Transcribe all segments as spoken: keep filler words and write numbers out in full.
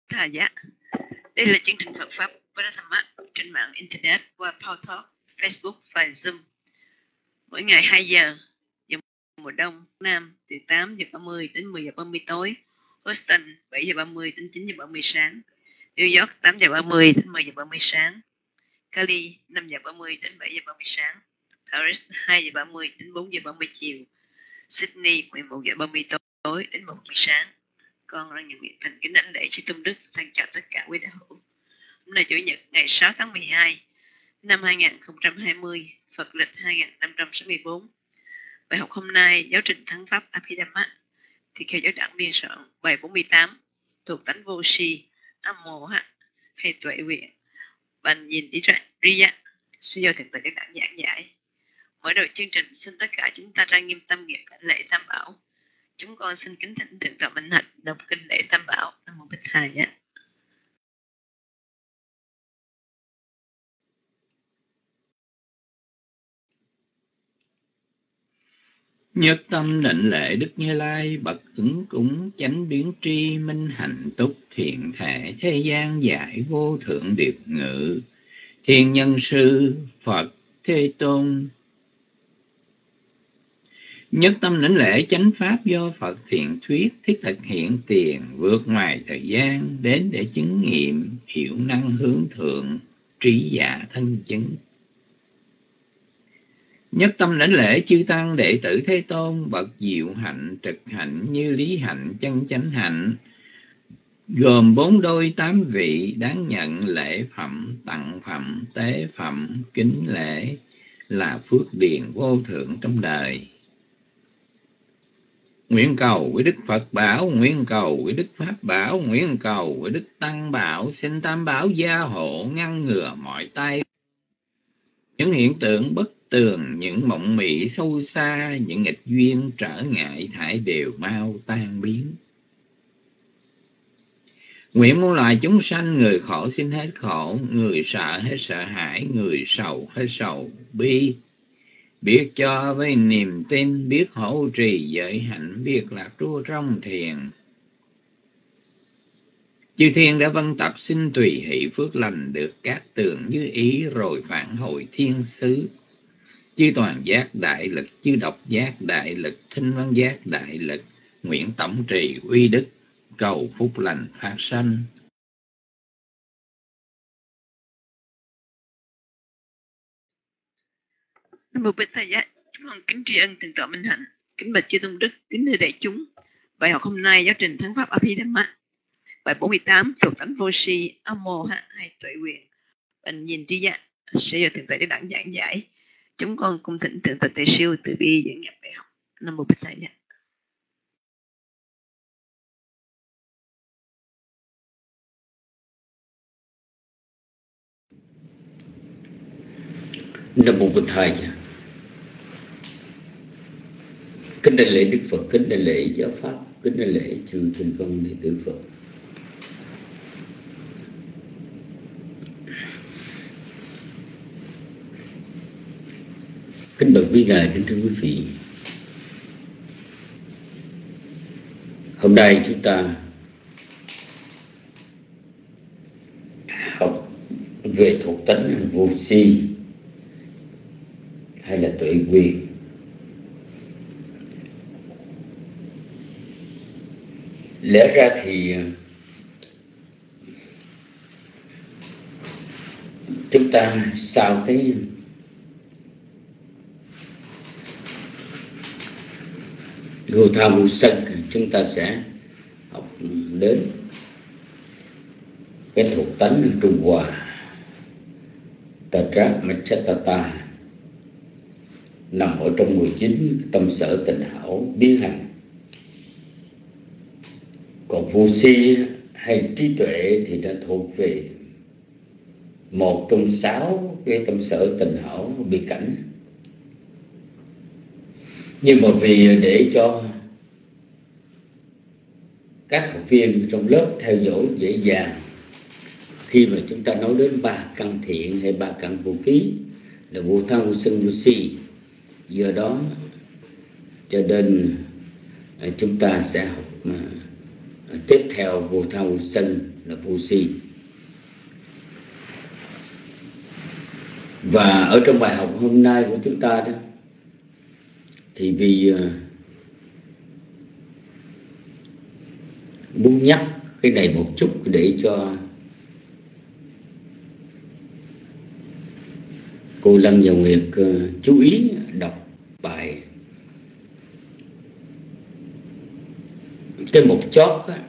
Thà giá. Đây là chương trình Phật Pháp Pratama trên mạng Internet qua PowerTalk, Facebook và Zoom. Mỗi ngày hai giờ, giờ mùa đông Nam từ tám giờ ba mươi đến mười giờ ba mươi tối, Houston bảy giờ ba mươi đến chín giờ ba mươi sáng, New York tám giờ ba mươi đến mười giờ ba mươi sáng, Cali năm giờ ba mươi đến bảy giờ ba mươi sáng, Paris hai giờ ba mươi đến bốn giờ ba mươi chiều, Sydney mười một giờ ba mươi tối đến một giờ sáng. Con đang nhận thành kính đảnh lễ chư tôn đức, thân chào tất cả quý đạo hữu. Hôm nay Chủ nhật ngày sáu tháng mười hai năm hai nghìn không trăm hai mươi, Phật lịch hai nghìn năm trăm sáu mươi tư. Bài học hôm nay giáo trình thắng pháp Abhidhamma thì theo giáo đảng biên soạn bài bốn mươi tám thuộc tánh vô si Amoha hay tuệ nguyện bằng nhìn đi ra Riya suy do thực tại giáo đảng giảng giải. Mở đầu chương trình xin tất cả chúng ta trang nghiêm tâm nghiệp đảnh lễ Tam Bảo. Chúng con xin kính thỉnh thượng tọa Minh Hạnh đọc kinh lễ Tam Bảo. Nam mô Bích Thầy nhé. Nhất tâm định lễ Đức Như Lai, bậc ứng cúng chánh biến tri, minh hạnh túc thiện thể, thế gian giải vô thượng điệp ngự, thiên nhân sư Phật Thế Tôn. Nhất tâm đảnh lễ chánh pháp do Phật thiện thuyết, thiết thực hiện tiền, vượt ngoài thời gian, đến để chứng nghiệm, hiểu năng hướng thượng, trí dạ thân chứng. Nhất tâm đảnh lễ chư tăng đệ tử Thế Tôn, bậc diệu hạnh, trực hạnh, như lý hạnh, chân chánh hạnh, gồm bốn đôi tám vị, đáng nhận lễ phẩm, tặng phẩm, tế phẩm, kính lễ, là phước điền vô thượng trong đời. Nguyện cầu với Đức Phật bảo, nguyện cầu với Đức Pháp bảo, nguyện cầu với Đức Tăng bảo, xin Tam Bảo gia hộ, ngăn ngừa mọi tai những hiện tượng bất tường, những mộng mị sâu xa, những nghịch duyên trở ngại thải đều mau tan biến. Nguyện muôn loài chúng sanh, người khổ xin hết khổ, người sợ hết sợ hãi, người sầu hết sầu bi, biết cho với niềm tin, biết hỗ trì giới hạnh, biết lạc trú trong thiền. Chư thiên đã vân tập xin tùy hỷ phước lành, được các tường như ý rồi phản hồi thiên xứ. Chư toàn giác đại lực, chư độc giác đại lực, thinh văn giác đại lực, nguyện tổng trì uy đức, cầu phúc lành phát sanh. Nam mô Bích Thầy, chúng con kính tri ân thượng tọa Minh Hạnh, kính bạch chư tôn đức, kính thưa đại chúng. Bài học hôm nay giáo trình thắng pháp Abhidhamma, bài bốn mươi tám thuộc tánh vô si Amoha hay tuệ nguyện, bằng nhìn tri giác sẽ do thượng tọa giáo đảng giảng giải. Chúng con cùng thỉnh thượng tọa Tề Siêu từ bi dẫn nhập bài học. Nam mô Bích Thầy. Nam mô Bích Thầy. Kính đại lễ Đức Phật, kính đại lễ giáo pháp, kính đại lễ chư thiên văn đệ tử Phật. Kính bạch quý ngài, kính thưa quý vị. Hôm nay chúng ta học về thuộc tánh vô si hay là tuệ quyền. Lẽ ra thì chúng ta sau cái vô tha vô sân chúng ta sẽ học đến cái thuộc tánh Trung Hoa Tajamatata, nằm ở trong mười chín tâm sở tịnh hảo biến hành. Còn vô si hay trí tuệ thì đã thuộc về một trong sáu cái tâm sở tịnh hảo bi cảnh. Nhưng mà vì để cho các học viên trong lớp theo dõi dễ dàng, khi mà chúng ta nói đến ba căn thiện hay ba căn vô ký là vô tham vô sân vô si, do đó cho nên chúng ta sẽ học tiếp theo vô tham vô sân là vô si. Và ở trong bài học hôm nay của chúng ta đó, thì vì uh, muốn nhắc cái này một chút để cho cô Lân và Nguyệt uh, chú ý đọc bài cái mục chót á.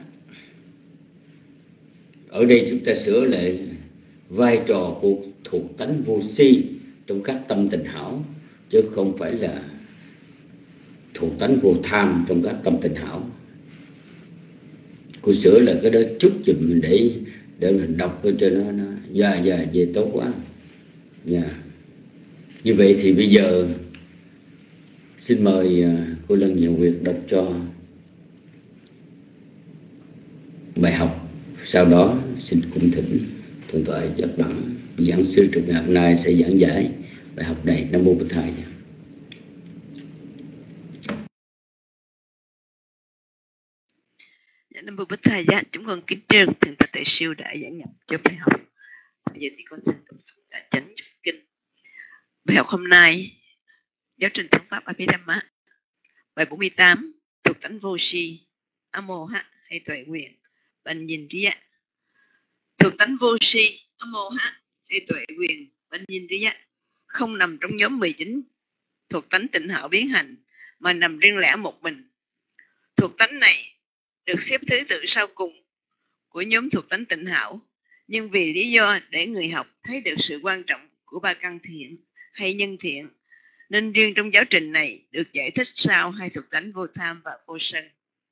Ở đây chúng ta sửa lại vai trò của thuộc tánh vô si trong các tâm tình hảo, chứ không phải là thuộc tánh vô tham trong các tâm tình hảo. Cô sửa là cái đó chút chùm để để mình đọc cho nó nó dạ dạ về tốt quá. Dạ. Như vậy thì bây giờ xin mời cô Lân Nhà Nguyệt đọc cho bài học. Sau đó xin cung thỉnh thượng tọa Giác Đẳng, giảng sư trong ngày hôm nay sẽ giảng giải bài học này. Nam mô Bổn Thầy. Nam mô Bổn Thầy. Dạ, chúng con kính trân thượng tọa Tề Siêu đã giảng nhập cho bài học. Bây giờ thì con xin đã chánh kinh. Bài học hôm nay giáo trình thắng pháp Abhidhamma, bài bốn mươi tám, thuộc tánh vô si, Amoha hay tuệ quyền, Bành nhìn riya. Thuộc tánh vô si, Amoha hay tuệ quyền, Bành nhìn riya không nằm trong nhóm mười chín thuộc tánh tịnh hảo biến hành, mà nằm riêng lẻ một mình. Thuộc tánh này được xếp thứ tự sau cùng của nhóm thuộc tánh tịnh hảo, nhưng vì lý do để người học thấy được sự quan trọng của ba căn thiện hay nhân thiện, nên riêng trong giáo trình này được giải thích sau hai thuộc tánh vô tham và vô sân.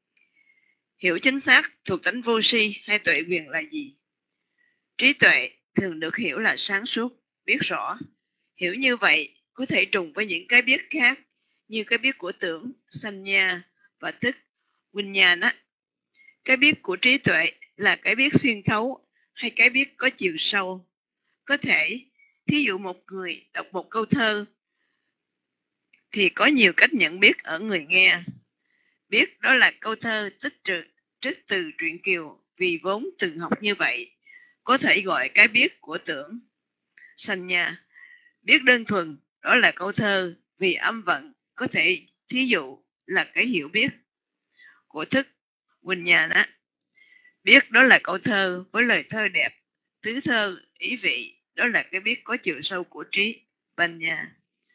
Hiểu chính xác thuộc tánh vô si hay tuệ quyền là gì? Trí tuệ thường được hiểu là sáng suốt, biết rõ. Hiểu như vậy có thể trùng với những cái biết khác, như cái biết của tưởng, sanya và thức, vinyana. Cái biết của trí tuệ là cái biết xuyên thấu hay cái biết có chiều sâu. Có thể, thí dụ một người đọc một câu thơ thì có nhiều cách nhận biết ở người nghe. Biết đó là câu thơ tích trữ, trích từ truyện Kiều vì vốn từng học như vậy, có thể gọi cái biết của tưởng, sanya. Biết đơn thuần đó là câu thơ vì âm vận, có thể thí dụ là cái hiểu biết của thức, vinyana. Biết đó là câu thơ với lời thơ đẹp, tứ thơ, ý vị, đó là cái biết có chiều sâu của trí, panya.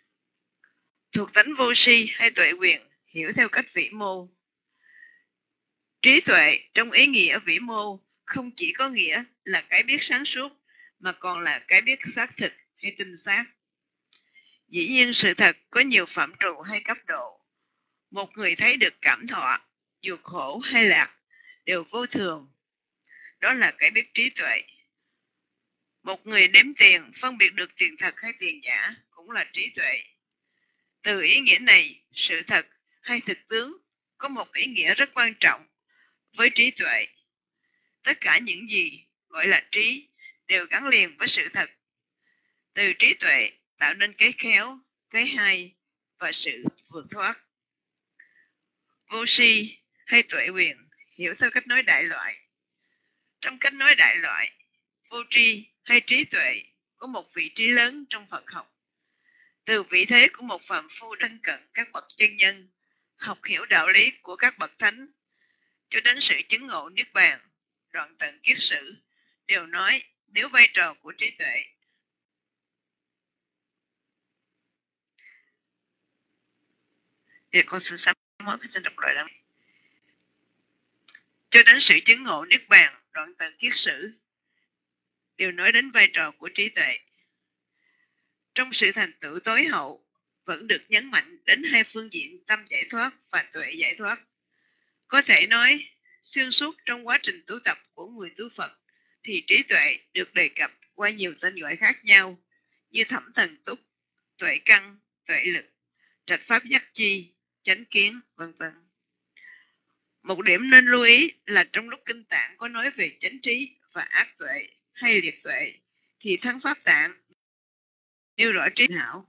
Thuộc tánh vô si hay tuệ quyền hiểu theo cách vĩ mô. Trí tuệ trong ý nghĩa vĩ mô không chỉ có nghĩa là cái biết sáng suốt, mà còn là cái biết xác thực hay tinh xác. Dĩ nhiên sự thật có nhiều phạm trù hay cấp độ. Một người thấy được cảm thọ, dù khổ hay lạc, đều vô thường. Đó là cái biết trí tuệ. Một người đếm tiền, phân biệt được tiền thật hay tiền giả, cũng là trí tuệ. Từ ý nghĩa này, sự thật hay thực tướng có một ý nghĩa rất quan trọng với trí tuệ. Tất cả những gì gọi là trí đều gắn liền với sự thật. Từ trí tuệ tạo nên cái khéo, cái hay và sự vượt thoát. Vô si hay tuệ quyền hiểu theo cách nói đại loại. Trong cách nói đại loại, vô tri hay trí tuệ có một vị trí lớn trong Phật học. Từ vị thế của một phàm phu thân cận các bậc chân nhân, học hiểu đạo lý của các bậc thánh, cho đến sự chứng ngộ niết bàn, đoạn tận kiết sử, đều nói nếu vai trò của trí tuệ. Thì con xin sám hối cái xin đọc lại đó. Cho đến sự chứng ngộ niết bàn, đoạn tận kiết sử, đều nói đến vai trò của trí tuệ. Trong sự thành tựu tối hậu vẫn được nhấn mạnh đến hai phương diện tâm giải thoát và tuệ giải thoát. Có thể nói, xuyên suốt trong quá trình tu tập của người tu Phật thì trí tuệ được đề cập qua nhiều tên gọi khác nhau như thẩm thần túc, tuệ căn, tuệ lực, trạch pháp giác chi, chánh kiến, vân vân. Một điểm nên lưu ý là trong lúc kinh tạng có nói về chánh trí và ác tuệ hay liệt tuệ, thì thắng pháp tạng nêu rõ trí hảo.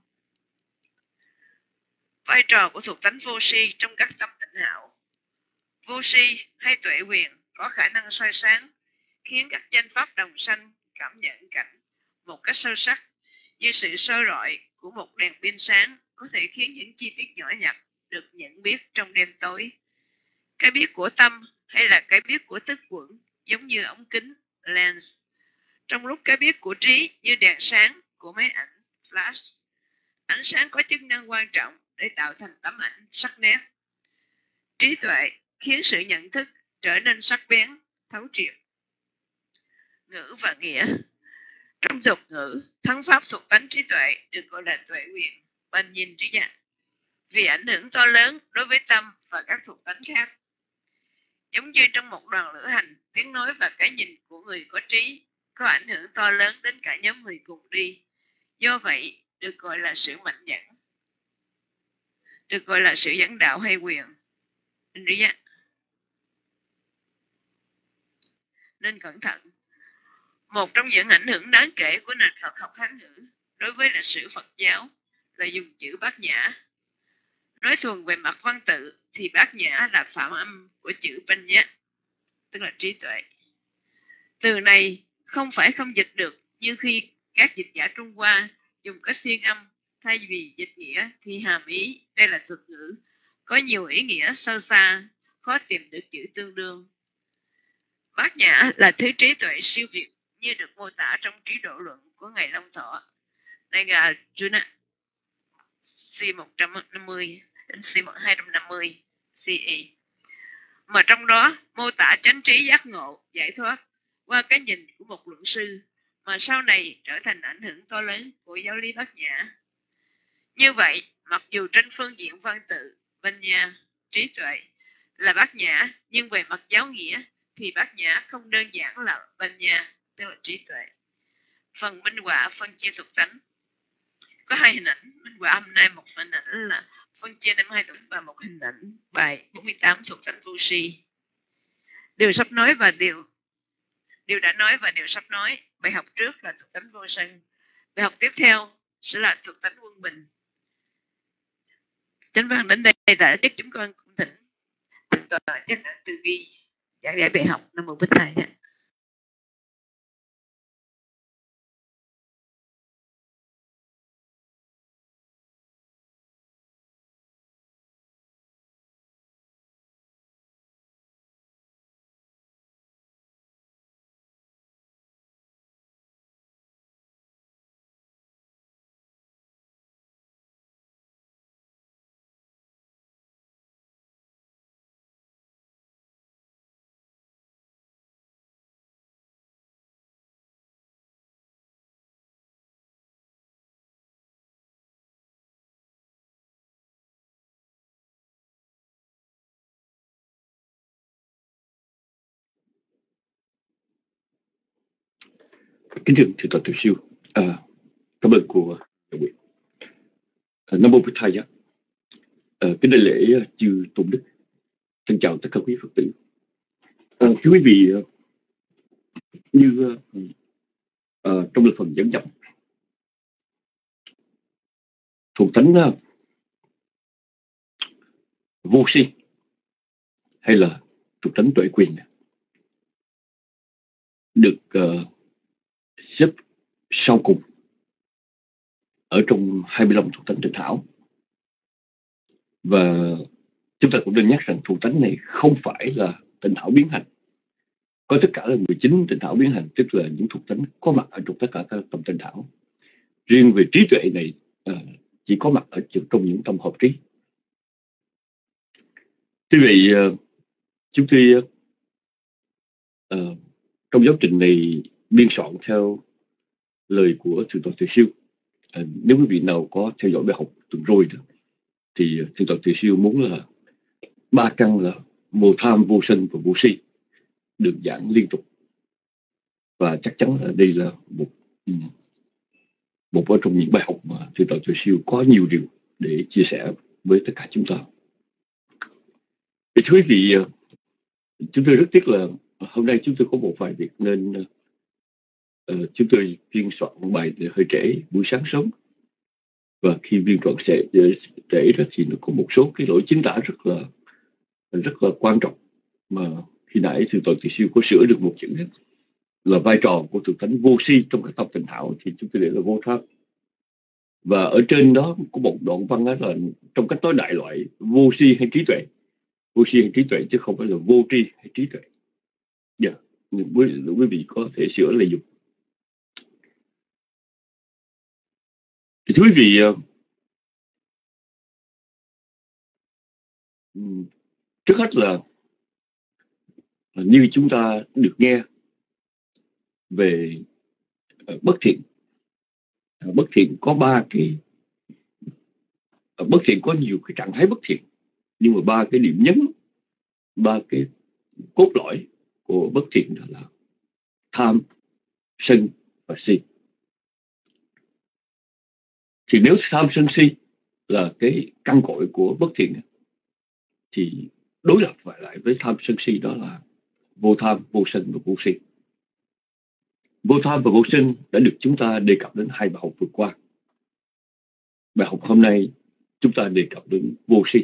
Vai trò của thuộc tánh vô si trong các tâm tịnh hảo. Vô si hay tuệ quyền có khả năng soi sáng, khiến các danh pháp đồng sanh cảm nhận cảnh một cách sâu sắc, như sự soi rọi của một đèn pin sáng có thể khiến những chi tiết nhỏ nhặt được nhận biết trong đêm tối. Cái biết của tâm hay là cái biết của thức quẩn giống như ống kính lens, trong lúc cái biết của trí như đèn sáng của máy ảnh flash. Ánh sáng có chức năng quan trọng để tạo thành tấm ảnh sắc nét. Trí tuệ khiến sự nhận thức trở nên sắc bén, thấu triệt. Ngữ và nghĩa. Trong thuật ngữ, thắng pháp thuộc tánh trí tuệ được gọi là tuệ quyền, bành nhìn trí giác, vì ảnh hưởng to lớn đối với tâm và các thuộc tánh khác. Giống như trong một đoàn lữ hành, tiếng nói và cái nhìn của người có trí có ảnh hưởng to lớn đến cả nhóm người cùng đi. Do vậy, được gọi là sự mạnh dẫn, được gọi là sự dẫn đạo hay quyền. Nên cẩn thận. Một trong những ảnh hưởng đáng kể của nền Phật học Hán ngữ đối với lịch sử Phật giáo là dùng chữ Bát Nhã. Nói thuần về mặt văn tự thì Bát Nhã là phạm âm của chữ Panya, tức là trí tuệ. Từ này không phải không dịch được như khi các dịch giả Trung Hoa dùng cách phiên âm thay vì dịch nghĩa thì hàm ý đây là thuật ngữ có nhiều ý nghĩa sâu xa, khó tìm được chữ tương đương. Bát Nhã là thứ trí tuệ siêu việt như được mô tả trong trí độ luận của Ngài Long Thọ Nagarjuna C một trăm năm mươi đến C hai trăm năm mươi C E, mà trong đó mô tả chánh trí giác ngộ, giải thoát qua cái nhìn của một luận sư mà sau này trở thành ảnh hưởng to lớn của giáo lý Bát Nhã. Như vậy, mặc dù trên phương diện văn tự, Panya, trí tuệ là Bát Nhã, nhưng về mặt giáo nghĩa thì Bát Nhã không đơn giản là Panya, tức là trí tuệ. Phần minh họa phân chia thuộc tánh. Có hai hình ảnh minh họa hôm nay, một hình ảnh là phân chia năm hai tuổi và một hình ảnh bài bốn mươi tám thuộc tánh vô si. Điều sắp nói và điều điều đã nói và điều sắp nói. Bài học trước là thuộc tánh vô sân. Bài học tiếp theo sẽ là thuộc tánh quân bình. Chánh văn đến đây đã chắc chúng con cũng thỉnh thượng tọa chắc đã từ ghi giảng dạy bài học Nam Mô Bích Thầy. Kính thưa thượng tọa Từ Siêu, à, cảm ơn cô đặc biệt. À, Nam Mô Bích Thầy, à, kính đại lễ chư tôn đức, thân chào tất cả quý Phật tử. À, thưa quý vị, như à, trong phần dẫn dắt thuộc tánh uh, vô si hay là thuộc tánh tuệ quyền được uh, xếp sau cùng ở trong hai mươi lăm thuộc tánh tịnh thảo, và chúng ta cũng nên nhắc rằng thuộc tánh này không phải là tịnh thảo biến hành. Có tất cả là mười chín tịnh thảo biến hành, tức là những thuộc tánh có mặt ở trong tất cả các tâm tịnh thảo. Riêng về trí tuệ này uh, chỉ có mặt ở trong những tâm hợp trí. Thế vậy uh, chúng tôi uh, trong giáo trình này biên soạn theo lời của thượng tọa Từ Siêu. À, nếu quý vị nào có theo dõi bài học tuần rồi đó, thì thượng tọa Từ Siêu muốn là ba căn là vô tham, vô sân và vô si được giảng liên tục, và chắc chắn là đây là một một ở trong những bài học mà thượng tọa Từ Siêu có nhiều điều để chia sẻ với tất cả chúng ta. Thì thưa quý vị, chúng tôi rất tiếc là hôm nay chúng tôi có một vài việc nên uh, chúng tôi biên soạn bài hơi trễ buổi sáng sớm, và khi biên soạn trễ trễ đó thì nó có một số cái lỗi chính tả rất là rất là quan trọng mà khi nãy thượng tọa Từ Siêu có sửa được một chữ. là vai trò của thực thánh vô si trong các tập tịnh hảo thì chúng tôi để là vô tham. Và ở trên đó có một đoạn văn đó là trong cách nói đại loại vô si hay trí tuệ, vô si hay trí tuệ chứ không phải là vô tri hay trí tuệ. Dạ, yeah. quý, quý vị có thể sửa lại dùng. Thì thưa quý vị, uh, trước hết là như chúng ta được nghe về uh, bất thiện. Uh, bất thiện có ba cái uh, bất thiện có nhiều cái trạng thái bất thiện, nhưng mà ba cái điểm nhấn, ba cái cốt lõi của bất thiện đó là tham, sân và si. Thì nếu tham sân si là cái căn cội của bất thiện thì đối lập lại với tham sân si đó là vô tham, vô sân và vô si. Vô tham và vô sân đã được chúng ta đề cập đến hai bài học vừa qua. Bài học hôm nay chúng ta đề cập đến vô si.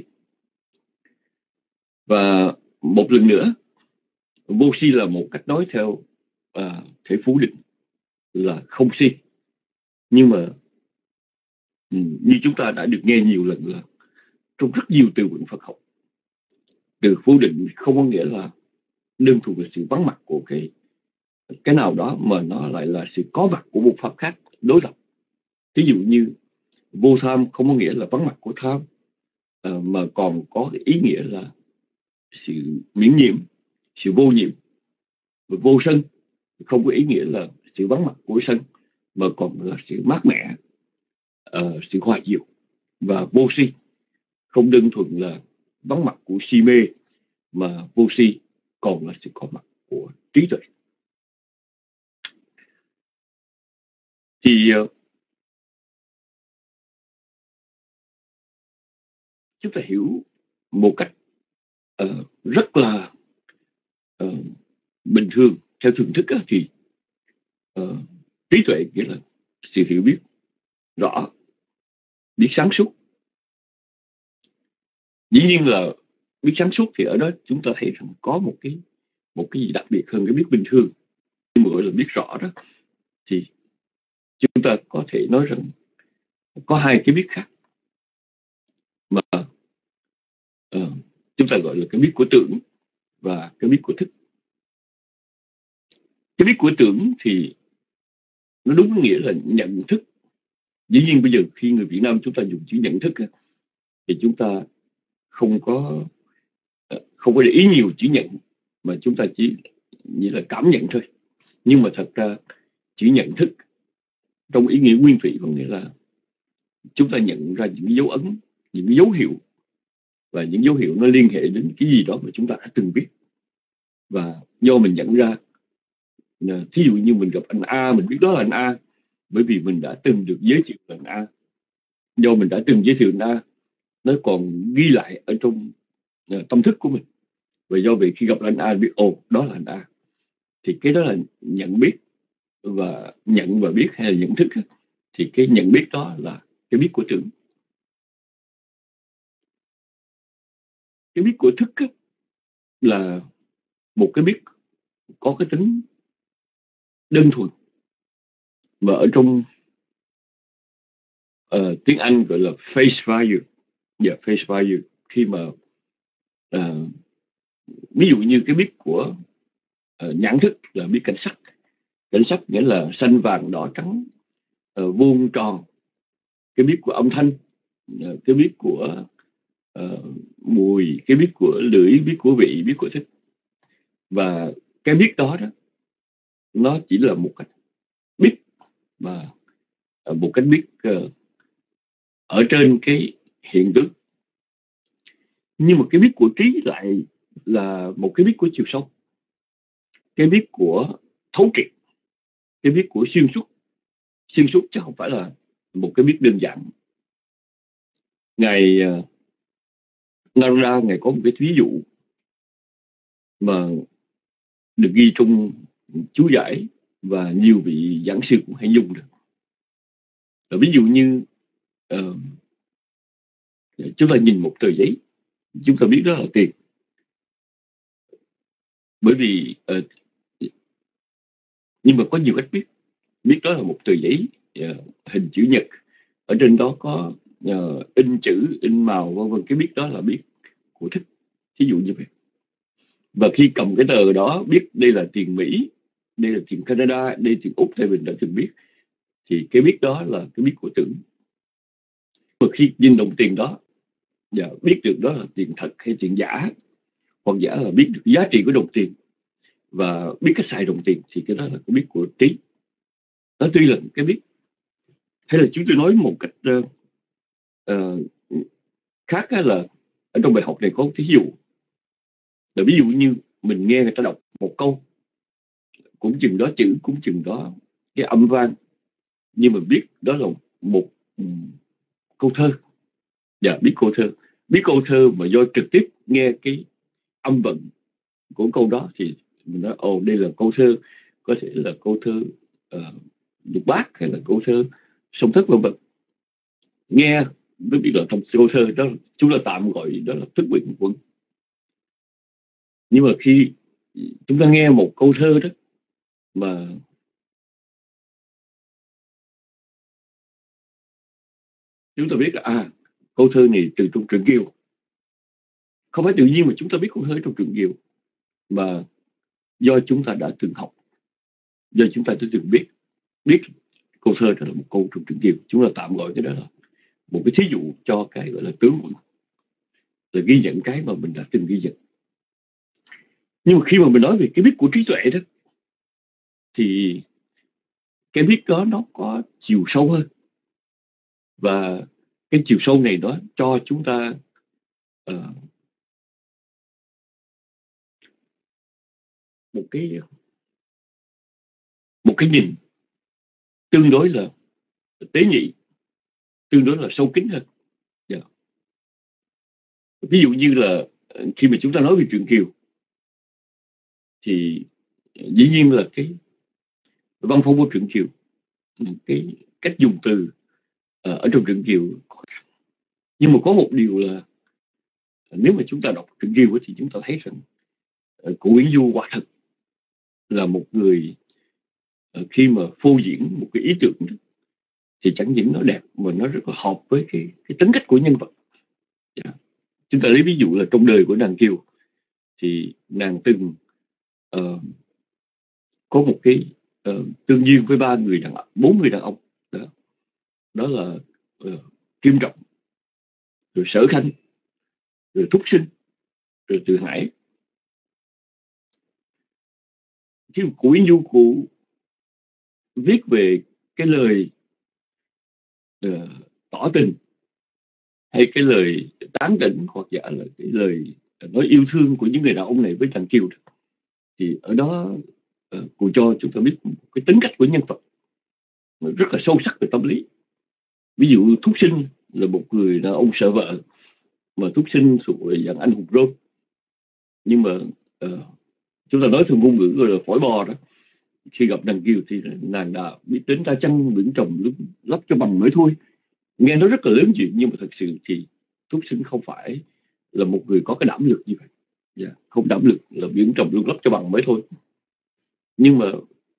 Và một lần nữa, vô si là một cách nói theo uh, thể phủ định là không si. Nhưng mà um, như chúng ta đã được nghe nhiều lần là trong rất nhiều từ vựng Phật học, từ phủ định không có nghĩa là đơn thuần là sự vắng mặt của cái cái nào đó, mà nó lại là sự có mặt của một pháp khác đối lập. Ví dụ như vô tham không có nghĩa là vắng mặt của tham, uh, mà còn có cái ý nghĩa là sự miễn nhiễm, sự vô nhiễm. Và vô sân không có ý nghĩa là sự vắng mặt của sân, mà còn là sự mát mẻ, uh, sự hòa diệu. Và vô si không đơn thuần là vắng mặt của si mê, mà vô si còn là sự có mặt của trí tuệ. Thì uh, chúng ta hiểu một cách uh, rất là uh, bình thường theo thường thức á, thì uh, trí tuệ nghĩa là sự hiểu biết rõ, biết sáng suốt. Dĩ nhiên là biết sáng suốt thì ở đó chúng ta thấy rằng có một cái một cái gì đặc biệt hơn cái biết bình thường. Nhưng mà gọi là biết rõ đó thì chúng ta có thể nói rằng có hai cái biết khác mà uh, chúng ta gọi là cái biết của tưởng và cái biết của thức. Cái biết của tưởng thì nó đúng nghĩa là nhận thức. Dĩ nhiên bây giờ khi người Việt Nam chúng ta dùng chữ nhận thức á, thì chúng ta không có không có để ý nhiều chữ nhận, mà chúng ta chỉ chỉ là cảm nhận thôi. Nhưng mà thật ra chữ nhận thức trong ý nghĩa nguyên thủy có nghĩa là chúng ta nhận ra những cái dấu ấn, những cái dấu hiệu, và những dấu hiệu nó liên hệ đến cái gì đó mà chúng ta đã từng biết. Và do mình nhận ra, thí dụ như mình gặp anh A, mình biết đó là anh A bởi vì mình đã từng được giới thiệu là anh A. Do mình đã từng giới thiệu anh A, nó còn ghi lại ở trong uh, tâm thức của mình. Và do vậy khi gặp anh A biết ồ đó là anh A, thì cái đó là nhận biết. Và nhận và biết hay là nhận thức, thì cái nhận biết đó là cái biết của tưởng. Cái biết của thức là một cái biết có cái tính đơn thuần, mà ở trong uh, tiếng Anh gọi là face value. Yeah, face value. Khi mà uh, ví dụ như cái biết của uh, nhãn thức là biết cảnh sắc. Cảnh sắc nghĩa là xanh vàng đỏ trắng, uh, vuông tròn. Cái biết của âm thanh, uh, cái biết của uh, mùi, cái biết của lưỡi, biết của vị, biết của thức. Và cái biết đó đó nó chỉ là một cách biết, mà uh, một cách biết uh, ở trên cái hiện tượng. Nhưng mà cái biết của trí lại là một cái biết của chiều sâu, cái biết của thấu triệt, cái biết của xuyên suốt. Xuyên suốt chứ không phải là một cái biết đơn giản. Ngài uh, Narada, Ngài có một cái ví dụ mà được ghi trong chú giải và nhiều vị giảng sư cũng hay dùng được. Là ví dụ như uh, chúng ta nhìn một tờ giấy, chúng ta biết đó là tiền. Bởi vì uh, Nhưng mà có nhiều cách viết. Viết đó là một tờ giấy uh, hình chữ nhật, ở trên đó có uh, in chữ, in màu vân vân. Cái biết đó là biết của Thích, thí dụ như vậy. Và khi cầm cái tờ đó biết đây là tiền Mỹ, đây là tiền Canada, đây là tiền Úc, thì mình đã từng biết, thì cái biết đó là cái biết của Tưởng. Và khi nhìn đồng tiền đó và biết được đó là tiền thật hay tiền giả, hoặc giả là biết được giá trị của đồng tiền và biết cách xài đồng tiền, thì cái đó là cái biết của Trí. Đó tuy là cái biết. Hay là chúng tôi nói một cách uh, uh, khác là ở trong bài học này có một thí dụ là ví dụ như mình nghe người ta đọc một câu, cũng chừng đó chữ, cũng chừng đó cái âm vang, nhưng mà biết đó là một um, câu thơ. Dạ, biết câu thơ. Biết câu thơ mà do trực tiếp nghe cái âm vận của câu đó thì mình nói ồ, đây là câu thơ, có thể là câu thơ uh, Lục Bát hay là câu thơ Song Thất vân vân. Nghe mới biết là thông câu thơ đó, chúng ta tạm gọi đó là thức bình quân. Nhưng mà khi chúng ta nghe một câu thơ đó mà chúng ta biết là à, câu thơ này từ trong truyện Kiều, không phải tự nhiên mà chúng ta biết câu thơ trong truyện Kiều, mà do chúng ta đã từng học, do chúng ta đã từng biết biết câu thơ đó là một câu trong truyện Kiều. Chúng ta tạm gọi cái đó là một cái thí dụ cho cái gọi là tướng luận, là ghi nhận cái mà mình đã từng ghi nhận. Nhưng mà khi mà mình nói về cái biết của trí tuệ đó, thì cái biết đó nó có chiều sâu hơn, và cái chiều sâu này nó cho chúng ta uh, một cái một cái nhìn tương đối là tế nhị, tương đối là sâu kín hơn. Yeah. Ví dụ như là khi mà chúng ta nói về truyện Kiều thì dĩ nhiên là cái văn phong của truyện Kiều, cái cách dùng từ uh, ở trong truyện Kiều. Nhưng mà có một điều là nếu mà chúng ta đọc truyện Kiều thì chúng ta thấy rằng uh, cụ Nguyễn Du quả thật là một người uh, khi mà phô diễn một cái ý tưởng đó, thì chẳng những nó đẹp mà nó rất là hợp với cái, cái tính cách của nhân vật. Yeah. Chúng ta lấy ví dụ là trong đời của nàng Kiều thì nàng từng uh, có một cái uh, tương duyên với ba người đàn ông, bốn người đàn ông đó, đó là uh, Kim Trọng, rồi Sở Khanh, rồi Thúc Sinh, rồi Từ Hải. Khi cụ Nguyễn Du cụ viết về cái lời uh, tỏ tình hay cái lời tán tỉnh, hoặc giả là cái lời nói yêu thương của những người đàn ông này với thằng Kiều, thì ở đó uh, cụ cho chúng ta biết cái tính cách của nhân vật rất là sâu sắc về tâm lý. Ví dụ Thúc Sinh là một người đàn ông sợ vợ, mà Thúc Sinh thuộc về dạng anh hùng rôm. Nhưng mà uh, chúng ta nói thường ngôn ngữ gọi là phổi bò đó, khi gặp nàng Kiều thì nàng đã biết đến ta chăng biển trầm lấp cho bằng mới thôi. Nghe nó rất là lớn chuyện, nhưng mà thật sự thì Thúc Sinh không phải là một người có cái đảm lực như vậy. Yeah. Không đảm lực là biển trầm luôn lấp cho bằng mới thôi. Nhưng mà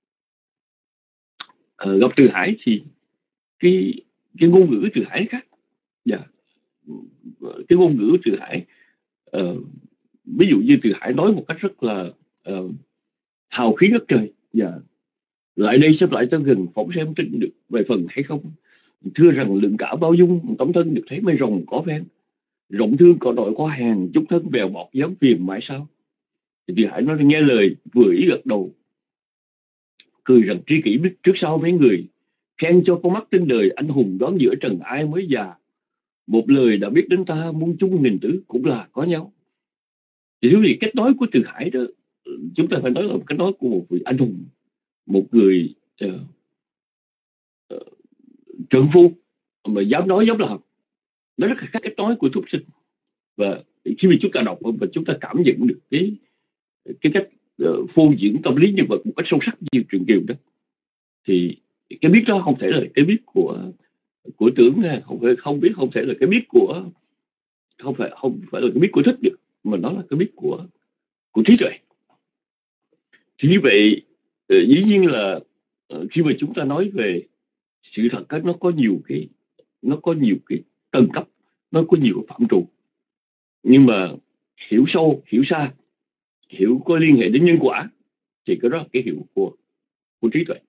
uh, gặp Từ Hải thì cái cái ngôn ngữ Từ Hải khác. Yeah. Cái ngôn ngữ Từ Hải, uh, ví dụ như Từ Hải nói một cách rất là uh, hào khí ngất trời. Yeah. Lại đây xếp lại cho gần, phóng xem tin được vài phần hay không. Thưa rằng lượng cả bao dung, tấm thân được thấy mây rồng có ven. Rộng thương có đội có hàng, chút thân bèo bọt dám phiền mãi sao. Thì Từ Hải nói nghe lời vừa ý gật đầu, cười rằng tri kỷ biết trước sau mấy người, khen cho con mắt tinh đời anh hùng đón giữa trần ai mới già. Một lời đã biết đến ta muôn chung nghìn tứ cũng là có nhau. Thì thú vị, cách nói của Từ Hải đó, chúng ta phải nói là cách nói của một vị anh hùng, một người uh, uh, trượng phu mà dám nói dám làm. Nó rất là khác cách nói của Thúc Sinh. Và khi mà chúng ta đọc và chúng ta cảm nhận được cái cái cách uh, phô diễn tâm lý nhân vật một cách sâu sắc như truyện Kiều đó, thì cái biết đó không thể là cái biết của của Tưởng, không phải không biết không thể là cái biết của không phải không phải là cái biết của Thích được, mà nó là cái biết của của trí tuệ. Thì như vậy Ờ, dĩ nhiên là ờ, khi mà chúng ta nói về sự thật á, nó có nhiều cái nó có nhiều cái tầng cấp, nó có nhiều cái phạm trù, nhưng mà hiểu sâu hiểu xa, hiểu có liên hệ đến nhân quả thì cái đó là cái hiểu của của trí tuệ.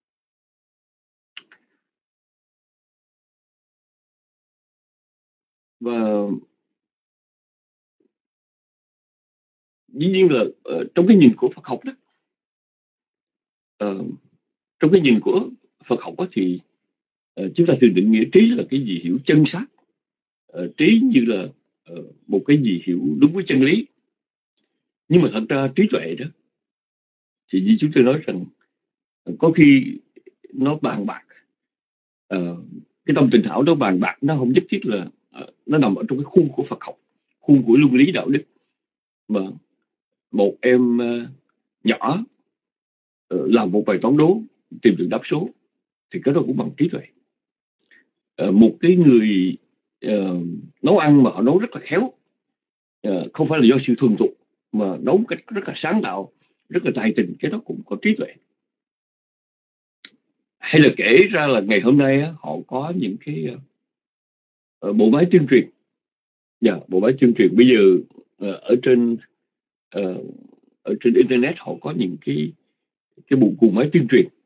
Và dĩ nhiên là ờ, trong cái nhìn của Phật học đó, ờ, trong cái nhìn của Phật học đó thì ờ, chúng ta thường định nghĩa trí là cái gì hiểu chân xác. Ờ, trí như là ờ, một cái gì hiểu đúng với chân lý. Nhưng mà thật ra trí tuệ đó thì như chúng tôi nói rằng ờ, có khi nó bàn bạc, ờ, cái tâm tình thảo nó bàn bạc, nó không nhất thiết là ờ, nó nằm ở trong cái khuôn của Phật học, khuôn của luân lý đạo đức, mà một em ờ, nhỏ ờ, làm một bài toán đố tìm được đáp số thì cái đó cũng bằng trí tuệ. Ờ, một cái người ờ, nấu ăn mà họ nấu rất là khéo, ờ, không phải là do sự thuần thục mà nấu một cách rất là sáng tạo, rất là tài tình, cái đó cũng có trí tuệ. Hay là kể ra là ngày hôm nay á, họ có những cái ờ, bộ máy tuyên truyền. Dạ, bộ máy tuyên truyền bây giờ ờ, ở trên ờ, ở trên internet họ có những cái cái bộ bộ máy tuyên truyền.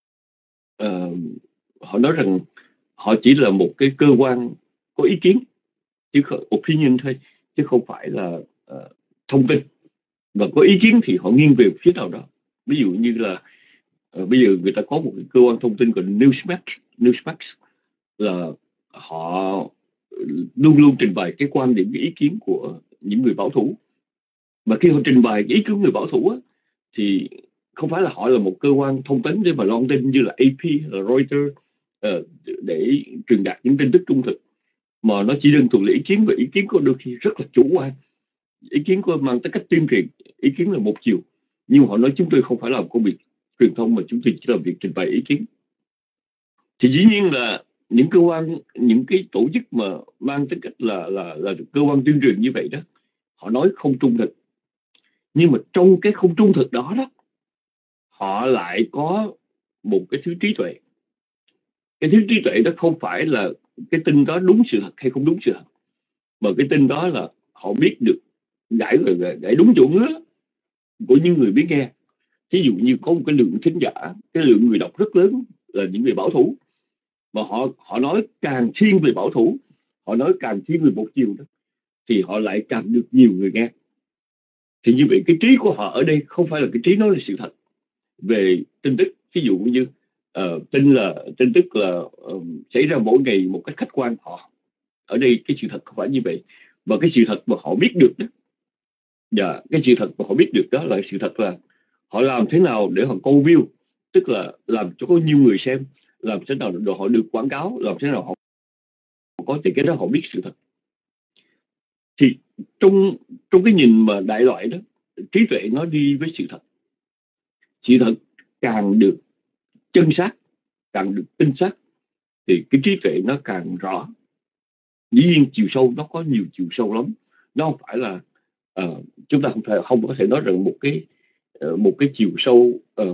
Ờ, họ nói rằng họ chỉ là một cái cơ quan có ý kiến, chứ không, opinion thôi, chứ không phải là ờ, thông tin. Và có ý kiến thì họ nghiêng về phía nào đó. Ví dụ như là ờ, bây giờ người ta có một cái cơ quan thông tin gọi là Newsmax. Newsmax là họ luôn luôn trình bày cái quan điểm, cái ý kiến của những người bảo thủ. Mà khi họ trình bày cái ý kiến của người bảo thủ á, thì không phải là họ là một cơ quan thông tấn để mà loan tin như là a pê, là Reuters, ờ, để truyền đạt những tin tức trung thực, mà nó chỉ đơn thuần là ý kiến, và ý kiến của đôi khi rất là chủ quan. Ý kiến của mang tới cách tuyên truyền, ý kiến là một chiều, nhưng mà họ nói chúng tôi không phải làm công việc truyền thông mà chúng tôi chỉ làm việc trình bày ý kiến. Thì dĩ nhiên là những cơ quan, những cái tổ chức mà mang tính cách là là là cơ quan tuyên truyền như vậy đó, họ nói không trung thực, nhưng mà trong cái không trung thực đó đó, họ lại có một cái thứ trí tuệ. Cái thứ trí tuệ đó không phải là cái tin đó đúng sự thật hay không đúng sự thật, mà cái tin đó là họ biết được gãi gãi, gãi đúng chỗ ngứa của những người biết nghe. Ví dụ như có một cái lượng thính giả, cái lượng người đọc rất lớn là những người bảo thủ, mà họ họ nói càng thiên về bảo thủ, họ nói càng thiên về một chiều đó, thì họ lại càng được nhiều người nghe. Thì như vậy cái trí của họ ở đây không phải là cái trí nói là sự thật về tin tức. Ví dụ như uh, tin là tin tức là uh, xảy ra mỗi ngày một cách khách quan, họ ở đây cái sự thật không phải như vậy, mà cái sự thật mà họ biết được đó, và cái sự thật mà họ biết được đó là sự thật là họ làm thế nào để họ câu view, tức là làm cho có nhiều người xem, làm thế nào để họ được quảng cáo, làm thế nào họ có thì cái đó họ biết sự thật. Thì trong trong cái nhìn mà đại loại đó, trí tuệ nó đi với sự thật. Sự thật càng được chân xác, càng được tinh xác, thì cái trí tuệ nó càng rõ. Dĩ nhiên chiều sâu nó có nhiều chiều sâu lắm, nó không phải là uh, chúng ta không thể không có thể nói rằng một cái uh, một cái chiều sâu uh,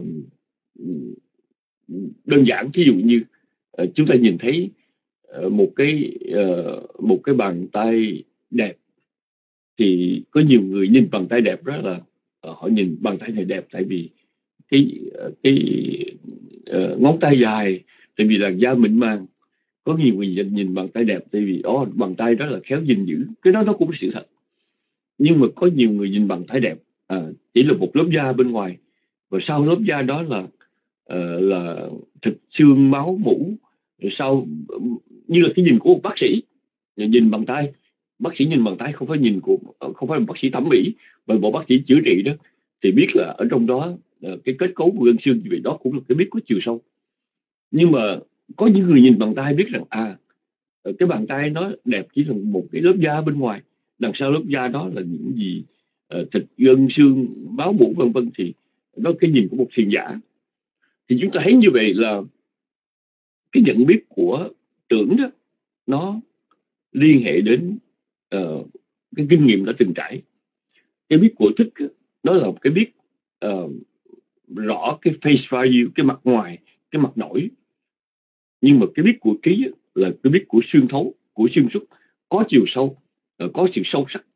đơn giản. Ví dụ như uh, chúng ta nhìn thấy uh, một cái uh, một cái bàn tay đẹp, thì có nhiều người nhìn bàn tay đẹp đó là uh, họ nhìn bàn tay này đẹp tại vì cái cái uh, ngón tay dài, tại vì làn da mịn màng. Có nhiều người nhìn, nhìn bàn tay đẹp tại vì oh, bàn tay đó là khéo gìn giữ, cái đó nó cũng là sự thật. Nhưng mà có nhiều người nhìn bàn tay đẹp à, chỉ là một lớp da bên ngoài, và sau lớp da đó là uh, là thịt xương máu mủ. Rồi sau, như là cái nhìn của một bác sĩ nhìn bàn tay, bác sĩ nhìn bàn tay không phải nhìn của không phải là bác sĩ thẩm mỹ, mà một bác sĩ chữa trị đó, thì biết là ở trong đó uh, cái kết cấu của gân xương như vậy, đó cũng là cái biết có chiều sâu. Nhưng mà có những người nhìn bàn tay biết rằng à, cái bàn tay nó đẹp chỉ là một cái lớp da bên ngoài, đằng sau lớp da đó là những gì uh, thịt gân xương máu mủ vân vân, thì đó cái nhìn của một thiền giả. Thì chúng ta thấy như vậy là cái nhận biết của tưởng đó nó liên hệ đến uh, cái kinh nghiệm đã từng trải. Cái biết của thức đó, nó là một cái biết uh, rõ cái face value, cái mặt ngoài, cái mặt nổi. Nhưng mà cái biết của trí là cái biết của xuyên thấu, của xuyên suốt, có chiều sâu, có sự sâu sắc,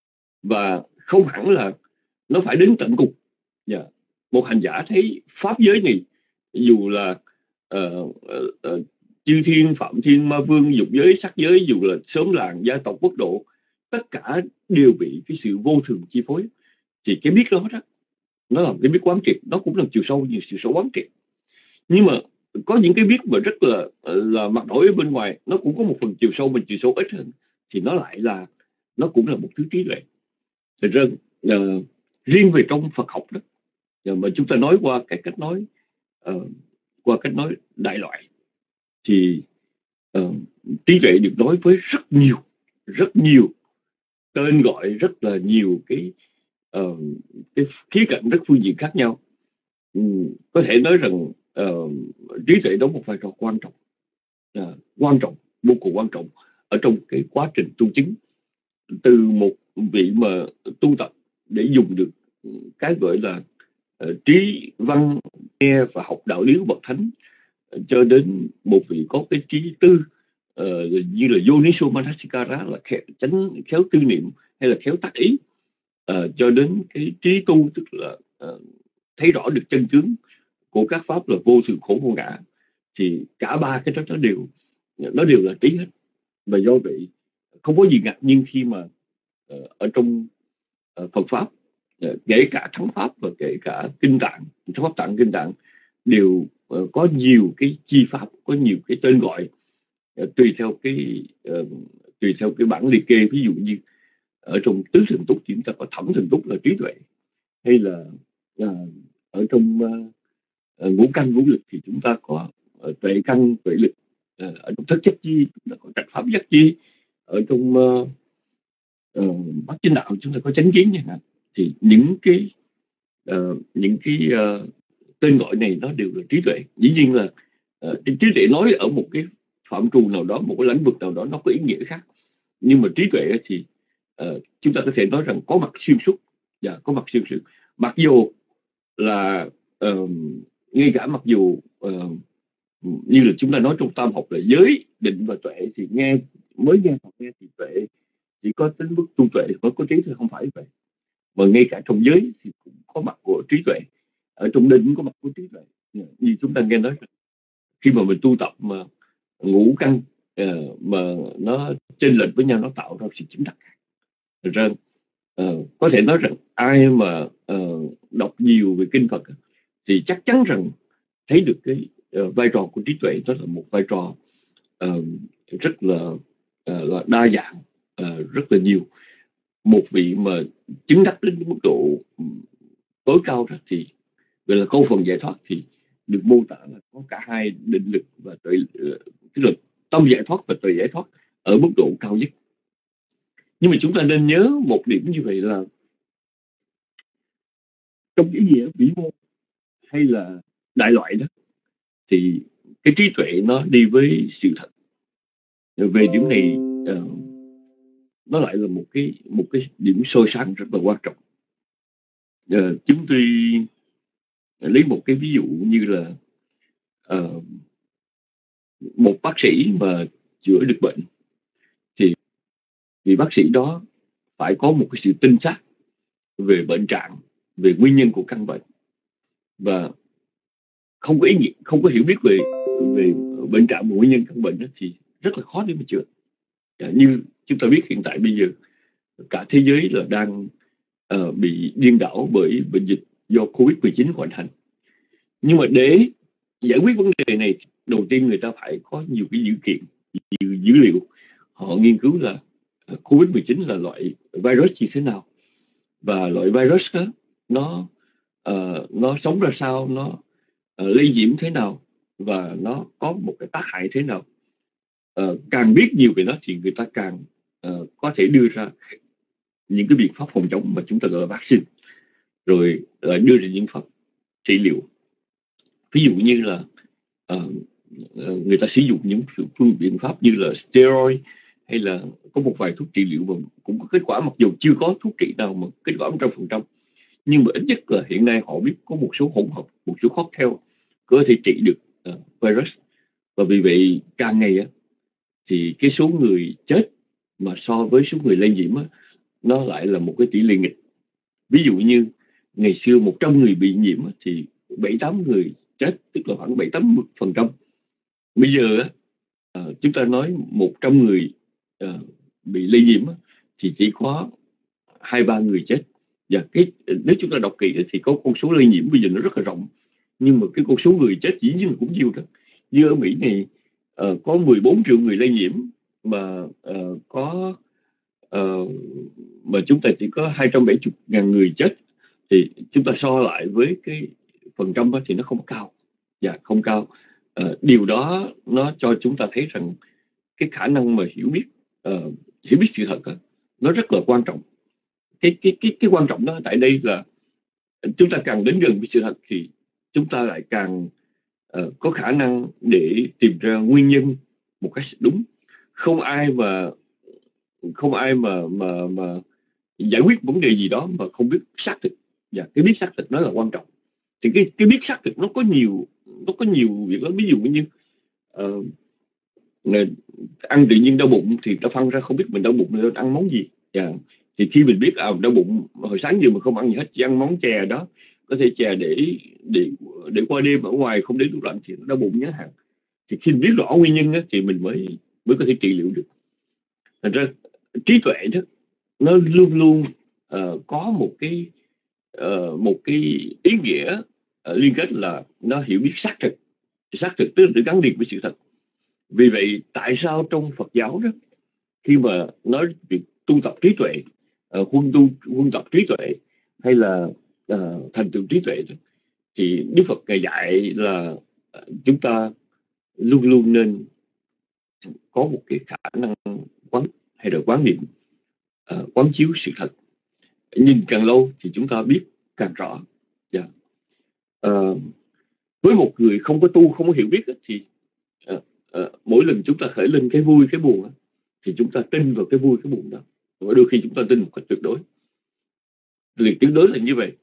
và không hẳn là nó phải đến tận cùng. Yeah. Một hành giả thấy pháp giới này, dù là uh, uh, uh, chư thiên, phạm thiên, ma vương, dục giới, sắc giới, dù là xóm làng, gia tộc, quốc độ, tất cả đều bị cái sự vô thường chi phối. Thì cái biết đó, đó nó là cái biết quán triệt, nó cũng là chiều sâu như chiều sâu quán triệt. Nhưng mà có những cái biết mà rất là là mặt nổi ở bên ngoài, nó cũng có một phần chiều sâu, mình chiều sâu ít hơn, thì nó lại là nó cũng là một thứ trí tuệ. Thật ra uh, riêng về trong Phật học đó, mà chúng ta nói qua cái cách nói uh, qua cách nói đại loại, thì uh, trí tuệ được nói với rất nhiều rất nhiều tên gọi, rất là nhiều cái uh, cái khía cạnh rất phương diện khác nhau. Um, có thể nói rằng uh, trí tuệ đóng một vai trò quan trọng, uh, quan trọng vô cùng quan trọng ở trong cái quá trình tu chứng. Từ một vị mà tu tập để dùng được cái gọi là uh, trí văn nghe và học đạo lý của bậc thánh, cho đến một vị có cái trí tư uh, như là Yoniso Manasikara, là khéo, chánh khéo tư niệm hay là khéo tác ý, uh, cho đến cái trí tu, tức là uh, thấy rõ được chân tướng của các pháp là vô thường, khổ, vô ngã. Thì cả ba cái đó nó đều nó đều là trí hết. Và do vậy không có gì ngạc nhiên khi mà uh, ở trong uh, Phật pháp, uh, kể cả thắng pháp và kể cả kinh tạng, thắng pháp tạng, kinh tạng đều uh, có nhiều cái chi pháp, có nhiều cái tên gọi uh, tùy theo cái uh, tùy theo cái bản liệt kê. Ví dụ như ở trong tứ thần túc chúng ta có thẩm thần túc là trí tuệ, hay là uh, ở trong uh, ngũ căn ngũ lực thì chúng ta có uh, tuệ căn tuệ lực, uh, ở trong thất giác chi chúng ta có trạch pháp giác chi, ở trong uh, uh, bát chánh đạo chúng ta có chánh kiến chẳng hạn. Thì những cái uh, những cái uh, tên gọi này nó đều là trí tuệ. Dĩ nhiên là uh, trí tuệ nói ở một cái phạm trù nào đó, một cái lĩnh vực nào đó nó có ý nghĩa khác, nhưng mà trí tuệ thì uh, chúng ta có thể nói rằng có mặt xuyên suốt, và có mặt xuyên suốt. Mặc dù là uh, ngay cả mặc dù uh, như là chúng ta nói trong tam học là giới, định và tuệ, thì nghe mới nghe học nghe thì tuệ chỉ có tính mức tu tuệ mới có trí, thì không phải vậy. Mà ngay cả trong giới thì cũng có mặt của trí tuệ, ở trong định cũng có mặt của trí tuệ. Như chúng ta nghe nói khi mà mình tu tập mà ngũ căn uh, mà nó chênh lệch với nhau, nó tạo ra sự chứng đắc. Thật ra uh, có thể nói rằng ai mà uh, đọc nhiều về kinh Phật thì chắc chắn rằng thấy được cái uh, vai trò của trí tuệ. Đó là một vai trò uh, rất là, uh, là đa dạng, uh, rất là nhiều. Một vị mà chứng đắc đến mức độ tối cao đó thì gọi là câu phần giải thoát, thì được mô tả là có cả hai định lực và tuệ, tức là tâm giải thoát và tuệ giải thoát ở mức độ cao nhất. Nhưng mà chúng ta nên nhớ một điểm như vậy là trong cái nghĩa vĩ mô hay là đại loại đó, thì cái trí tuệ nó đi với sự thật. Về điểm này uh, nó lại là một cái một cái điểm soi sáng rất là quan trọng. Uh, chúng tôi lấy một cái ví dụ như là uh, một bác sĩ mà chữa được bệnh, thì vì bác sĩ đó phải có một cái sự tinh xác về bệnh trạng, về nguyên nhân của căn bệnh, và không có ý nghĩa, không có hiểu biết về về bệnh trạng và nguyên nhân căn bệnh đó, thì rất là khó để mà chữa. Như chúng ta biết hiện tại bây giờ cả thế giới là đang uh, bị điên đảo bởi bệnh dịch do Covid mười chín hoành hành. Nhưng mà để giải quyết vấn đề này, đầu tiên người ta phải có nhiều cái dữ kiện, nhiều dữ liệu. Họ nghiên cứu là Covid mười chín là loại virus như thế nào, và loại virus đó nó uh, nó sống ra sao, nó uh, lây nhiễm thế nào, và nó có một cái tác hại thế nào. Uh, càng biết nhiều về nó thì người ta càng uh, có thể đưa ra những cái biện pháp phòng chống mà chúng ta gọi là vaccine, rồi uh, đưa ra những pháp trị liệu. Ví dụ như là uh, uh, người ta sử dụng những phương biện pháp như là steroid, hay là có một vài thuốc trị liệu mà cũng có kết quả, mặc dù chưa có thuốc trị nào mà kết quả một trăm phần trăm. nhưng mà ít nhất là hiện nay họ biết có một số hỗn hợp, một số cocktail có thể trị được uh, virus. Và vì vậy càng ngày á, thì cái số người chết mà so với số người lây nhiễm á, nó lại là một cái tỷ lệ nghịch. Ví dụ như ngày xưa một trăm người bị nhiễm á, thì bảy tám người chết, tức là khoảng bảy tám phần trăm. Bây giờ á, uh, chúng ta nói một trăm người uh, bị lây nhiễm á, thì chỉ có hai ba người chết. Và cái nếu chúng ta đọc kỹ thì có con số lây nhiễm bây giờ nó rất là rộng, nhưng mà cái con số người chết dĩ nhiên cũng nhiều đó. Như ở Mỹ này uh, có mười bốn triệu người lây nhiễm mà uh, có uh, mà chúng ta chỉ có hai trăm bảy mươi ngàn người chết, thì chúng ta so lại với cái phần trăm đó thì nó không cao. Dạ, không cao. Uh, điều đó nó cho chúng ta thấy rằng cái khả năng mà hiểu biết uh, hiểu biết sự thật đó, nó rất là quan trọng. Cái cái cái cái quan trọng đó tại đây là chúng ta càng đến gần với sự thật thì chúng ta lại càng uh, có khả năng để tìm ra nguyên nhân một cách đúng. Không ai mà không ai mà mà mà giải quyết vấn đề gì đó mà không biết xác thực. Và cái biết xác thực nó là quan trọng. Thì cái cái biết xác thực nó có nhiều nó có nhiều việc lắm. Ví dụ như uh, ăn tự nhiên đau bụng thì ta phân ra không biết mình đau bụng nên ăn món gì. Yeah. Thì khi mình biết à, đau bụng hồi sáng giờ mà không ăn gì hết, chỉ ăn món chè đó, có thể chè để để để qua đêm ở ngoài không để tủ lạnh thì nó đau bụng nhé hạn. Thì khi mình biết rõ nguyên nhân á, thì mình mới mới có thể trị liệu được. Thành ra trí tuệ đó nó luôn luôn uh, có một cái uh, một cái ý nghĩa uh, liên kết là nó hiểu biết xác thực. Xác thực tức là gắn liền với sự thật. Vì vậy tại sao trong Phật giáo đó, khi mà nói việc tu tập trí tuệ, uh, huân tu huân tập trí tuệ hay là uh, thành tựu trí tuệ đó, thì Đức Phật Ngài dạy là uh, chúng ta luôn luôn nên có một cái khả năng quán hay là quán niệm, uh, quán chiếu sự thật. Nhìn càng lâu thì chúng ta biết càng rõ. Yeah. Uh, với một người không có tu, không có hiểu biết thì uh, uh, mỗi lần chúng ta khởi lên cái vui cái buồn thì chúng ta tin vào cái vui cái buồn đó. Và đôi khi chúng ta tin một cách tuyệt đối. Việc tuyệt đối là như vậy.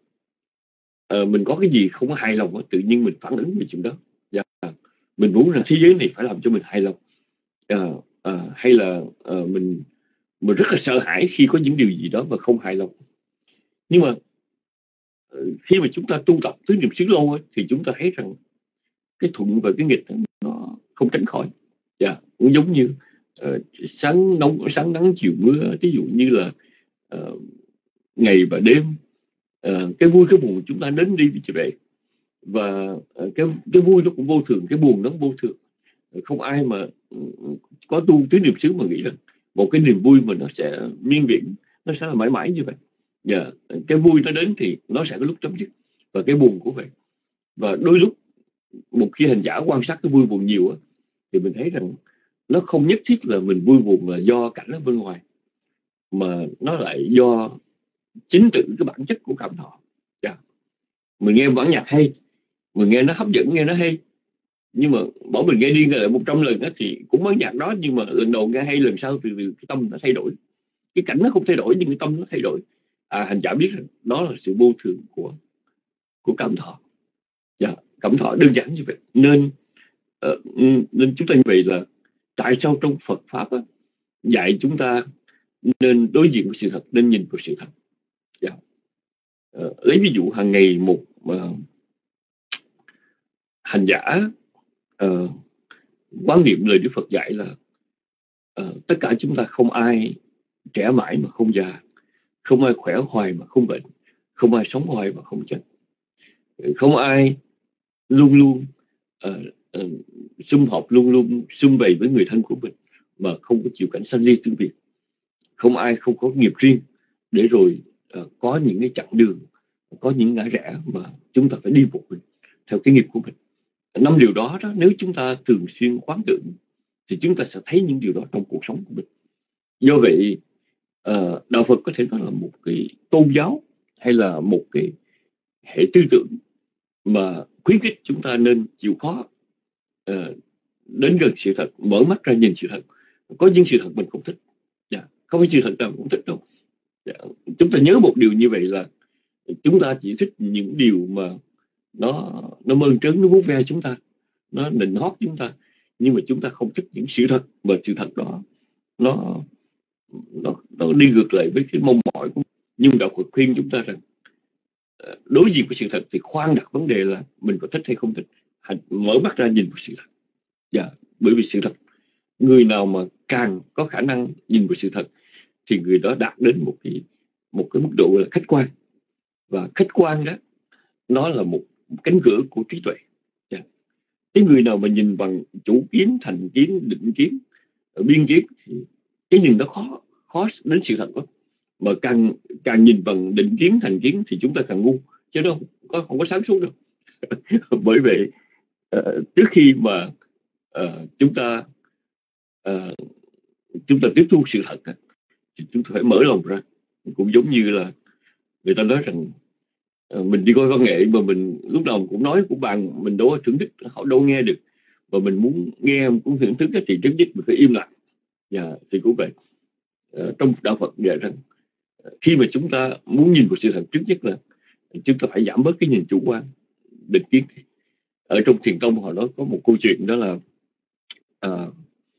Uh, mình có cái gì không có hài lòng tự nhiên mình phản ứng về chuyện đó. Yeah. Mình muốn rằng thế giới này phải làm cho mình hài lòng. Uh, uh, hay là uh, mình mình rất là sợ hãi khi có những điều gì đó mà không hài lòng. Nhưng mà khi mà chúng ta tu tập tứ niệm xứ lâu ấy, thì chúng ta thấy rằng cái thuận và cái nghịch nó không tránh khỏi. Yeah. Cũng giống như uh, sáng nóng sáng nắng chiều mưa, ví dụ như là uh, ngày và đêm, uh, cái vui cái buồn chúng ta đến đi như vậy. Và uh, cái cái vui nó cũng vô thường, cái buồn nó cũng vô thường. Không ai mà uh, có tu tứ niệm xứ mà nghĩ rằng một cái niềm vui mà nó sẽ miên viễn, nó sẽ là mãi mãi như vậy. Yeah. Cái vui nó đến thì nó sẽ có lúc chấm dứt, và cái buồn cũng vậy. Và đôi lúc một khi hành giả quan sát cái vui buồn nhiều á, thì mình thấy rằng nó không nhất thiết là mình vui buồn là do cảnh ở bên ngoài, mà nó lại do chính tự cái bản chất của cảm thọ. Yeah. Mình nghe bản nhạc hay, mình nghe nó hấp dẫn, nghe nó hay, nhưng mà bảo mình nghe đi nghe lại một trăm lần á thì cũng bản nhạc đó, nhưng mà lần đầu nghe hay, lần sau từ từ cái tâm nó thay đổi. Cái cảnh nó không thay đổi nhưng cái tâm nó thay đổi. À, hành giả biết rằng đó là sự vô thường của của cảm thọ. Yeah. Cảm thọ đơn giản như vậy. Nên uh, nên chúng ta như vậy là tại sao trong Phật pháp á, dạy chúng ta nên đối diện với sự thật, nên nhìn vào sự thật. Yeah. Uh, lấy ví dụ hàng ngày một uh, hành giả uh, quán niệm lời Đức Phật dạy là uh, tất cả chúng ta không ai trẻ mãi mà không già, không ai khỏe hoài mà không bệnh, không ai sống hoài mà không chết, không ai luôn luôn uh, uh, sum họp, luôn luôn sum vầy với người thân của mình mà không có chịu cảnh sanh ly tử biệt. Không ai không có nghiệp riêng để rồi uh, có những cái chặng đường, có những ngã rẽ mà chúng ta phải đi một mình theo cái nghiệp của mình. Năm điều đó, đó nếu chúng ta thường xuyên quán tưởng thì chúng ta sẽ thấy những điều đó trong cuộc sống của mình. Do vậy uh, đạo Phật có thể nói là một cái tôn giáo hay là một cái hệ tư tưởng mà khuyến khích chúng ta nên chịu khó uh, đến gần sự thật, mở mắt ra nhìn sự thật. Có những sự thật mình không thích, yeah. Không phải sự thật nào mình cũng thích đâu. Yeah. Chúng ta nhớ một điều như vậy là Chúng ta chỉ thích những điều mà nó nó mơn trớn, nó vuốt ve chúng ta, nó nịnh hót chúng ta, nhưng mà chúng ta không thích những sự thật, và sự thật đó nó nó nó đi ngược lại với cái mong mỏi của mình. Nhưng đạo Phật khuyên chúng ta rằng đối diện với sự thật thì khoan đặt vấn đề là mình có thích hay không thích, hãy mở mắt ra nhìn vào sự thật. Dạ, bởi vì sự thật, người nào mà càng có khả năng nhìn vào sự thật thì người đó đạt đến một cái một cái mức độ là khách quan, và khách quan đó nó là một cánh cửa của trí tuệ. Yeah. Cái người nào mà nhìn bằng chủ kiến, thành kiến, định kiến, biên kiến thì cái nhìn đó khó khó đến sự thật lắm. Mà càng càng nhìn bằng định kiến, thành kiến thì chúng ta càng ngu, chứ đâu có không có sáng suốt đâu. Bởi vậy uh, trước khi mà uh, chúng ta uh, chúng ta tiếp thu sự thật thì chúng ta phải mở lòng ra. Cũng giống như là người ta nói rằng uh, mình đi coi văn nghệ mà mình lúc nào cũng nói của bạn mình đâu có thưởng thức, họ đâu nghe được, và mình muốn nghe cũng thưởng thức thì trước nhất mình phải im lặng. Và thì cũng vậy, uh, trong đạo Phật dạy rằng khi mà chúng ta muốn nhìn vào sự thật, trước nhất là chúng ta phải giảm bớt cái nhìn chủ quan, định kiến. Ở trong thiền tông họ nói có một câu chuyện, đó là uh,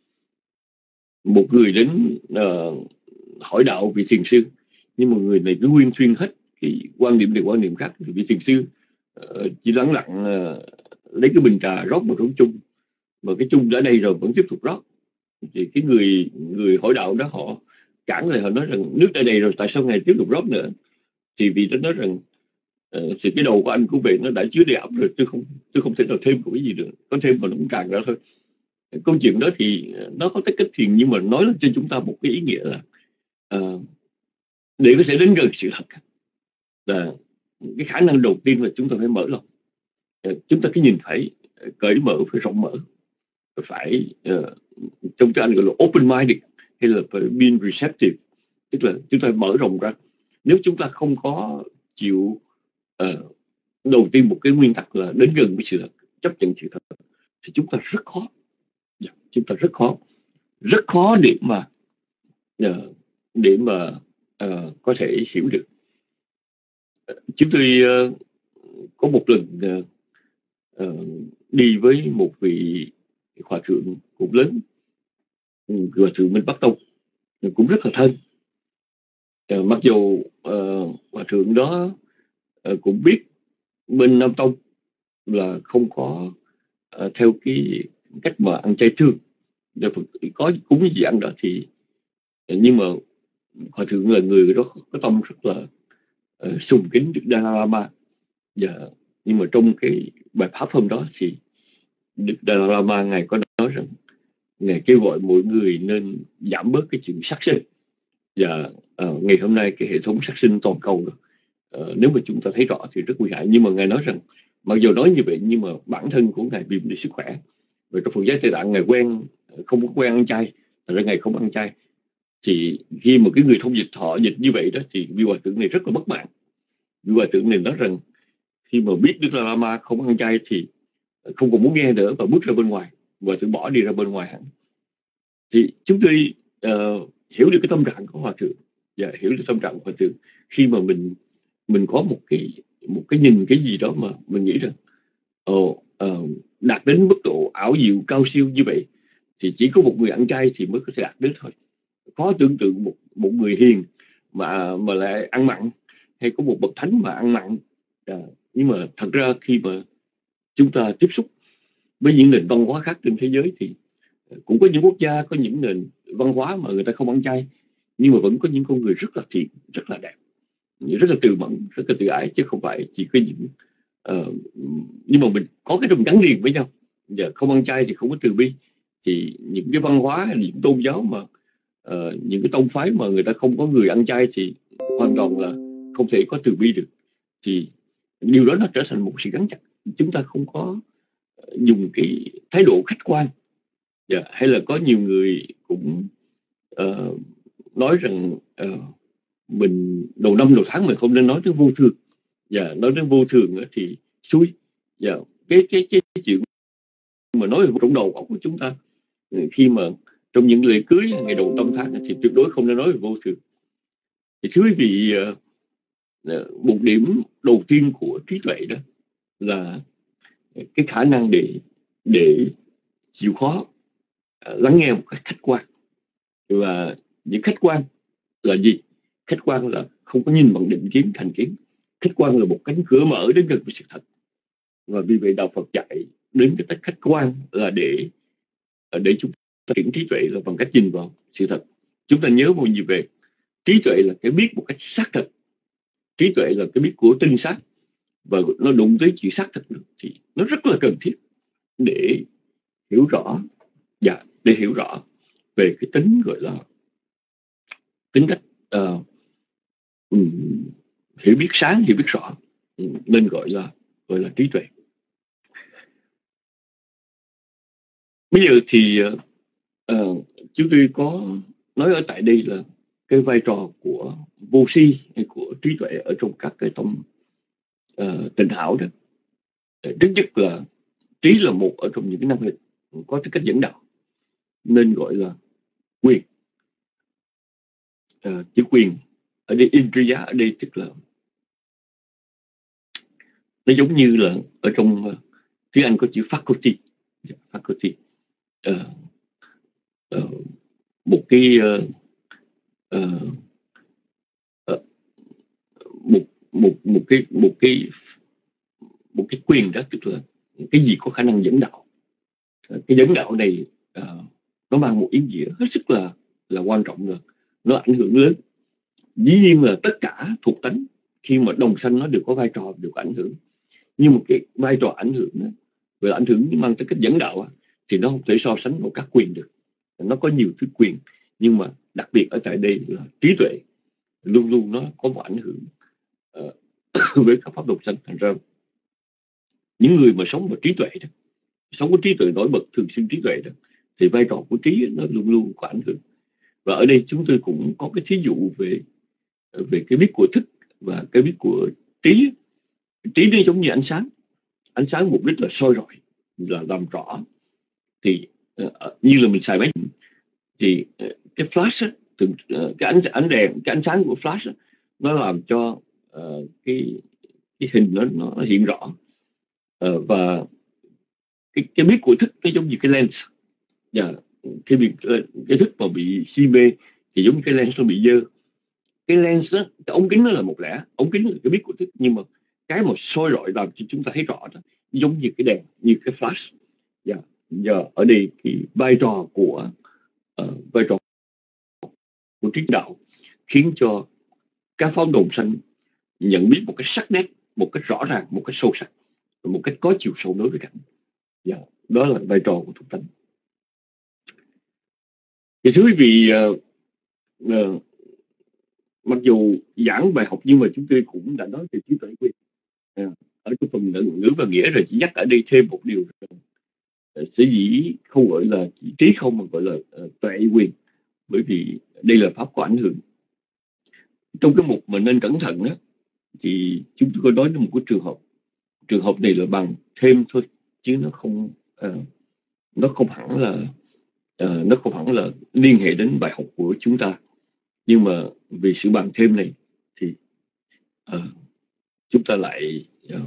một người đến uh, hỏi đạo vị thiền sư, nhưng mà người này cứ nguyên thuyên hết cái quan điểm này quan điểm khác. Thì vị thiền sư uh, chỉ lắng lặng uh, lấy cái bình trà rót một trong chung, mà cái chung đã đây rồi vẫn tiếp tục rót. Thì cái người người hỏi đạo đó họ cản lại, họ nói rằng nước đã đầy rồi, tại sao ngài tiếp tục rót nữa? Thì vị đó nói rằng uh, thì cái đầu của anh của vị nó đã chứa đầy ẩm rồi, tôi không tôi không thể nào thêm một cái gì nữa, có thêm mà nó cũng tràn ra thôi. Câu chuyện đó thì nó có tất cách thiền, nhưng mà nói cho chúng ta một cái ý nghĩa là uh, để có thể đến gần sự thật là cái khả năng đầu tiên là chúng ta phải mở lòng. Uh, chúng ta cái nhìn phải cởi mở, phải rộng mở, phải uh, trong tiếng Anh gọi là open minded, hay là phải being receptive, tức là chúng ta mở rộng ra. Nếu chúng ta không có chịu uh, đầu tiên một cái nguyên tắc là đến gần với sự thật, chấp nhận sự thật, thì chúng ta rất khó chúng ta rất khó rất khó để mà uh, để mà uh, có thể hiểu được. Chúng tôi uh, có một lần uh, uh, đi với một vị hòa thượng cũng lớn, hòa thượng Minh Bắc Tông, cũng rất là thân. Uh, mặc dù uh, hòa thượng đó uh, cũng biết bên Nam Tông là không có uh, theo cái cách mà ăn chay trường, có cúng gì ăn đó, thì nhưng mà hòa thượng là người đó có tâm rất là uh, sùng kính Đức Dalai Lama. Và nhưng mà trong cái bài pháp hôm đó thì Đức Dalai Lama ngài có nói rằng ngài kêu gọi mọi người nên giảm bớt cái chuyện sát sinh. Và uh, ngày hôm nay cái hệ thống sát sinh toàn cầu đó, uh, nếu mà chúng ta thấy rõ thì rất nguy hại. Nhưng mà ngài nói rằng mặc dù nói như vậy, nhưng mà bản thân của ngài vì vấn đề sức khỏe, và trong Phật giáo Tây Tạng ngài quen không có quen ăn chay, thành ra ngài không ăn chay. Thì khi mà cái người thông dịch họ dịch như vậy đó, thì vị hòa thượng này rất là bất mãn. Vị hòa thượng này nói rằng khi mà biết Đức Dalai Lama không ăn chay thì không còn muốn nghe nữa, và bước ra bên ngoài, và tự bỏ đi ra bên ngoài hẳn. Thì chúng tôi uh, hiểu được cái tâm trạng của hòa thượng, và hiểu được tâm trạng của hòa thượng khi mà mình mình có một cái một cái nhìn cái gì đó mà mình nghĩ rằng uh, uh, đạt đến mức độ ảo diệu cao siêu như vậy thì chỉ có một người ăn chay thì mới có thể đạt đến thôi. Khó tưởng tượng một một người hiền mà mà lại ăn mặn, hay có một bậc thánh mà ăn mặn. À, nhưng mà thật ra khi mà chúng ta tiếp xúc với những nền văn hóa khác trên thế giới thì cũng có những quốc gia, có những nền văn hóa mà người ta không ăn chay, nhưng mà vẫn có những con người rất là thiện, rất là đẹp, rất là từ mẫn, rất là từ ái, chứ không phải chỉ có những uh, nhưng mà mình có cái đồng gắn liền với nhau. Giờ không ăn chay thì không có từ bi. Thì những cái văn hóa, những tôn giáo mà uh, những cái tông phái mà người ta không có người ăn chay thì hoàn toàn là không thể có từ bi được. Thì điều đó nó trở thành một sự gắn chặt. Chúng ta không có dùng cái thái độ khách quan. Yeah. Hay là có nhiều người cũng uh, nói rằng uh, mình đầu năm đầu tháng mình không nên nói đến vô thường. Yeah. Nói đến vô thường thì xui. Yeah. Cái, cái, cái chuyện mà nói về trong đầu óc của chúng ta, khi mà trong những lễ cưới ngày đầu năm tháng thì tuyệt đối không nên nói về vô thường. Thì thưa quý vị, uh, một điểm đầu tiên của trí tuệ đó là cái khả năng để để chịu khó lắng nghe một cách khách quan. Và những khách quan là gì? Khách quan là không có nhìn bằng định kiến thành kiến. Khách quan là một cánh cửa mở đến gần với sự thật. Và vì vậy đạo Phật dạy đến cái cách khách quan là để để chúng ta triển trí tuệ là bằng cách nhìn vào sự thật. Chúng ta nhớ một gì về trí tuệ là cái biết một cách xác thực. Trí tuệ là cái biết của tinh xác, và nó đụng tới chuyện xác thực thì nó rất là cần thiết để hiểu rõ và để hiểu rõ về cái tính gọi là tính cách uh, um, hiểu biết sáng, hiểu biết rõ, um, nên gọi là gọi là trí tuệ. Bây giờ thì uh, uh, chúng tôi có nói ở tại đây là cái vai trò của vô si hay của trí tuệ ở trong các cái tông uh, tịnh hảo đó. Trước nhất là trí là một ở trong những cái năng lực có tính cách dẫn đạo, nên gọi là quyền. Uh, chữ quyền ở đây, indriya ở đây tức là nó giống như là ở trong uh, tiếng Anh có chữ faculty, faculty uh, uh, một cái uh, uh, uh, một một một cái một cái một cái quyền đó, tức là cái gì có khả năng dẫn đạo. Uh, cái dẫn đạo này uh, nó mang một ý nghĩa hết sức là là quan trọng, là nó ảnh hưởng lớn. Dĩ nhiên là tất cả thuộc tánh khi mà đồng sanh nó đều có vai trò, đều có ảnh hưởng. Nhưng một cái vai trò ảnh hưởng đó, về ảnh hưởng mang tới cách dẫn đạo thì nó không thể so sánh với các quyền được. Nó có nhiều thứ quyền, nhưng mà đặc biệt ở tại đây là trí tuệ luôn luôn nó có một ảnh hưởng uh, với các pháp đồng sanh. Thành ra những người mà sống với trí tuệ đó, sống với trí tuệ nổi bật, thường xuyên trí tuệ đó, thì vai trò của trí nó luôn luôn có ảnh hưởng. Và ở đây chúng tôi cũng có cái thí dụ về về cái biết của thức và cái biết của trí. Trí nó giống như ánh sáng. Ánh sáng mục đích là soi rọi, là làm rõ. Thì uh, như là mình xài máy thì uh, cái flash á, thường, uh, cái ánh ánh đèn, cái ánh sáng của flash á, nó làm cho uh, cái cái hình nó nó hiện rõ. Uh, và cái cái biết của thức nó giống như cái lens. Và cái việc cái thức mà bị si mê thì giống như cái lens nó bị dơ. Cái lens đó, cái ống kính nó là một lẽ, ống kính là cái biết của thức, nhưng mà cái mà soi rọi làm cho chúng ta thấy rõ đó giống như cái đèn, như cái flash. Dạ, yeah. Giờ ở đây cái vai trò của uh, vai trò của trí đạo khiến cho các pháp đồng sanh nhận biết một cái sắc nét, một cách rõ ràng, một cách sâu sắc, một cách có chiều sâu đối với cảnh. Dạ, yeah. Đó là vai trò của thuộc tánh. Thì thưa quý vị, uh, uh, mặc dù giảng bài học nhưng mà chúng tôi cũng đã nói về trí tuệ quyền. À, ở trong phần ngữ và nghĩa rồi, chỉ nhắc ở đây thêm một điều, sở dĩ không gọi là trí không mà gọi là uh, tuệ quyền, bởi vì đây là pháp có ảnh hưởng. Trong cái mục mà nên cẩn thận đó, thì chúng tôi có nói đến một cái trường hợp. Trường hợp này là bằng thêm thôi, chứ nó không uh, nó không hẳn là uh, nó không hẳn là liên hệ đến bài học của chúng ta. Nhưng mà vì sự bàn thêm này thì uh, chúng ta lại uh,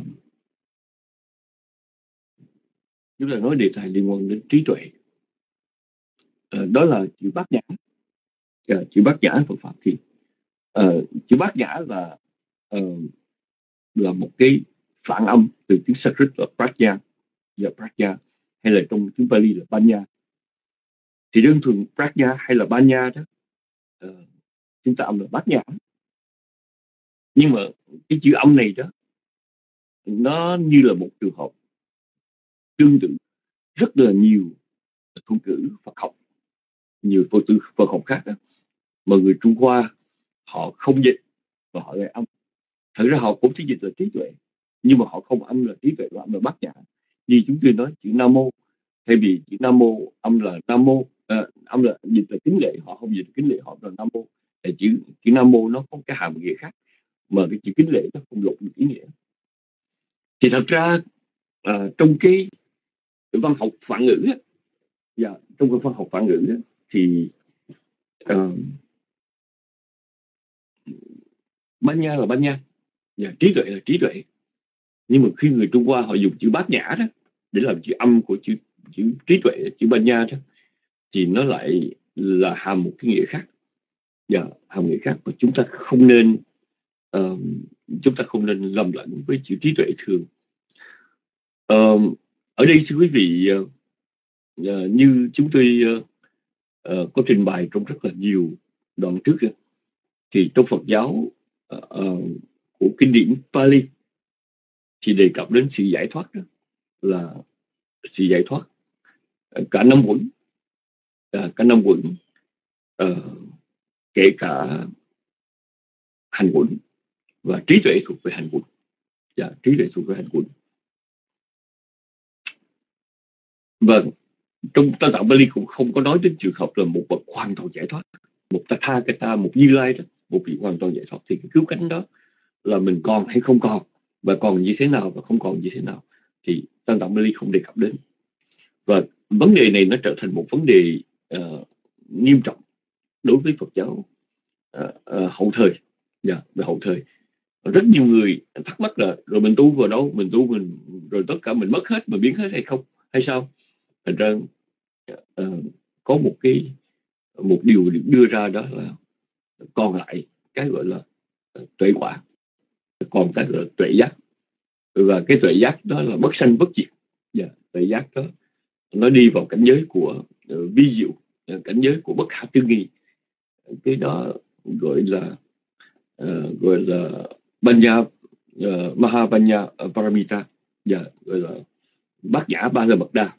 chúng ta nói đề tài liên quan đến trí tuệ. Uh, đó là chữ bát nhã. Uh, chữ bát nhã Phật pháp thì uh, chữ bát nhã là uh, là một cái phản âm từ tiếng Sanskrit là prajna và prajna, hay là trong tiếng Pali là panya. Thì đơn thuần prajna hay là panya đó, uh, chúng ta âm là bát nhã. Nhưng mà cái chữ âm này đó, nó như là một trường hợp tương tự rất là nhiều ngôn ngữ Phật học, nhiều Phật tử Phật học khác đó, mà người Trung Hoa họ không dịch và họ lại âm. Thật ra họ cũng chỉ dịch là trí tuệ, nhưng mà họ không âm là trí tuệ, và âm là bát nhã. Như chúng tôi nói chữ Nam Mô, thay vì chữ Nam Mô âm là Nam Mô, à, âm là dịch là kính lệ, họ không dịch kính lệ, họ là Nam Mô. Thì chữ chữ Nam Mô nó có cái hàm nghĩa khác, mà cái chữ kính lệ nó không lộn được ý nghĩa. Thì thật ra à, trong cái văn học phản ngữ á, dạ, trong cái văn học phản ngữ á, thì uh, bát nhã là bát nhã, Và trí tuệ là trí tuệ. Nhưng mà khi người Trung Hoa họ dùng chữ bát nhã đó để làm chữ âm của chữ chữ trí tuệ, chữ Banya đó, thì nó lại là hàm một cái nghĩa khác. Dạ, hàm nghĩa khác mà chúng ta không nên uh, chúng ta không nên lầm lẫn với chữ trí tuệ thường. Uh, ở đây thưa quý vị, uh, uh, như chúng tôi uh, uh, có trình bày trong rất là nhiều đoạn trước đó, thì trong Phật giáo uh, uh, của kinh điển Pali thì đề cập đến sự giải thoát đó, là sự giải thoát uh, cả năm quẩn, uh, cả năm quẩn, uh, kể cả hành quẩn, và trí tuệ thuộc về hành quẩn. Dạ, trí tuệ thuộc về hành quẩn. Vâng, trong Tam Tạng Bali cũng không có nói đến trường hợp là một bậc hoàn toàn giải thoát, một Tathagata, một Như Lai đó, một vị hoàn toàn giải thoát. Thì cái cứu cánh đó là mình còn hay không còn, và còn như thế nào và không còn như thế nào, thì Tam Tạng Bali không đề cập đến. Và vấn đề này nó trở thành một vấn đề uh, nghiêm trọng đối với Phật giáo uh, uh, hậu thời. Dạ, về hậu thời, rất nhiều người thắc mắc là rồi mình tu vào đâu, mình tu mình rồi tất cả mình mất hết, mình biến hết hay không, hay sao? Thành ra uh, có một cái một điều được đưa ra, đó là còn lại cái gọi là uh, tuệ quả, còn cái gọi là tuệ giác. Và cái tuệ giác đó là bất sanh bất diệt. Yeah, tuệ giác đó nó đi vào cảnh giới của uh, vi diệu, uh, cảnh giới của bất khả tư nghị. Cái đó gọi là uh, gọi là Banya, uh, Mahabanya uh, Paramita, yeah, gọi là bát nhã ba la mật đa.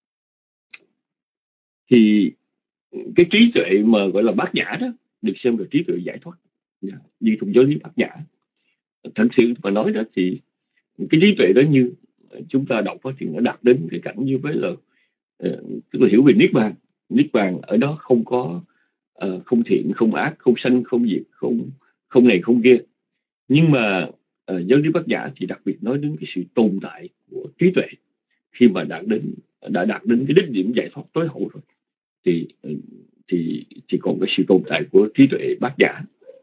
Thì cái trí tuệ mà gọi là bát nhã đó được xem là trí tuệ giải thoát, yeah, như trong giáo lý bát nhã. Thật sự mà nói đó thì cái trí tuệ đó như chúng ta đọc đó, thì nó đạt đến cái cảnh như với là uh, tức là hiểu về niết bàn. Niết bàn ở đó không có uh, không thiện, không ác, không sanh, không diệt, không không này không kia. Nhưng mà uh, giáo lý bát nhã thì đặc biệt nói đến cái sự tồn tại của trí tuệ. Khi mà đạt đến đã đạt đến cái đích điểm giải thoát tối hậu rồi, thì thì thì còn cái sự tồn tại của trí tuệ bát nhã.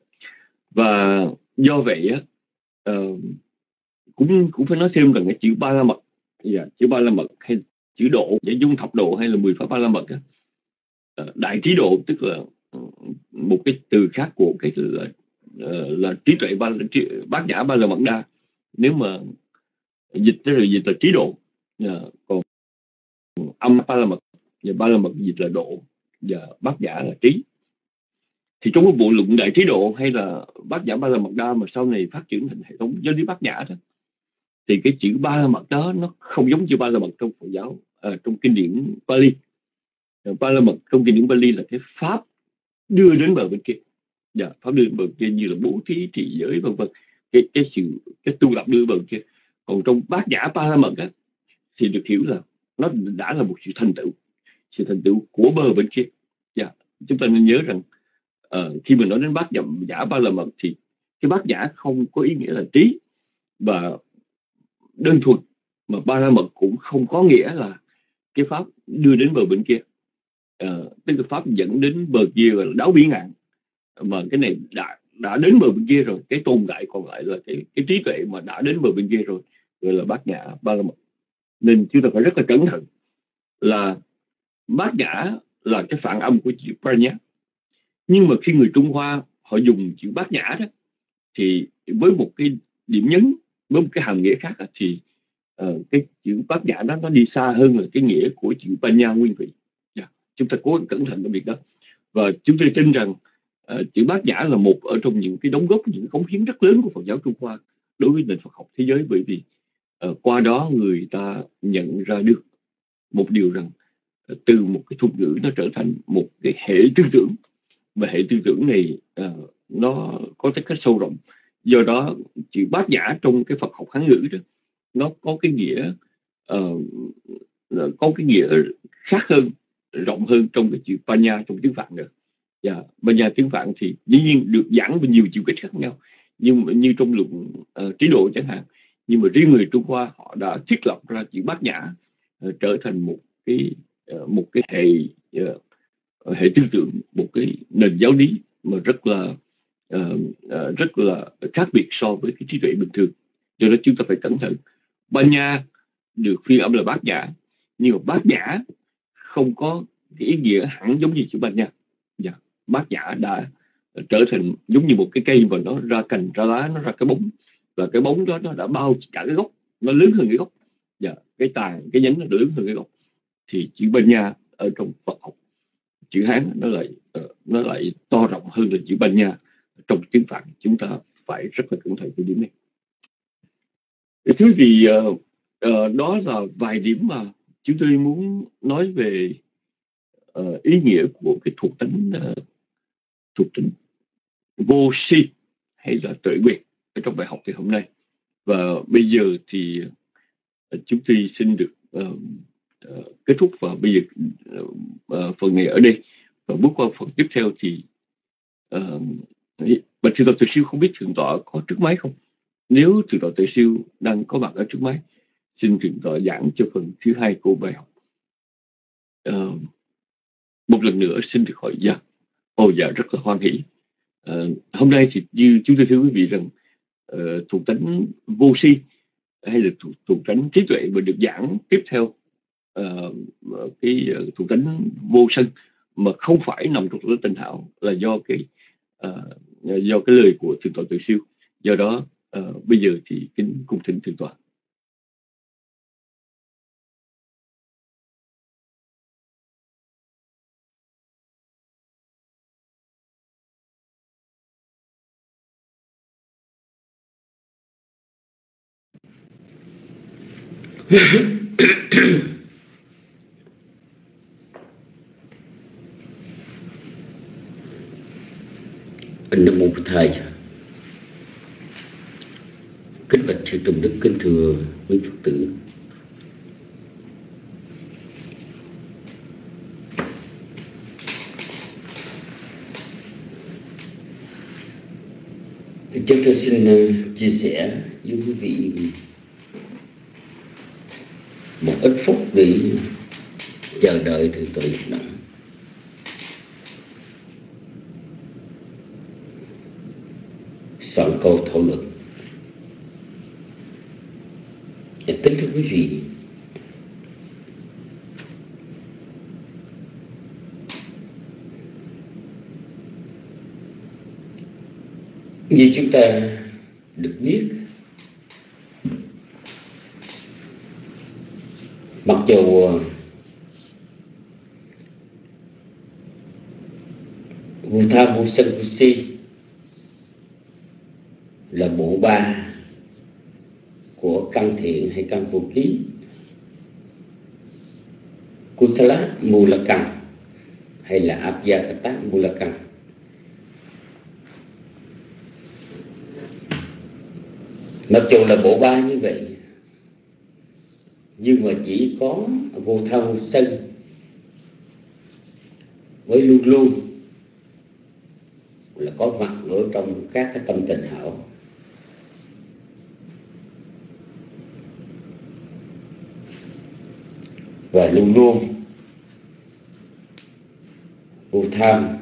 Và do vậy á, uh, cũng cũng phải nói thêm rằng cái chữ ba la mật, yeah, chữ ba la mật hay chữ độ, giải dung thập độ hay là mười pháp ba la mật á, uh, đại trí độ tức là uh, một cái từ khác của cái là, uh, là trí tuệ ba trí, bát nhã ba la mật đa. Nếu mà dịch tới rồi dịch là trí độ, yeah, còn âm ba la mật và ba la mật dịch là độ, và bát nhã là trí. Thì trong cái bộ luận đại trí độ hay là bát nhã ba la mật đa mà sau này phát triển thành hệ thống giáo lý bát nhã đó, thì cái chữ ba la mật đó nó không giống chữ ba la mật trong Phật giáo, à, trong kinh điển Pali. Ba la mật trong kinh điển Pali là cái pháp đưa đến bờ bên kia, dạ, pháp đưa đến bờ bên kia như là bố thí, trì giới, vân vân, cái cái sự cái tu tập đưa bờ bên kia. Còn trong bát nhã ba la mật á, thì được hiểu là nó đã là một sự thành tựu, sự thành tựu của bờ bên kia. Dạ, chúng ta nên nhớ rằng uh, khi mình nói đến bát nhã ba la mật thì cái bát nhã không có ý nghĩa là trí và đơn thuần, mà ba la mật cũng không có nghĩa là cái pháp đưa đến bờ bên kia, uh, tức là pháp dẫn đến bờ kia là đáo bỉ ngạn, mà cái này đã đã đến bờ bên kia rồi. Cái tồn tại còn lại là cái cái trí tuệ mà đã đến bờ bên kia rồi, gọi là bát nhã ba la mật. Nên chúng ta phải rất là cẩn thận là bát nhã là cái phản âm của chữ pranya. Nhưng mà khi người Trung Hoa họ dùng chữ bát nhã đó, thì với một cái điểm nhấn, với một cái hàm nghĩa khác đó, thì uh, cái chữ bát nhã đó nó đi xa hơn là cái nghĩa của chữ panya nguyên vị. Yeah. Chúng ta cố cẩn thận cái việc đó. Và chúng tôi tin rằng uh, chữ bát nhã là một ở trong những cái đóng góp, những cống hiến rất lớn của Phật giáo Trung Hoa đối với nền Phật học thế giới, bởi vì uh, qua đó người ta nhận ra được một điều rằng uh, từ một cái thuật ngữ nó trở thành một cái hệ tư tưởng, và hệ tư tưởng này uh, nó có tính cách sâu rộng. Do đó chữ bát nhã trong cái Phật học Hán ngữ đó, nó có cái nghĩa uh, có cái nghĩa khác hơn, rộng hơn trong cái chữ panya trong tiếng Phạn nữa. Và yeah, panya tiếng Phạn thì dĩ nhiên được giảng với nhiều chiều kích khác nhau, nhưng mà như trong luận uh, trí độ chẳng hạn. Nhưng mà riêng người Trung Hoa họ đã thiết lập ra chữ bát nhã uh, trở thành một cái uh, một cái hệ uh, hệ tư tưởng, một cái nền giáo lý mà rất là uh, uh, rất là khác biệt so với cái trí tuệ bình thường. Do đó chúng ta phải cẩn thận. Banya được phiên âm là bát nhã, nhưng mà bát nhã không có cái ý nghĩa hẳn giống như chữ Banya. Yeah. Bát nhã đã trở thành giống như một cái cây mà nó ra cành ra lá, nó ra cái bóng, và cái bóng đó nó đã bao cả cái gốc, nó lớn hơn cái gốc. Yeah. Cái tàn, cái nhánh nó lớn hơn cái gốc. Thì chữ Banya ở trong Phật học, chữ Hán nó lại uh, nó lại to rộng hơn là chữ Banya trong tiếng Phạn. Chúng ta phải rất là cẩn thận với điểm này. Thứ vì uh, uh, đó là vài điểm mà chúng tôi muốn nói về uh, ý nghĩa của cái thuộc tính uh, thuộc tính vô si hay là tuệ nguyệt ở trong bài học ngày hôm nay. Và bây giờ thì uh, chúng tôi xin được uh, uh, kết thúc, và bây giờ uh, uh, phần này ở đây, và bước qua phần tiếp theo thì uh, và thượng tọa Tuệ Siêu không biết thượng tọa có trước máy không. Nếu thượng tọa Tuệ Siêu đang có mặt ở trước máy, xin thượng tọa giảng cho phần thứ hai của bài học. Uh, một lần nữa xin được hỏi dạ. Ồ dạ, rất là hoan hỷ. Uh, hôm nay thì như chúng tôi thưa quý vị rằng uh, thuộc tính vô si hay là thuộc, thuộc tính trí tuệ mà được giảng tiếp theo uh, cái uh, thuộc tính vô sân mà không phải nằm trong thuộc tính tinh hảo là do cái uh, do cái lời của thượng tọa Tuệ Siêu. Do đó uh, bây giờ thì kính cung thỉnh thượng tọa. Nam mô Phật Thầy. Kính bạch chư tôn đức, kính thưa quý Phật tử. Chúng tôi xin chia sẻ với quý vị một ít phút để chờ đợi thượng tọa nhập động. Soạn câu thảo luận. Kính thưa quý vị, như chúng ta được biết, mặc dù vô tham vô sân vô si là bộ ba của căn thiện hay căn vô ký, Kusala Mulakam hay là Abhyakata Mulakam, mặc dù là bộ ba như vậy, nhưng mà chỉ có vô tham vô sân với luôn luôn là có mặt ở trong các cái tâm tình hảo. Và luôn luôn vô tham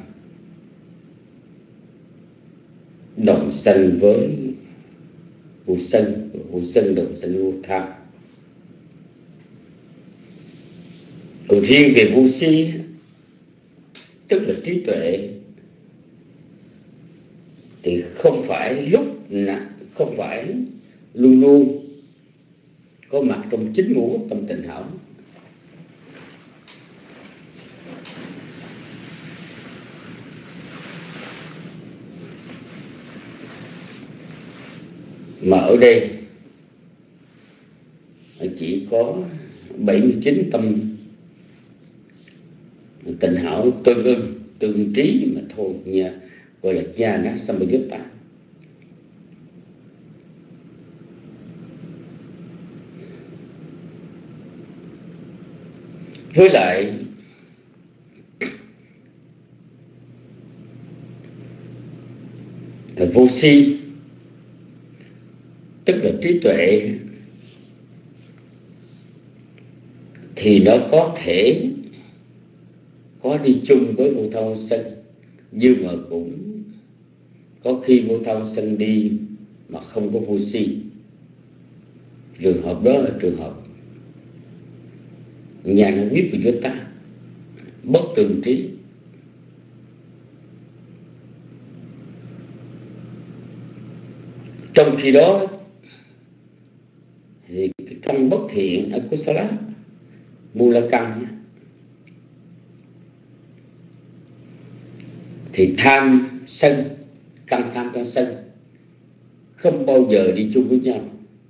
đồng sanh với vô sân, vô sân đồng sanh vô tham. Còn riêng về vô si, tức là trí tuệ, thì không phải lúc nào, không phải luôn luôn có mặt trong chính ngũ tâm tình hảo. Mà ở đây chỉ có bảy mươi chín tâm tình hảo tương ưng, tương trí mà thôi nha, gọi là Jhana Sambayutta. Với lại là vô si, tức là trí tuệ, thì nó có thể có đi chung với vô tham vô sân, nhưng mà cũng Có khi vô tham sân đi mà không có vô si. Trường hợp đó là trường hợp nhà nó viết về chúng ta bất tường trí. Trong khi đó thì cái căn bất thiện ở Kusala, Mula căn, thì tham sân, căn tham căn sân không bao giờ đi chung với nhau.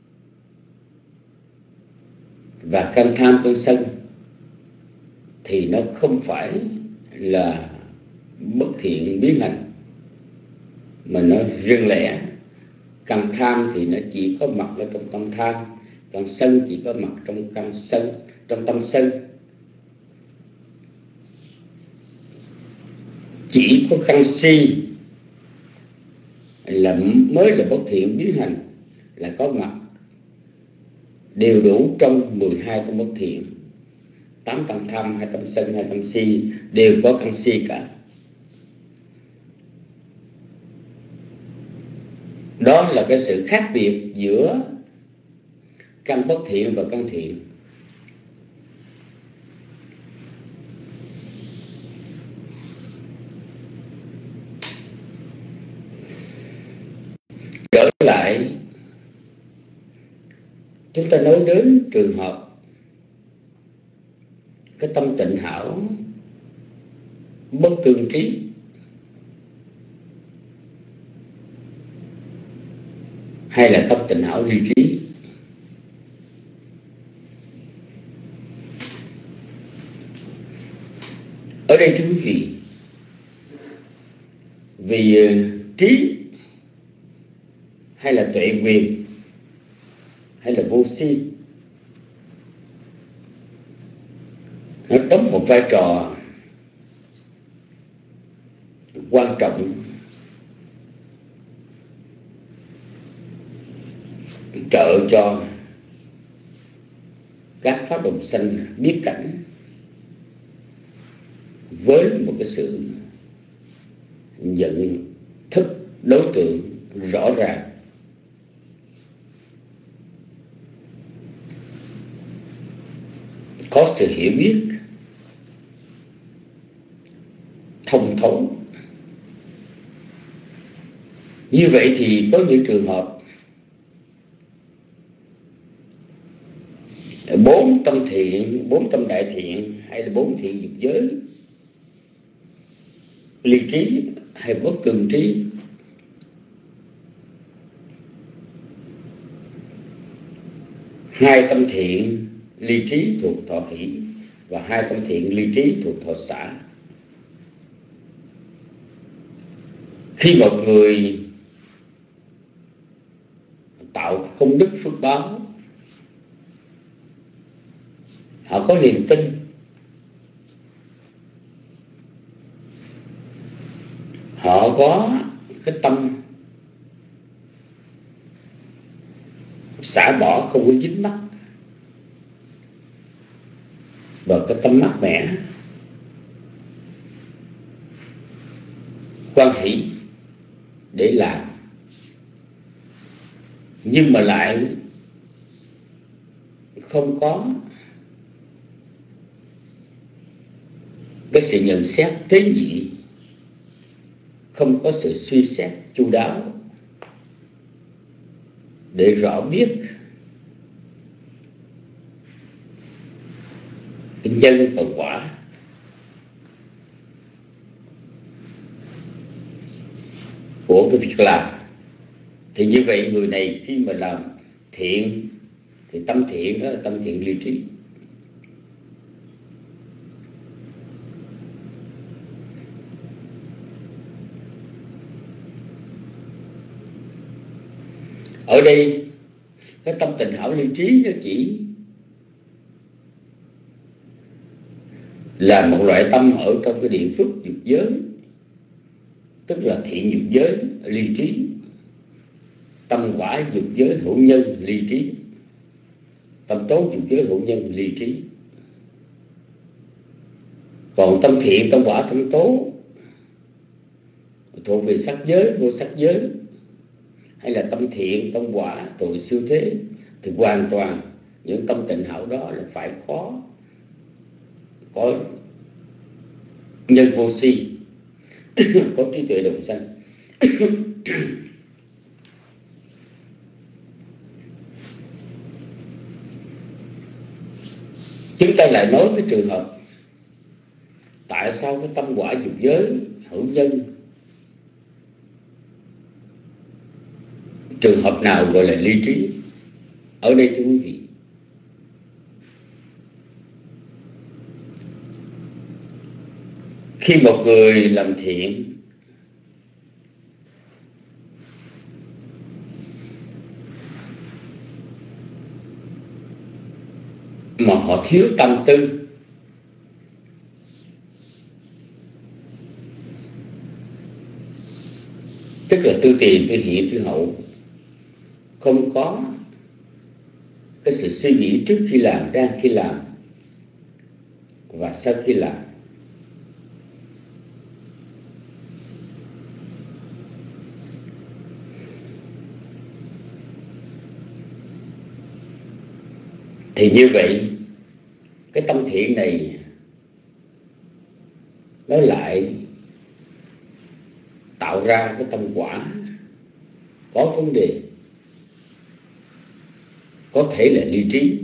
Và căn tham căn sân thì nó không phải là bất thiện biến hành, mà nó riêng lẻ. Căn tham thì nó chỉ có mặt ở trong tâm tham, căn sân chỉ có mặt trong căn sân, trong tâm sân. Chỉ có căn si là mới là bất thiện biến hành, là có mặt đều đủ trong mười hai tâm bất thiện. Tám tâm tham, hai tâm sân, hai tâm si đều có căn si cả. Đó là cái sự khác biệt giữa căn bất thiện và căn thiện. Trở lại, chúng ta nói đến trường hợp cái tâm tịnh hảo bất tương trí. Hay là tâm tịnh hảo ly trí. Ở đây thưa quý vị, vì trí hay là tuệ quyền hay là vô si, nó đóng một vai trò quan trọng trợ cho các pháp đồng sanh biết cảnh với một cái sự nhận thức đối tượng rõ ràng. Có sự hiểu biết thông thấu. Như vậy thì có những trường hợp bốn tâm thiện, bốn tâm đại thiện, hay là bốn thiện dục giới ly trí hay bất tương trí, hai tâm thiện ly trí thuộc thọ hỷ và hai tâm thiện ly trí thuộc thọ xả. Khi một người tạo công đức phước báo, họ có niềm tin, họ có cái tâm xả bỏ không có dính mắc, và cái tâm mát mẻ quan hỷ để làm, nhưng mà lại không có cái sự nhận xét tế nhị, không có sự suy xét chu đáo để rõ biết cái nhân và quả. Của cái việc làm, thì như vậy người này khi mà làm thiện thì tâm thiện đó là tâm thiện ly trí. Ở đây cái tâm tịnh hảo ly trí nó chỉ là một loại tâm ở trong cái điện phước dục giới, tức là thiện dục giới ly trí, tâm quả dục giới hữu nhân ly trí, tâm tốt dục giới hữu nhân ly trí. Còn tâm thiện, tâm quả, tâm tốt thuộc về sắc giới, vô sắc giới, hay là tâm thiện, tâm quả, tội siêu thế, thì hoàn toàn những tâm tịnh hảo đó là phải có có nhân vô si, có trí tuệ đồng sanh. Chúng ta lại nói cái trường hợp tại sao cái tâm quả dục giới hữu nhân, trường hợp nào gọi là ly trí? Ở đây thưa quý vị, khi một người làm thiện mà họ thiếu tâm tư, tức là tư tiền, tư hiện, tư hậu, không có cái sự suy nghĩ trước khi làm, đang khi làm và sau khi làm, thì như vậy cái tâm thiện này nó lại tạo ra cái tâm quả có vấn đề, có thể là ly trí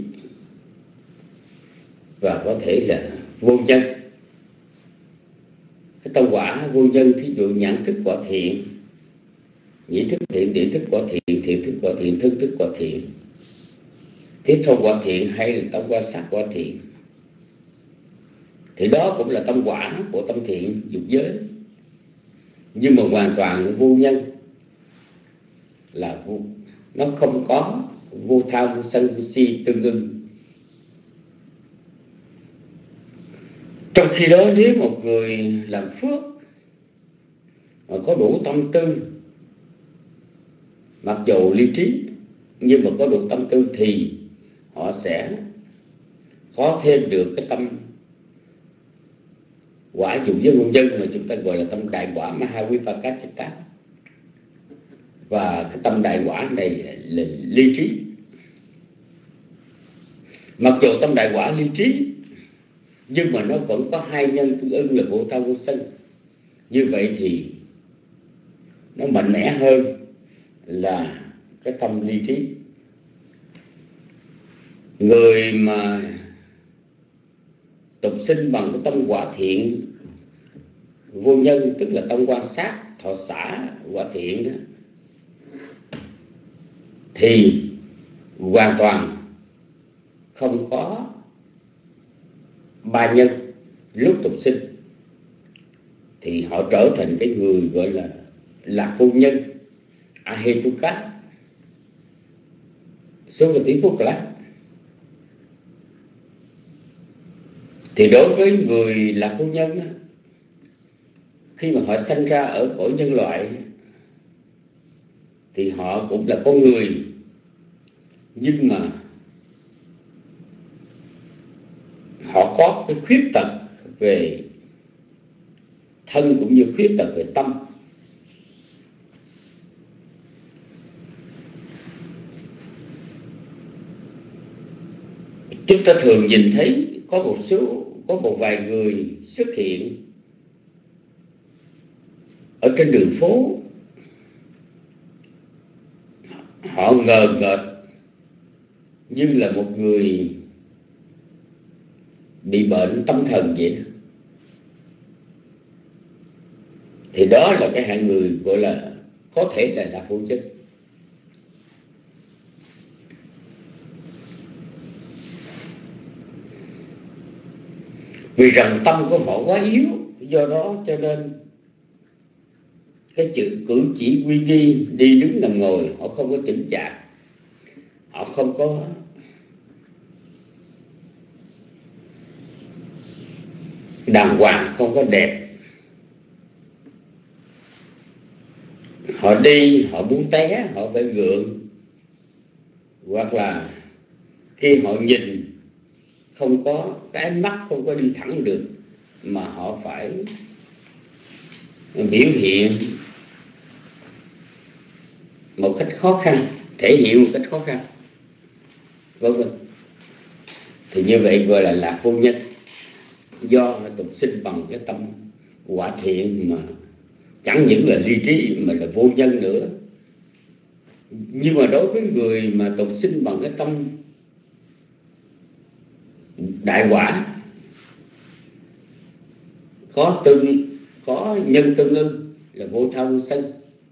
và có thể là vô nhân. Cái tâm quả vô nhân, thí dụ nhãn thức quả thiện, nhĩ thức thiện, điển thức quả thiện, thiện thức quả thiện, thân thức quả thiện, tiếp thông quả thiện, hay là tâm qua sát quả thiện, thì đó cũng là tâm quả của tâm thiện dục giới, nhưng mà hoàn toàn vô nhân, là vô, nó không có vô tham, vô sân, vô si tương ưng. Trong khi đó, nếu một người làm phước mà có đủ tâm tư, mặc dù ly trí nhưng mà có đủ tâm tư, thì họ sẽ có thêm được cái tâm quả dục giới vô nhân mà chúng ta gọi là tâm đại quả Mahavipakkacitta. Và cái tâm đại quả này là ly trí. Mặc dù tâm đại quả ly trí, nhưng mà nó vẫn có hai nhân tương ưng là vô tham vô sân. Như vậy thì nó mạnh mẽ hơn là cái tâm ly trí. Người mà tục sinh bằng cái tâm quả thiện vô nhân, tức là tâm quan sát, thọ xả, quả thiện đó, thì hoàn toàn không có ba nhân lúc tục sinh, thì họ trở thành cái người gọi là lạc vô nhân, ahetuka, số cái tiếng Phúc Lát. Thì đối với người lạc vô nhân, khi mà họ sanh ra ở cõi nhân loại thì họ cũng là con người, nhưng mà họ có cái khuyết tật về thân cũng như khuyết tật về tâm. Chúng ta thường nhìn thấy có một số có một vài người xuất hiện ở trên đường phố, họ ngờ ngợt như là một người bị bệnh tâm thần vậy đó. Thì đó là cái hạng người gọi là có thể là lạc vô nhân. Vì rằng tâm của họ quá yếu, do đó cho nên cái chữ cử chỉ uy nghi, đi đứng nằm ngồi họ không có chững chạc, họ không có đàng hoàng, không có đẹp. Họ đi, họ muốn té, họ phải gượng, hoặc là khi họ nhìn không có cái ánh mắt không có đi thẳng được, mà họ phải biểu hiện một cách khó khăn, thể hiện một cách khó khăn, vân vân, thì như vậy gọi là lạc vô nhân. Do nó tục sinh bằng cái tâm quả thiện mà chẳng những là ly trí mà là vô nhân nữa. Nhưng mà đối với người mà tục sinh bằng cái tâm đại quả, có tương có nhân tương ưng là vô tha vô sân,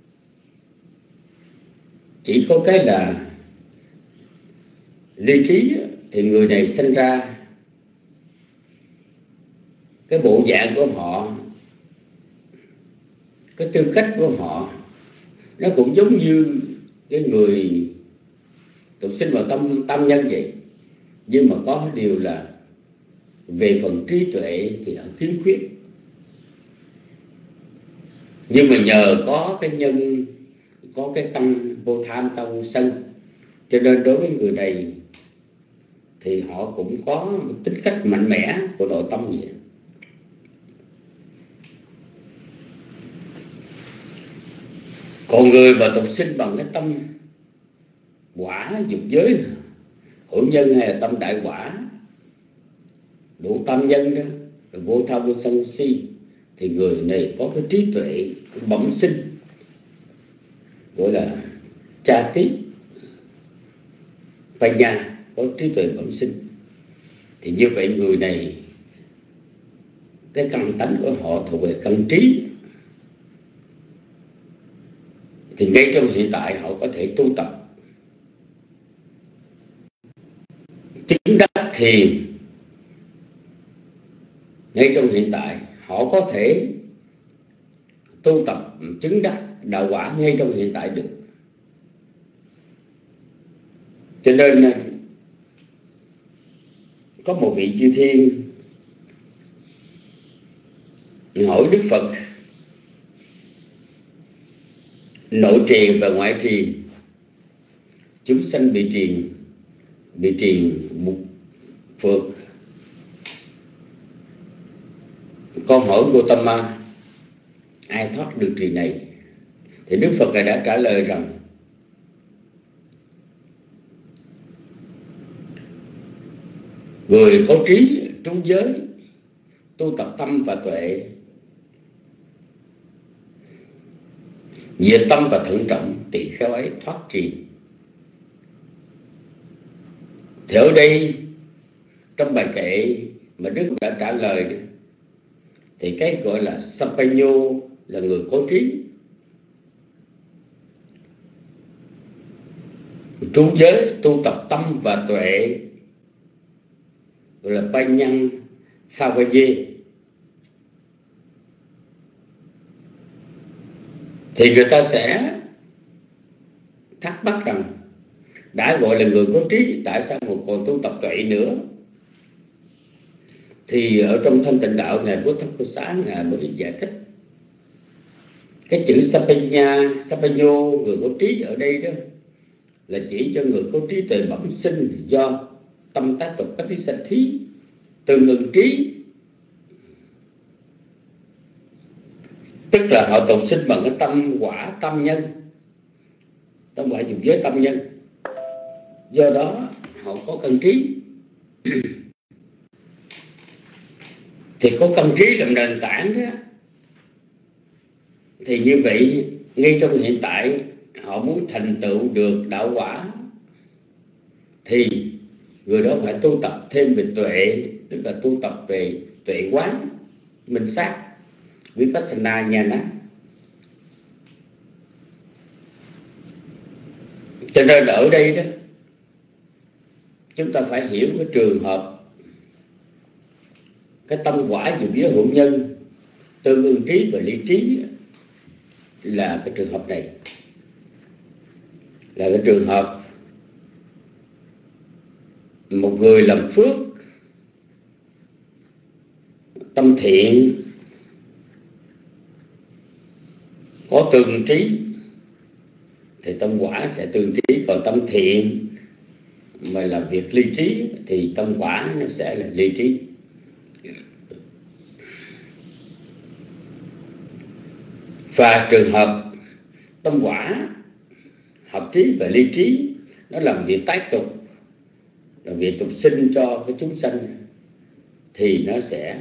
chỉ có cái là ly trí, thì người này sinh ra cái bộ dạng của họ, cái tư cách của họ nó cũng giống như cái người tục sinh vào tâm tam nhân vậy. Nhưng mà có điều là về phần trí tuệ thì họ khiếm khuyết. Nhưng mà nhờ có cái nhân, có cái căn vô tham vô sân, cho nên đối với người này thì họ cũng có một tính cách mạnh mẽ của nội tâm vậy. Còn người mà tục sinh bằng cái tâm quả dục giới hữu nhân hay là tâm đại quả đủ tam nhân đó, vô tham vô sân si, thì người này có cái trí tuệ bẩm sinh gọi là cha tí Panya, có trí tuệ bẩm sinh. Thì như vậy người này cái căn tánh của họ thuộc về căn trí, thì ngay trong hiện tại họ có thể tu tập chứng đắc thiền. Ngay trong hiện tại họ có thể tu tập chứng đắc đạo quả ngay trong hiện tại được. Cho nên có một vị chư thiên hỏi Đức Phật: nội truyền và ngoại truyền, chúng sanh bị truyền bị truyền một phượt. Con hỏi Gautama ai thoát được truyền này? Thì Đức Phật đã trả lời rằng người có trí trú giới, tu tập tâm và tuệ, diệt tâm và thận trọng, tỳ kheo ấy thoát truyền. Thì ở đây trong bài kệ mà Đức đã trả lời thì cái gọi là Sampañño là người có trí, trú giới, tu tập tâm và tuệ gọi là Panyan Phavaye. Thì người ta sẽ thắc mắc rằng đã gọi là người có trí, tại sao một còn tu tập tuệ nữa? Thì ở trong Thanh Tịnh Đạo, Ngài Bố Tát Phổ Xá Ngài mới giải thích cái chữ Sampañña, Sampañño, người có trí ở đây đó là chỉ cho người có trí tuệ bẩm sinh do tâm tác tục các sanh thí tương ưng trí, tức là họ tục sinh bằng cái tâm quả tâm nhân, tâm quả dục giới tâm nhân. Do đó họ có căn trí. Thì có căn trí làm nền tảng đó, thì như vậy ngay trong hiện tại họ muốn thành tựu được đạo quả thì người đó phải tu tập thêm về tuệ, tức là tu tập về tuệ quán, minh sát, Vipassana Nhana. Cho nên ở đây đó chúng ta phải hiểu cái trường hợp cái tâm quả dục giới hữu nhân tương ưng trí và lý trí là cái trường hợp này, là cái trường hợp một người làm phước tâm thiện có tương trí thì tâm quả sẽ tương trí, còn tâm thiện mà làm việc ly trí thì tâm quả nó sẽ là ly trí. Và trường hợp tâm quả hợp trí và ly trí, nó làm việc tái tục, làm việc tục sinh cho cái chúng sanh, thì nó sẽ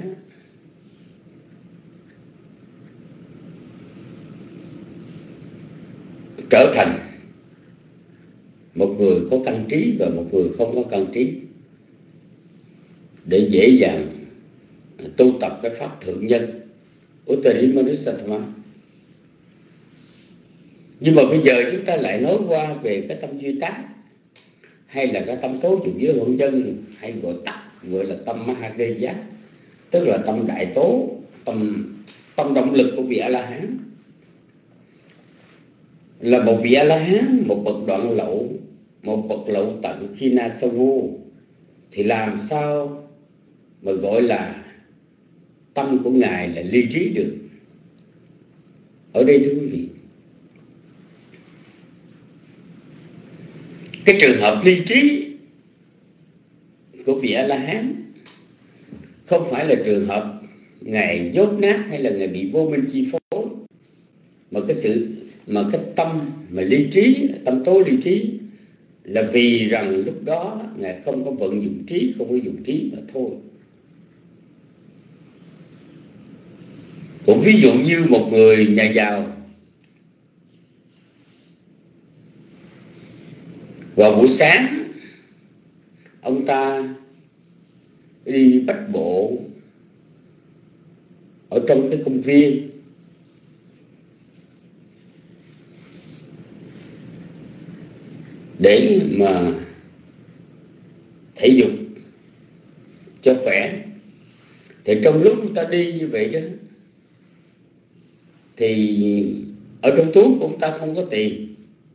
trở thành một người có căn trí và một người không có căn trí, để dễ dàng tu tập cái pháp thượng nhân Uttarimanusattama. Nhưng mà bây giờ chúng ta lại nói qua về cái tâm duy tác, hay là cái tâm tố dụng giới hữu nhân, hay gọi tắt gọi là tâm Mahakaya, tức là tâm đại tố, tâm tâm động lực của vị A La Hán. Là một vị A La Hán, một bậc đoạn lậu, một bậc lậu tận Khinasavu, thì làm sao mà gọi là tâm của Ngài là ly trí được? Ở đây thưa quý vị, cái trường hợp ly trí của vị A La Hán không phải là trường hợp Ngài dốt nát hay là Ngài bị vô minh chi phối, mà cái sự mà cái tâm mà ly trí, tâm tố ly trí là vì rằng lúc đó Ngài không có vận dụng trí, không có dùng trí mà thôi. Cũng ví dụ như một người nhà giàu vào buổi sáng, ông ta đi bách bộ ở trong cái công viên, để mà thể dục cho khỏe. Thì trong lúc chúng ta đi như vậy đó, thì ở trong túi của ông ta không có tiền.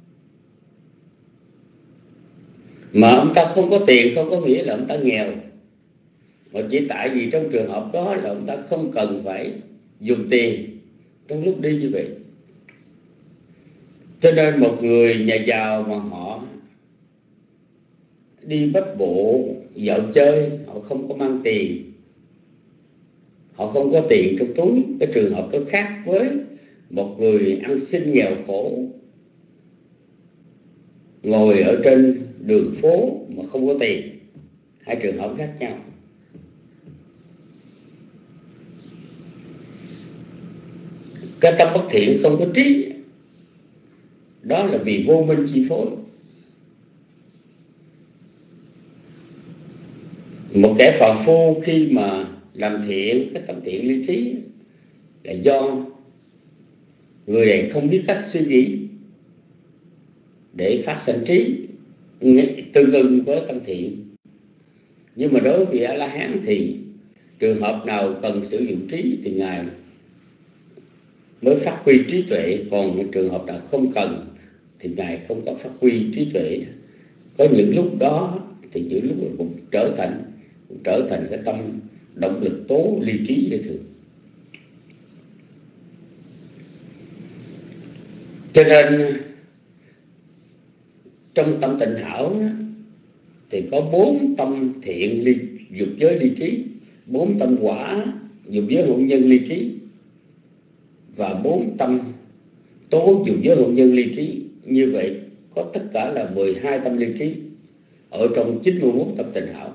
Mà ông ta không có tiền không có nghĩa là ông ta nghèo, mà chỉ tại vì trong trường hợp đó là ông ta không cần phải dùng tiền trong lúc đi như vậy. Cho nên một người nhà giàu mà họ đi bách bộ dạo chơi, họ không có mang tiền, họ không có tiền trong túi, cái trường hợp đó khác với một người ăn xin nghèo khổ ngồi ở trên đường phố mà không có tiền. Hai trường hợp khác nhau. Cái tâm bất thiện không có trí, đó là vì vô minh chi phối. Một kẻ phàm phu khi mà làm thiện, cái tâm thiện ly trí là do người này không biết cách suy nghĩ để phát sinh trí tương ưng với tâm thiện. Nhưng mà đối với A La Hán thì trường hợp nào cần sử dụng trí thì Ngài mới phát huy trí tuệ, còn trường hợp nào không cần thì Ngài không có phát huy trí tuệ. Có những lúc đó thì những lúc cũng trở thành cũng trở thành cái tâm động lực tố ly trí dễ thường. Cho nên trong tâm tịnh hảo thì có bốn tâm thiện ly, dục giới ly trí, bốn tâm quả dục giới hữu nhân ly trí, và bốn tâm tố dục giới hữu nhân ly trí. Như vậy có tất cả là mười hai tâm ly trí ở trong chín mươi mốt tâm tịnh hảo.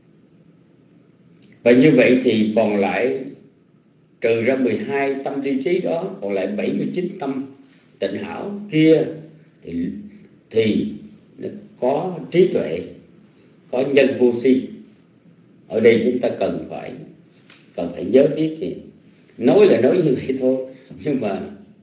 Và như vậy thì còn lại, trừ ra mười hai tâm ly trí đó, còn lại bảy mươi chín tâm tịnh hảo kia thì, thì có trí tuệ, có nhân vô si. Ở đây chúng ta cần phải cần phải nhớ biết thì nói là nói như vậy thôi, nhưng mà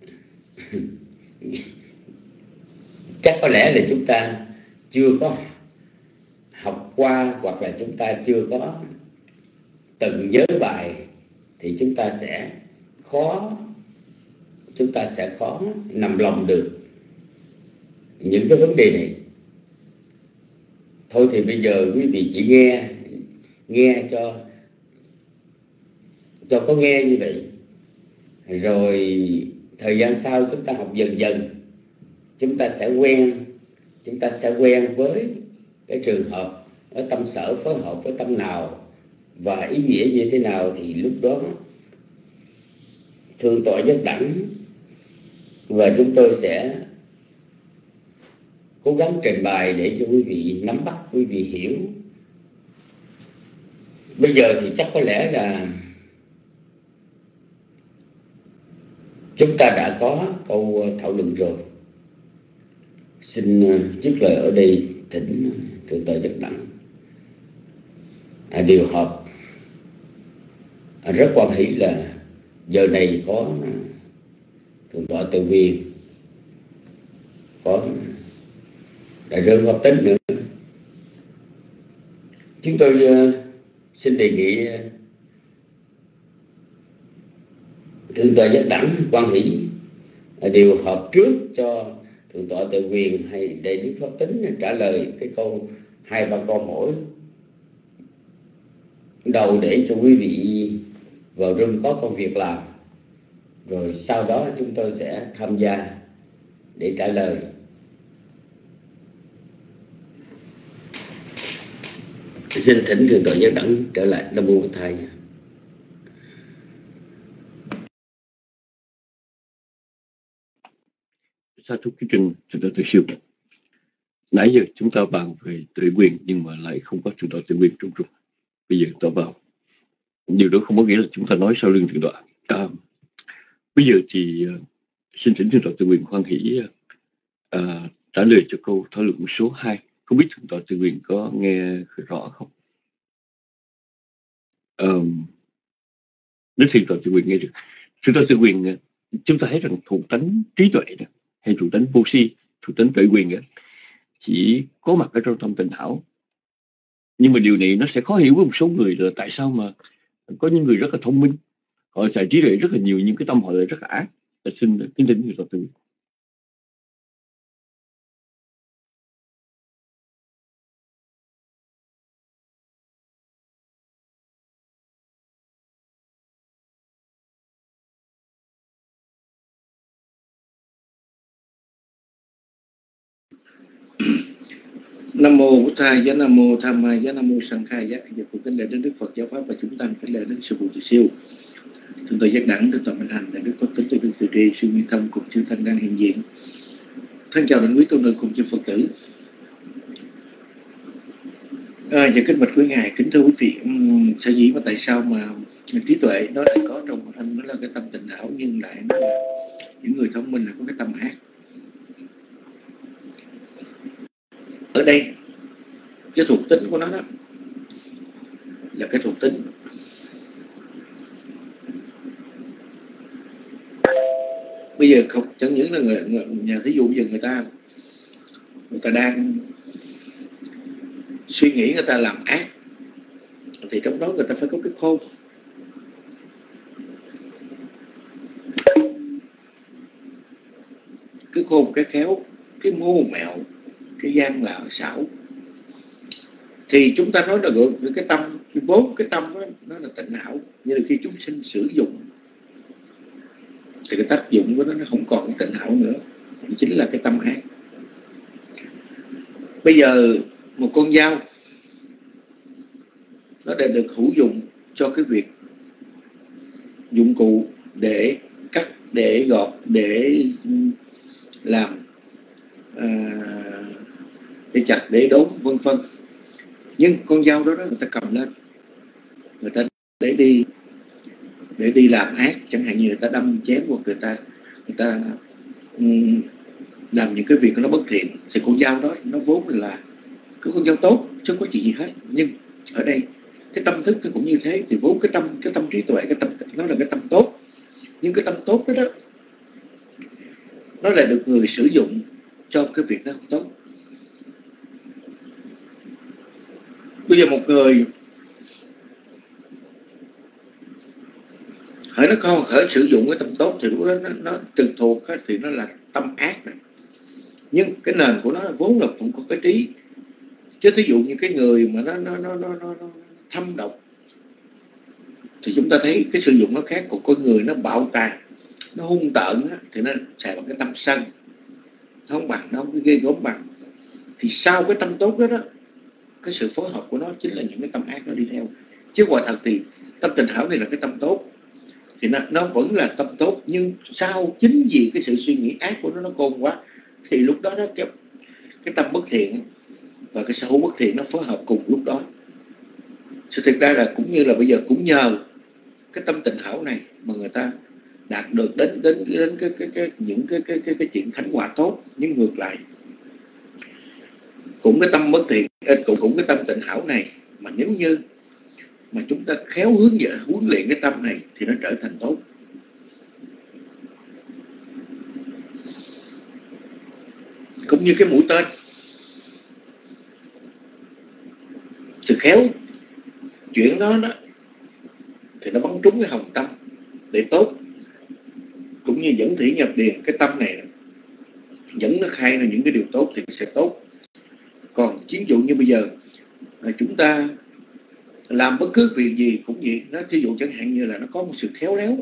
chắc có lẽ là chúng ta chưa có học qua, hoặc là chúng ta chưa có từng nhớ bài, thì chúng ta sẽ khó chúng ta sẽ khó nằm lòng được những cái vấn đề này. Thôi thì bây giờ quý vị chỉ nghe nghe cho cho có nghe như vậy, rồi thời gian sau chúng ta học dần dần, chúng ta sẽ quen chúng ta sẽ quen với cái trường hợp ở tâm sở phối hợp với tâm nào và ý nghĩa như thế nào, thì lúc đó thương tội nhất đẳng và chúng tôi sẽ cố gắng trình bày để cho quý vị nắm bắt, quý vị hiểu. Bây giờ thì chắc có lẽ là chúng ta đã có câu thảo luận rồi. Xin dứt lời ở đây, thỉnh Thượng tọa Giác Đẳng à, điều họp. À, rất quan hỷ là giờ này có Thượng tọa Từ Viên, có Đại Rơn Pháp Tính nữa. Chúng tôi uh, xin đề nghị uh, Thượng tọa Giác Đẳng quan hỷ uh, điều họp trước cho Thượng tọa Tự Quyền hay Đại Đức Pháp Tính trả lời cái câu hai ba câu mỗi đầu để cho quý vị vào room có công việc làm, rồi sau đó chúng tôi sẽ tham gia để trả lời. Xin thỉnh Thượng tọa Giác Đẳng trở lại. Nam mô Bổn Thầy. Sa thúc kính trình Thượng tọa Từ Siêu. Nãy giờ chúng ta bàn về tự quyền nhưng mà lại không có Thượng tọa Tự Quyền trong rung. Bây giờ tọa vào. Điều đó không có nghĩa là chúng ta nói sau lưng Thượng tọa. À, bây giờ thì uh, xin thỉnh Thượng tọa Tự Quyền hoan hỷ uh, trả lời cho câu thảo luận số hai. Không biết Thượng tọa Tự Quyền có nghe rõ không? Um, nếu Thượng tọa Tự Quyền nghe được, Thượng tọa Tự Quyền chúng ta thấy rằng thuộc tánh trí tuệ đó, hay thuộc tánh vô si, thuộc tánh tuệ quyền đó, chỉ có mặt ở trong tâm tịnh hảo. Nhưng mà điều này nó sẽ khó hiểu với một số người là tại sao mà có những người rất là thông minh, họ xài trí tuệ rất là nhiều nhưng cái tâm họ lại rất là ác. Xin kính thỉnh Thượng tọa Tự Quyền. Nam mô Bổn Thầy, giá Nam mô Tham Mai, giá Nam mô Sanh Khai, giá giờ cùng kính lễ đến Đức Phật giáo pháp và chúng ta kính lễ đến sư phụ Từ Siêu, Thượng tọa Giác Đẳng, Thượng tọa Minh Hạnh, Đại Đức Pháp Tính, Đại Đức Từ Tri, sư Nguyên Thông cùng chư thanh đang hiện diện. Thân chào đến quý tôn nữ cùng chư Phật tử. À, và kính bạch quý ngài, kính thưa quý vị, um, sở dĩ và tại sao mà trí tuệ nó lại có trong anh nó là cái tâm tịnh hảo, nhưng lại nó là những người thông minh là có cái tâm ác. Ở đây cái thuộc tính của nó đó là cái thuộc tính bây giờ không chẳng những là người, người nhà thí dụ bây giờ người ta người ta đang suy nghĩ, người ta làm ác thì trong đó người ta phải có cái khôn. Cái khôn, cái khéo, cái mưu mẹo, cái gian lạo xảo. Thì chúng ta nói là gọi cái tâm, cái vốn cái tâm đó, nó là tịnh hảo. Nhưng là khi chúng sinh sử dụng thì cái tác dụng của nó nó không còn tịnh hảo nữa, chính là cái tâm ác. Bây giờ một con dao nó đã được hữu dụng cho cái việc dụng cụ để cắt, để gọt, để làm à, để chặt, để đốn, vân vân. Nhưng con dao đó, đó người ta cầm lên, người ta để đi để đi làm ác, chẳng hạn như người ta đâm chém hoặc người ta người ta um, làm những cái việc nó bất thiện, thì con dao đó nó vốn là cái con dao tốt chứ không có chuyện gì hết. Nhưng ở đây cái tâm thức nó cũng như thế, thì vốn cái tâm cái tâm trí tuệ, cái tâm nó là cái tâm tốt, nhưng cái tâm tốt đó đó nó lại được người sử dụng cho cái việc nó không tốt. Bây giờ một người hỡi nó không hỡi sử dụng cái tâm tốt thì lúc đó nó, nó trực thuộc đó, thì nó là tâm ác này. Nhưng cái nền của nó vốn là cũng có cái trí. Chứ thí dụ như cái người mà nó nó nó nó, nó, nó thâm độc thì chúng ta thấy cái sử dụng nó khác. Còn con người nó bạo tàn, nó hung tợn á, thì nó xài bằng cái tâm sân, nó không bằng, nó không cái ghê gớm bằng. Thì sau cái tâm tốt đó đó, cái sự phối hợp của nó chính là những cái tâm ác nó đi theo. Chứ quả thật thì tâm tịnh hảo này là cái tâm tốt, thì nó, nó vẫn là tâm tốt. Nhưng sau chính vì cái sự suy nghĩ ác của nó nó côn quá, thì lúc đó nó cái, cái tâm bất thiện và cái sở hữu bất thiện nó phối hợp cùng lúc đó. Sự thực ra là cũng như là bây giờ cũng nhờ cái tâm tịnh hảo này mà người ta đạt được đến đến đến cái cái, cái những cái cái cái cái chuyện thánh hòa tốt. Nhưng ngược lại cũng cái tâm bất thiện, cũng cũng cái tâm tịnh hảo này mà nếu như mà chúng ta khéo hướng dẫn huấn luyện cái tâm này thì nó trở thành tốt. Cũng như cái mũi tên, sự khéo chuyện đó đó thì nó bắn trúng cái hồng tâm để tốt. Cũng như dẫn thủy nhập điền, cái tâm này dẫn nó khai ra những cái điều tốt thì sẽ tốt. Còn ví dụ như bây giờ chúng ta làm bất cứ việc gì cũng vậy, nó ví dụ chẳng hạn như là nó có một sự khéo léo,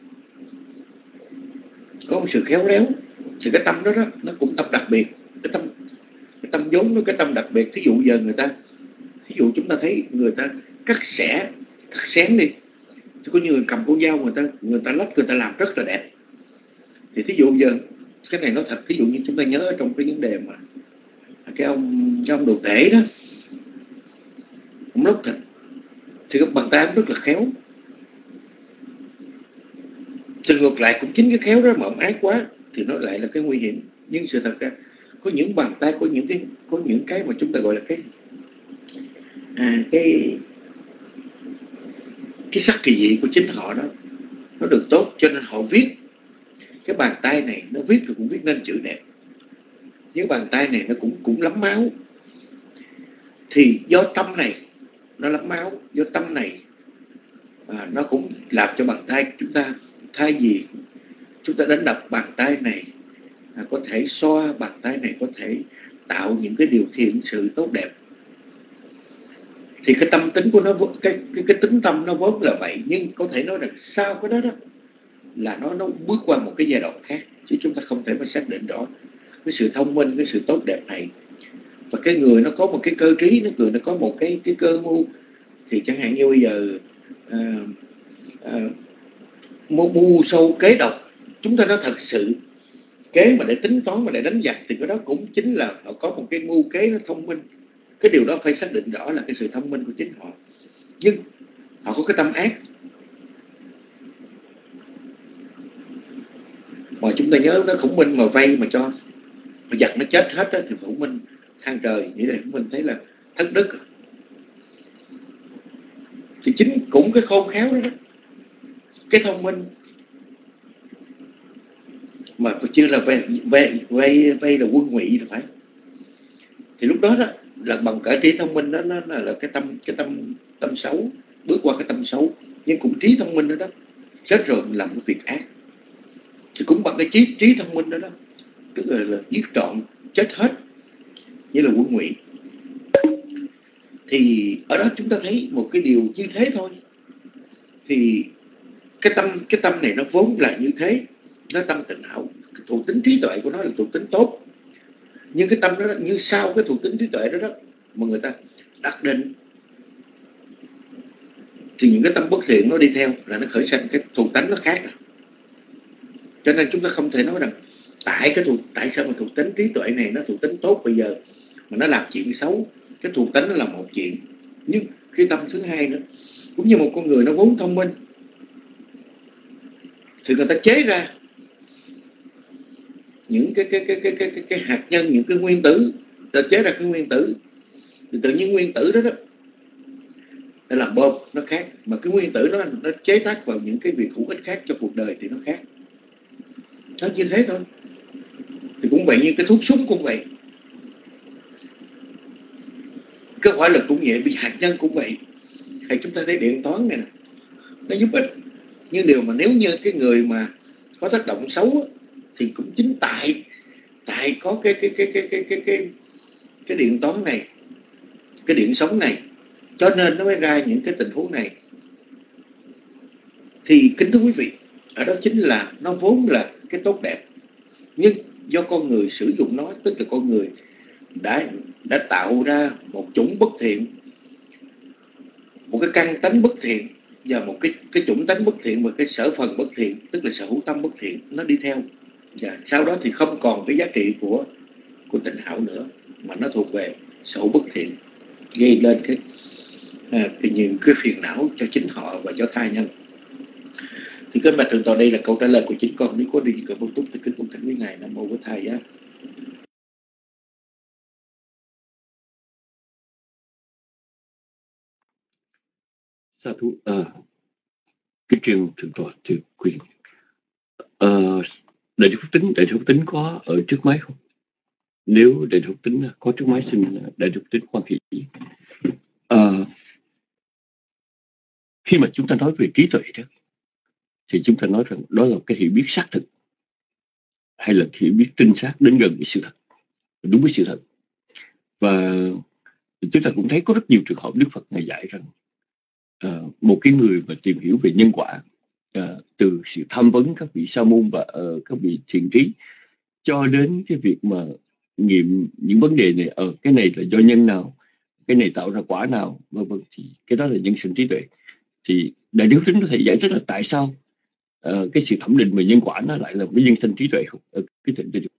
có một sự khéo léo thì cái tâm đó đó nó cũng tâm đặc biệt, cái tâm cái tâm vốn nó cái tâm đặc biệt. Thí dụ giờ người ta, thí dụ chúng ta thấy người ta cắt xẻ cắt xén đi, thì có nhiều người cầm con dao người ta người ta lách, người ta làm rất là đẹp. Thì thí dụ giờ cái này nói thật, thí dụ như chúng ta nhớ trong cái vấn đề mà cái ông cái ông đồ tể đó, ông lóc thịt thì cái bàn tay ông rất là khéo. Thì ngược lại cũng chính cái khéo đó mà ông ác quá thì nó lại là cái nguy hiểm. Nhưng sự thật ra có những bàn tay, có những cái có những cái mà chúng ta gọi là cái à, cái cái sắc kỳ dị của chính họ đó nó được tốt, cho nên họ viết cái bàn tay này, nó viết rồi cũng viết nên chữ đẹp. Những bàn tay này nó cũng cũng lắm máu, thì do tâm này nó lắm máu, do tâm này à, nó cũng làm cho bàn tay chúng ta, thay vì chúng ta đánh đập bàn tay này à, có thể xoa bàn tay này, có thể tạo những cái điều thiện sự tốt đẹp. Thì cái tâm tính của nó, cái cái, cái tính tâm nó vốn là vậy, nhưng có thể nói rằng sau cái đó đó là nó nó bước qua một cái giai đoạn khác, chứ chúng ta không thể mà xác định rõ cái sự thông minh, cái sự tốt đẹp này. Và cái người nó có một cái cơ trí, nó người nó có một cái cái cơ mưu, thì chẳng hạn như bây giờ à, à, mưu, mưu sâu kế độc, chúng ta nói thật sự kế mà để tính toán mà để đánh giặc thì cái đó cũng chính là họ có một cái mưu kế nó thông minh. Cái điều đó phải xác định rõ là cái sự thông minh của chính họ, nhưng họ có cái tâm ác. Mà chúng ta nhớ đó, Khổng Minh mà vay mà cho mà giặc nó chết hết đó, thì Khổng Minh than trời, nghĩ là Khổng Minh thấy là thất đức. Thì chính cũng cái khôn khéo đó, đó cái thông minh mà chưa là vay vay vay vay là quân ngụy là phải. Thì lúc đó đó là bằng cả trí thông minh đó, nó là, là cái tâm cái tâm tâm xấu, bước qua cái tâm xấu, nhưng cũng trí thông minh đó đó chết rồi mình làm cái việc ác, thì cũng bằng cái trí trí thông minh đó đó, tức là, là giết trọn chết hết như là quân ngụy. Thì ở đó chúng ta thấy một cái điều như thế thôi. Thì cái tâm cái tâm này nó vốn là như thế, nó tâm tịnh hảo, cái thuộc tính trí tuệ của nó là thuộc tính tốt. Nhưng cái tâm đó, như sau cái thuộc tính trí tuệ đó đó mà người ta đặt định, thì những cái tâm bất thiện nó đi theo là nó khởi sanh cái thuộc tánh nó khác rồi. Cho nên chúng ta không thể nói rằng tại cái thuộc tại sao mà thuộc tính trí tuệ này nó thuộc tính tốt bây giờ mà nó làm chuyện xấu, cái thuộc tính nó là một chuyện. Nhưng cái tâm thứ hai nữa, cũng như một con người nó vốn thông minh thì người ta chế ra những cái cái cái cái cái cái, cái hạt nhân, những cái nguyên tử, ta chế ra cái nguyên tử, thì tự nhiên nguyên tử đó đó để làm bom nó khác, mà cái nguyên tử nó nó chế tác vào những cái việc hữu ích khác cho cuộc đời thì nó khác. Nó như thế thôi. Thì cũng vậy, như cái thuốc súng cũng vậy, cái hỏa lực cũng vậy, bị hạt nhân cũng vậy. Hay chúng ta thấy điện toán này nè, nó giúp ích, nhưng điều mà nếu như cái người mà có tác động xấu thì cũng chính tại tại có cái cái cái cái cái cái cái cái điện toán này, cái điện sống này, cho nên nó mới ra những cái tình huống này. Thì kính thưa quý vị, ở đó chính là nó vốn là cái tốt đẹp, nhưng do con người sử dụng nó, tức là con người đã đã tạo ra một chủng bất thiện, một cái căn tánh bất thiện và một cái cái chủng tánh bất thiện và cái sở phần bất thiện, tức là sở hữu tâm bất thiện nó đi theo. Và sau đó thì không còn cái giá trị của của tịnh hảo nữa. mà nó thuộc về sở bất thiện, gây lên cái, à, cái những cái phiền não cho chính họ và cho thai nhân. Thì kính bạch thượng tọa, đây là câu trả lời của chính con. Nếu có điều gì cần bổ túc thì kính cung thỉnh với ngài. Nam mô Bổn Thầy á. Sa thú à, cái trường thượng tọa thì quyền à, đại đức Phúc Tính đại đức Phúc Tính có ở trước máy không? Nếu đại đức Phúc Tính có trước máy, xin đại đức Phúc Tính hoan hỷ. À, khi mà chúng ta nói về trí tuệ đó, thì chúng ta nói rằng đó là cái hiểu biết xác thực, hay là hiểu biết tinh xác đến gần với sự thật, đúng với sự thật. Và chúng ta cũng thấy có rất nhiều trường hợp Đức Phật ngài dạy rằng uh, một cái người mà tìm hiểu về nhân quả, uh, từ sự tham vấn các vị sa môn và uh, các vị thiền trí, cho đến cái việc mà nghiệm những vấn đề này, ở uh, cái này là do nhân nào, cái này tạo ra quả nào, vân vân, thì cái đó là nhân sinh trí tuệ. Thì đại đức Tính có thể giải thích là tại sao uh, cái sự thẩm định về nhân quả nó lại là cái nhân sinh trí tuệ không? Uh, cái thịnh đại đức.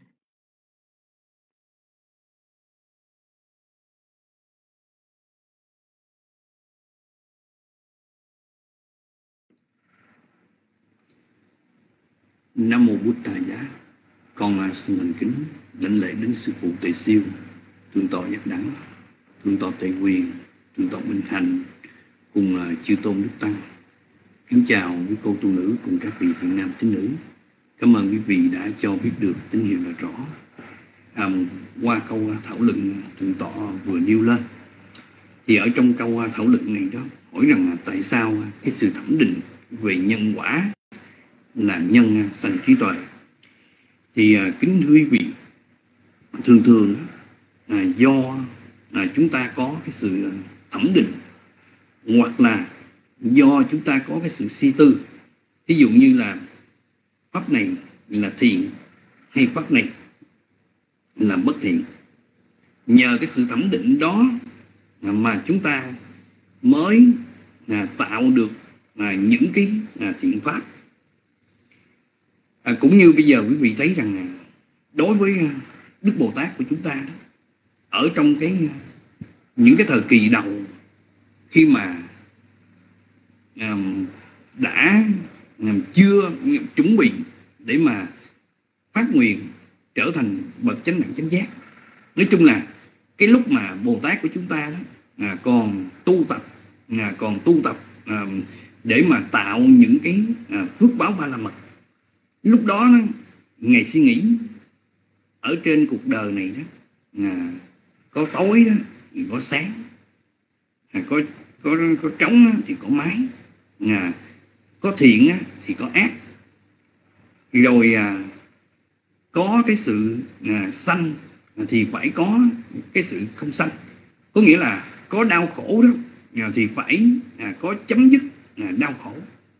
Nam mô Bụt Thầy Giá. Con xin thành kính lãnh lễ đến sư phụ Tuệ Siêu, thượng tọa Giác Đẳng, thượng tọa Tuệ Quyền, thượng tọa Minh Hạnh cùng chư tôn đức tăng. Kính chào quý cô tu nữ cùng các vị thiện nam tín nữ. Cảm ơn quý vị đã cho biết được tín hiệu là rõ. À, qua câu thảo luận thượng tọa vừa nêu lên, thì ở trong câu thảo luận này đó hỏi rằng tại sao cái sự thẩm định về nhân quả là nhân sanh trí tuệ. Thì à, kính thưa quý vị, thường thường à, do à, chúng ta có cái sự thẩm định, hoặc là do chúng ta có cái sự suy tư, ví dụ như là pháp này là thiện hay pháp này là bất thiện. Nhờ cái sự thẩm định đó à, mà chúng ta mới à, tạo được à, những cái à, thiện pháp. À, cũng như bây giờ quý vị thấy rằng đối với Đức Bồ Tát của chúng ta đó, ở trong cái những cái thời kỳ đầu, khi mà um, đã um, chưa chuẩn bị để mà phát nguyện trở thành bậc chánh đẳng chánh giác, nói chung là cái lúc mà Bồ Tát của chúng ta đó à, còn tu tập à, còn tu tập à, để mà tạo những cái à, phước báo ba la mật. Lúc đó, đó ngài suy nghĩ ở trên cuộc đời này đó à, có tối đó thì có sáng, à, có có có trống thì có mái, à, có thiện thì có ác, rồi à, có cái sự à, sanh thì phải có cái sự không sanh. Có nghĩa là có đau khổ đó à, thì phải à, có chấm dứt à, đau khổ.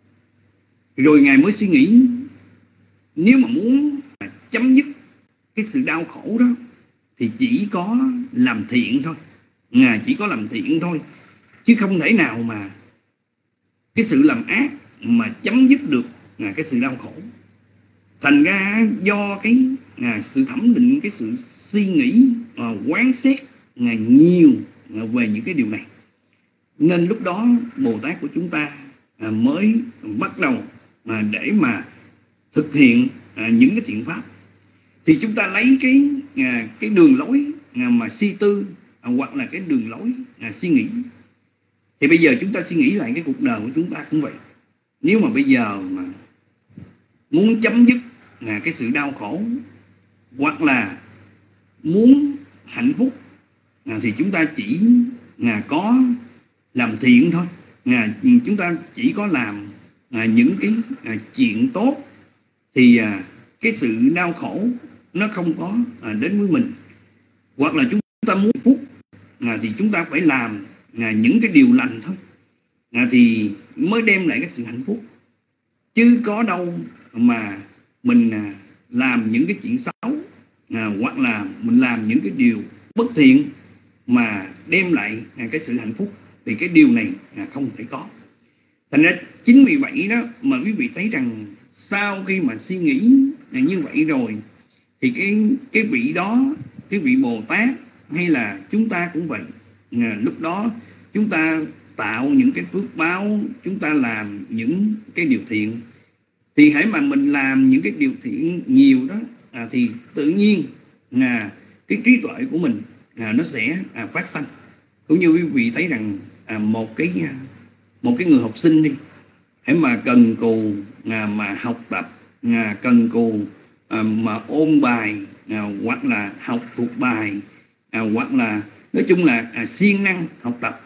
Rồi ngài mới suy nghĩ, nếu mà muốn chấm dứt cái sự đau khổ đó thì chỉ có làm thiện thôi, à, chỉ có làm thiện thôi, chứ không thể nào mà cái sự làm ác mà chấm dứt được à, cái sự đau khổ. Thành ra do cái à, sự thẩm định, cái sự suy nghĩ, à, quán xét à, nhiều à, về những cái điều này, nên lúc đó Bồ Tát của chúng ta à, mới bắt đầu à, để mà thực hiện à, những cái thiện pháp. Thì chúng ta lấy cái à, cái đường lối à, mà suy tư à, hoặc là cái đường lối à, suy nghĩ. Thì bây giờ chúng ta suy nghĩ lại cái cuộc đời của chúng ta cũng vậy. Nếu mà bây giờ mà muốn chấm dứt à, cái sự đau khổ, hoặc là muốn hạnh phúc à, thì chúng ta chỉ à, có làm thiện thôi, à, chúng ta chỉ có làm à, những cái à, chuyện tốt, thì à, cái sự đau khổ nó không có à, đến với mình. Hoặc là chúng ta muốn phúc à, thì chúng ta phải làm à, những cái điều lành thôi, à, thì mới đem lại cái sự hạnh phúc. Chứ có đâu mà mình à, làm những cái chuyện xấu à, hoặc là mình làm những cái điều bất thiện mà đem lại à, cái sự hạnh phúc, thì cái điều này à, không thể có. Thành ra chính vì vậy đó mà quý vị thấy rằng sau khi mà suy nghĩ như vậy rồi, thì cái cái vị đó, cái cái vị Bồ Tát hay là chúng ta cũng vậy. À, lúc đó chúng ta tạo những cái phước báo, chúng ta làm những cái điều thiện, thì hãy mà mình làm những cái điều thiện nhiều đó, à, thì tự nhiên là cái trí tuệ của mình à, nó sẽ à, phát sanh. Cũng như quý vị thấy rằng à, một cái một cái người học sinh đi, hãy mà cần cù à, mà học tập, à, cần cù à, mà ôn bài, à, hoặc là học thuộc bài, à, hoặc là nói chung là à, siêng năng học tập,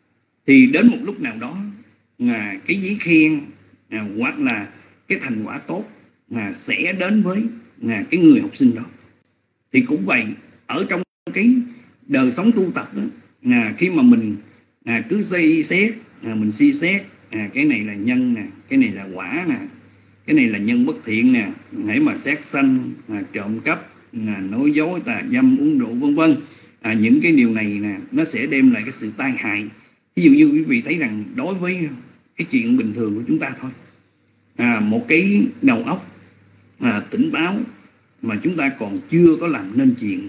thì đến một lúc nào đó à, cái giấy khen à, hoặc là cái thành quả tốt à, sẽ đến với à, cái người học sinh đó. Thì cũng vậy, ở trong cái đời sống tu tập đó, à, khi mà mình à, cứ suy xét, à, mình suy xét à, cái này là nhân nè, cái này là quả nè, cái này là nhân bất thiện nè, hãy mà sát sanh, à, trộm cắp, à, nói dối, tà dâm, uống rượu, vân vân, à, những cái điều này nè nó sẽ đem lại cái sự tai hại. Ví dụ như quý vị thấy rằng đối với cái chuyện bình thường của chúng ta thôi, à, một cái đầu óc à, tỉnh táo mà chúng ta còn chưa có làm nên chuyện,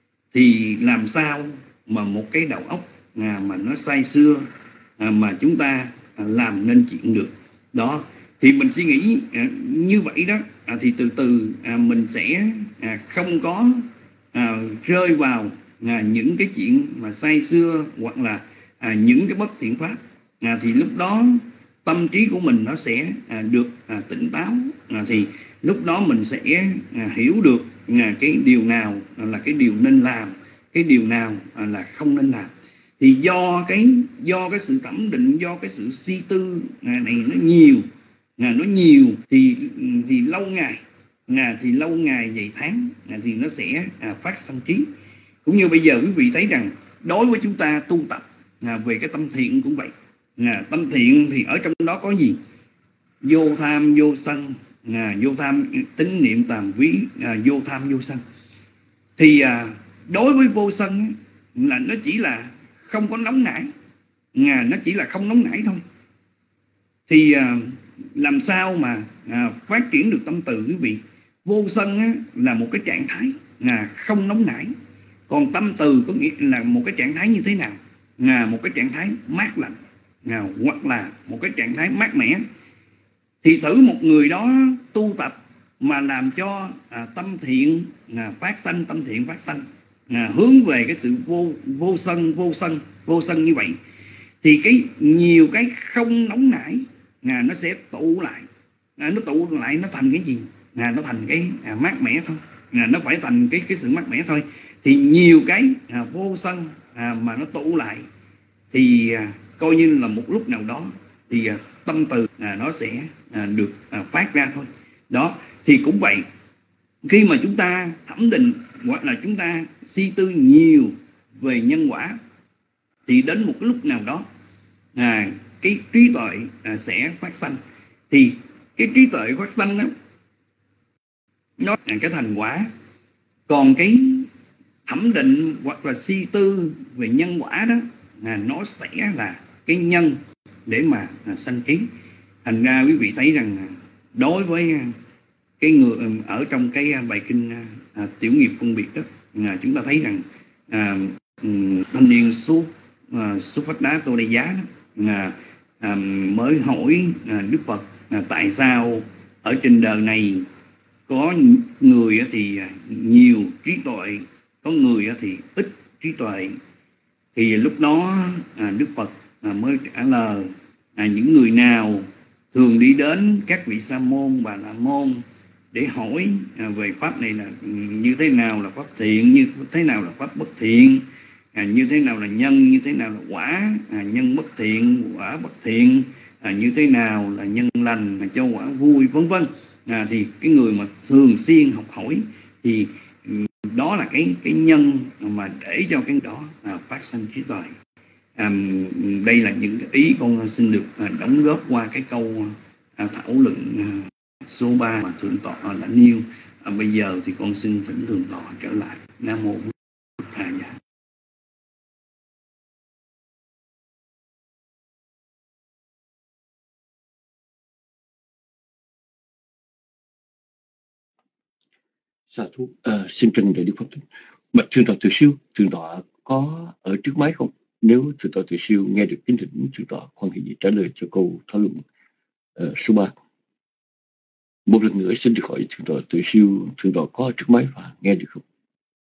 thì làm sao mà một cái đầu óc à, mà nó say sưa à, mà chúng ta à, làm nên chuyện được đó. Thì mình suy nghĩ à, như vậy đó, à, thì từ từ à, mình sẽ à, không có à, rơi vào à, những cái chuyện mà say sưa hoặc là à, những cái bất thiện pháp. À, thì lúc đó tâm trí của mình nó sẽ à, được à, tỉnh táo, à, thì lúc đó mình sẽ à, hiểu được à, cái điều nào là cái điều nên làm, cái điều nào à, là không nên làm. Thì do cái do cái sự thẩm định, do cái sự suy tư à, này nó nhiều, à, nó nhiều thì thì lâu ngày à, thì lâu ngày vài tháng à, thì nó sẽ à, phát sanh trí. Cũng như bây giờ quý vị thấy rằng đối với chúng ta tu tập à, về cái tâm thiện cũng vậy. À, tâm thiện thì ở trong đó có gì? Vô tham vô sân, à, vô tham tín niệm tàm quý, à, vô tham vô sân. Thì à, đối với vô sân á, là nó chỉ là không có nóng nảy, à, nó chỉ là không nóng nảy thôi. Thì à, làm sao mà à, phát triển được tâm từ quý vị? Vô sân á, là một cái trạng thái à, không nóng nảy. Còn tâm từ có nghĩa là một cái trạng thái như thế nào? À, một cái trạng thái mát lạnh, à, hoặc là một cái trạng thái mát mẻ. Thì thử một người đó tu tập mà làm cho à, tâm thiện à, phát sanh, tâm thiện phát sanh, à, hướng về cái sự vô vô sân, vô sân, vô sân như vậy, thì cái nhiều cái không nóng nảy à, nó sẽ tụ lại, à, nó tụ lại nó thành cái gì? À, nó thành cái à, mát mẻ thôi, à, nó phải thành cái cái sự mát mẻ thôi. Thì nhiều cái à, vô sân à, mà nó tụ lại thì à, coi như là một lúc nào đó thì à, tâm từ à, nó sẽ à, được à, phát ra thôi. Đó, thì cũng vậy, khi mà chúng ta thẩm định hoặc là chúng ta suy tư nhiều về nhân quả, thì đến một lúc nào đó à, cái trí tuệ à, sẽ phát sanh. Thì cái trí tuệ phát sanh đó, nó là cái thành quả. Còn cái thẩm định hoặc là suy tư về nhân quả đó à, nó sẽ là cái nhân để mà à, sanh trí. Thành ra quý vị thấy rằng đối với cái người ở trong cái bài kinh à, Tiểu nghiệp phân biệt đó, à, chúng ta thấy rằng à, thanh niên Su à, Suphadá Tô Đây Giá đó, à, à, mới hỏi à, Đức Phật à, tại sao ở trên đời này có người thì nhiều trí tuệ, có người thì ít trí tuệ. Thì lúc đó à, Đức Phật à, mới trả lời à, những người nào thường đi đến các vị sa môn, bà la môn để hỏi à, về pháp này là như thế nào là pháp thiện, như thế nào là pháp bất thiện, à, như thế nào là nhân, như thế nào là quả, à, nhân bất thiện, quả bất thiện, à, như thế nào là nhân lành, à, cho quả vui, vân vân. À, thì cái người mà thường xuyên học hỏi thì đó là cái cái nhân mà để cho cái đó à, phát sinh trí tuệ. À, đây là những cái ý con xin được à, đóng góp qua cái câu à, thảo luận à, số ba mà thượng tọa à, đã nêu. À, bây giờ thì con xin thỉnh thượng tọa trở lại. Nam mô Bụt Thầy. Sa thú, à, xin trình để Đức Phật. Bạch Thượng tọa Từ Siêu, Thượng tọa có ở trước máy không? Nếu Thượng tọa Từ Siêu nghe được, kính thỉnh Thượng tọa khoan hỷ trả lời cho câu thảo luận uh, số ba. Một lần nữa xin được hỏi Thượng tọa Từ Siêu, Thượng tọa có ở trước máy và nghe được không?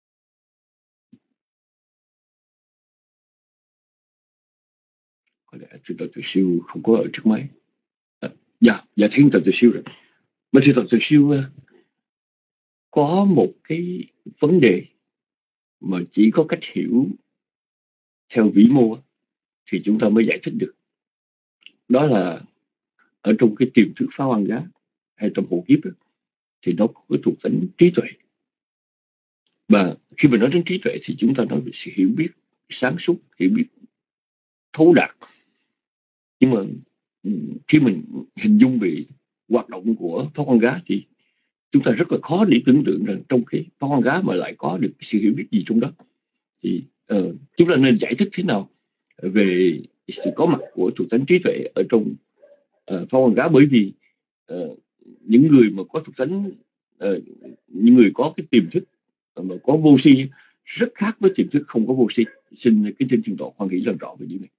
Có lẽ Thượng tọa Từ Siêu không có ở trước máy. À, dạ, dạ Thượng tọa Từ Siêu rồi. Mà Thượng tọa Từ Siêu có một cái vấn đề mà chỉ có cách hiểu theo vĩ mô thì chúng ta mới giải thích được. Đó là ở trong cái tiềm thức Phá Hoang Gá hay trong hộ kiếp đó, thì nó có cái thuộc tính trí tuệ. Và khi mình nói đến trí tuệ thì chúng ta nói về sự hiểu biết sáng suốt, hiểu biết thấu đạt. Nhưng mà khi mình hình dung về hoạt động của Phá Hoang Gá thì chúng ta rất là khó để tưởng tượng rằng trong cái Phá Hoang Gá mà lại có được sự hiểu biết gì trong đó. Thì uh, chúng ta nên giải thích thế nào về sự có mặt của thuộc tính trí tuệ ở trong uh, Phá Hoang Gá? Bởi vì uh, những người mà có thuộc tính, uh, những người có cái tiềm thức mà có vô si rất khác với tiềm thức không có vô si. Xin kính thỉnh Thượng tọa khoan hỷ làm rõ về điều này.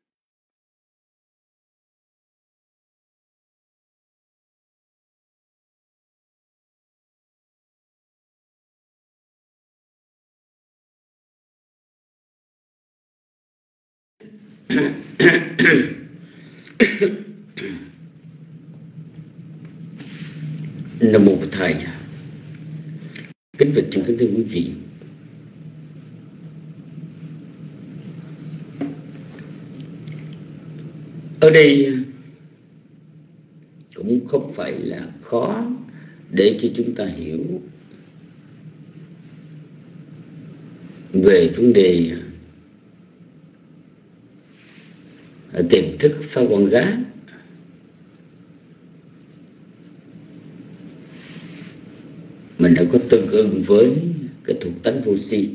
Nam mô Phật Thầy. Kính bạch kính thưa quý vị, ở đây cũng không phải là khó để cho chúng ta hiểu về vấn đề tiềm thức Phá Hoang Gá. Mình đã có tương ưng với cái thuộc tánh vô si.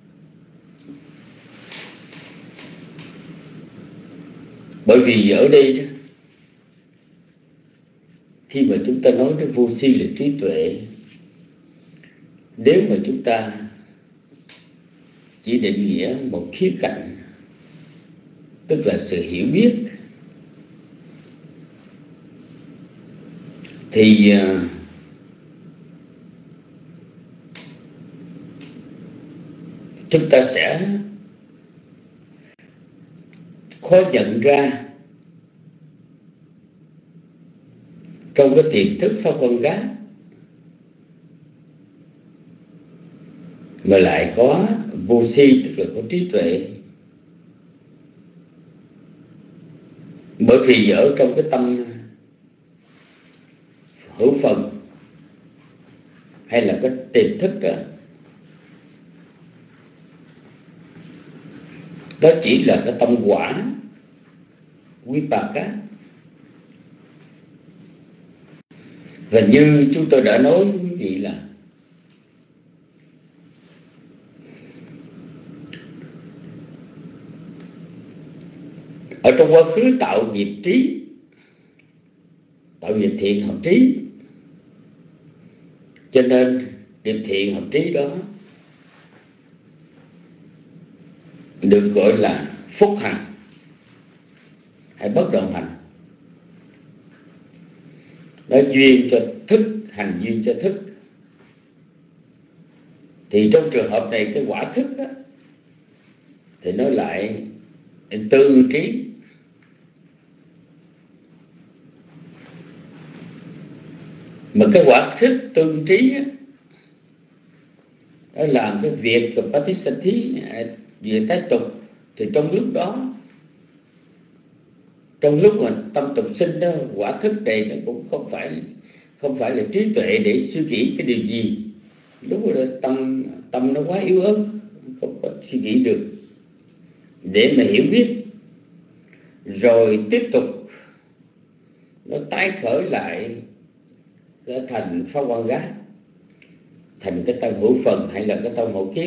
Bởi vì ở đây đó, khi mà chúng ta nói đến vô si là trí tuệ, nếu mà chúng ta chỉ định nghĩa một khía cạnh, tức là sự hiểu biết, thì chúng ta sẽ khó nhận ra trong cái tiềm thức Phá Hoang Gá mà lại có vô si, tức là có trí tuệ. Bởi vì ở trong cái tâm hữu phần hay là cái tiềm thức đó, đó chỉ là cái tâm quả Vipaka. Và như chúng tôi đã nói với quý vị là ở trong quá khứ tạo nghiệp trí, tạo nghiệp thiện hợp trí, cho nên nghiệp thiện hợp trí đó được gọi là phúc hành hay bất động hành. Nó duyên cho thức, hành duyên cho thức. Thì trong trường hợp này cái quả thức đó, thì nó lại tư trí. Mà cái quả thức tương trí đó, nó làm cái việc của Patissathi, việc tái tục. Thì trong lúc đó, trong lúc mà tâm tục sinh đó, quả thức này nó cũng không phải không phải là trí tuệ để suy nghĩ cái điều gì. Lúc đó tâm tâm nó quá yếu ớt, không có suy nghĩ được để mà hiểu biết. Rồi tiếp tục nó tái khởi lại thành Phá Hoang Gá, thành cái tâm hữu phần hay là cái tâm hậu kiếp.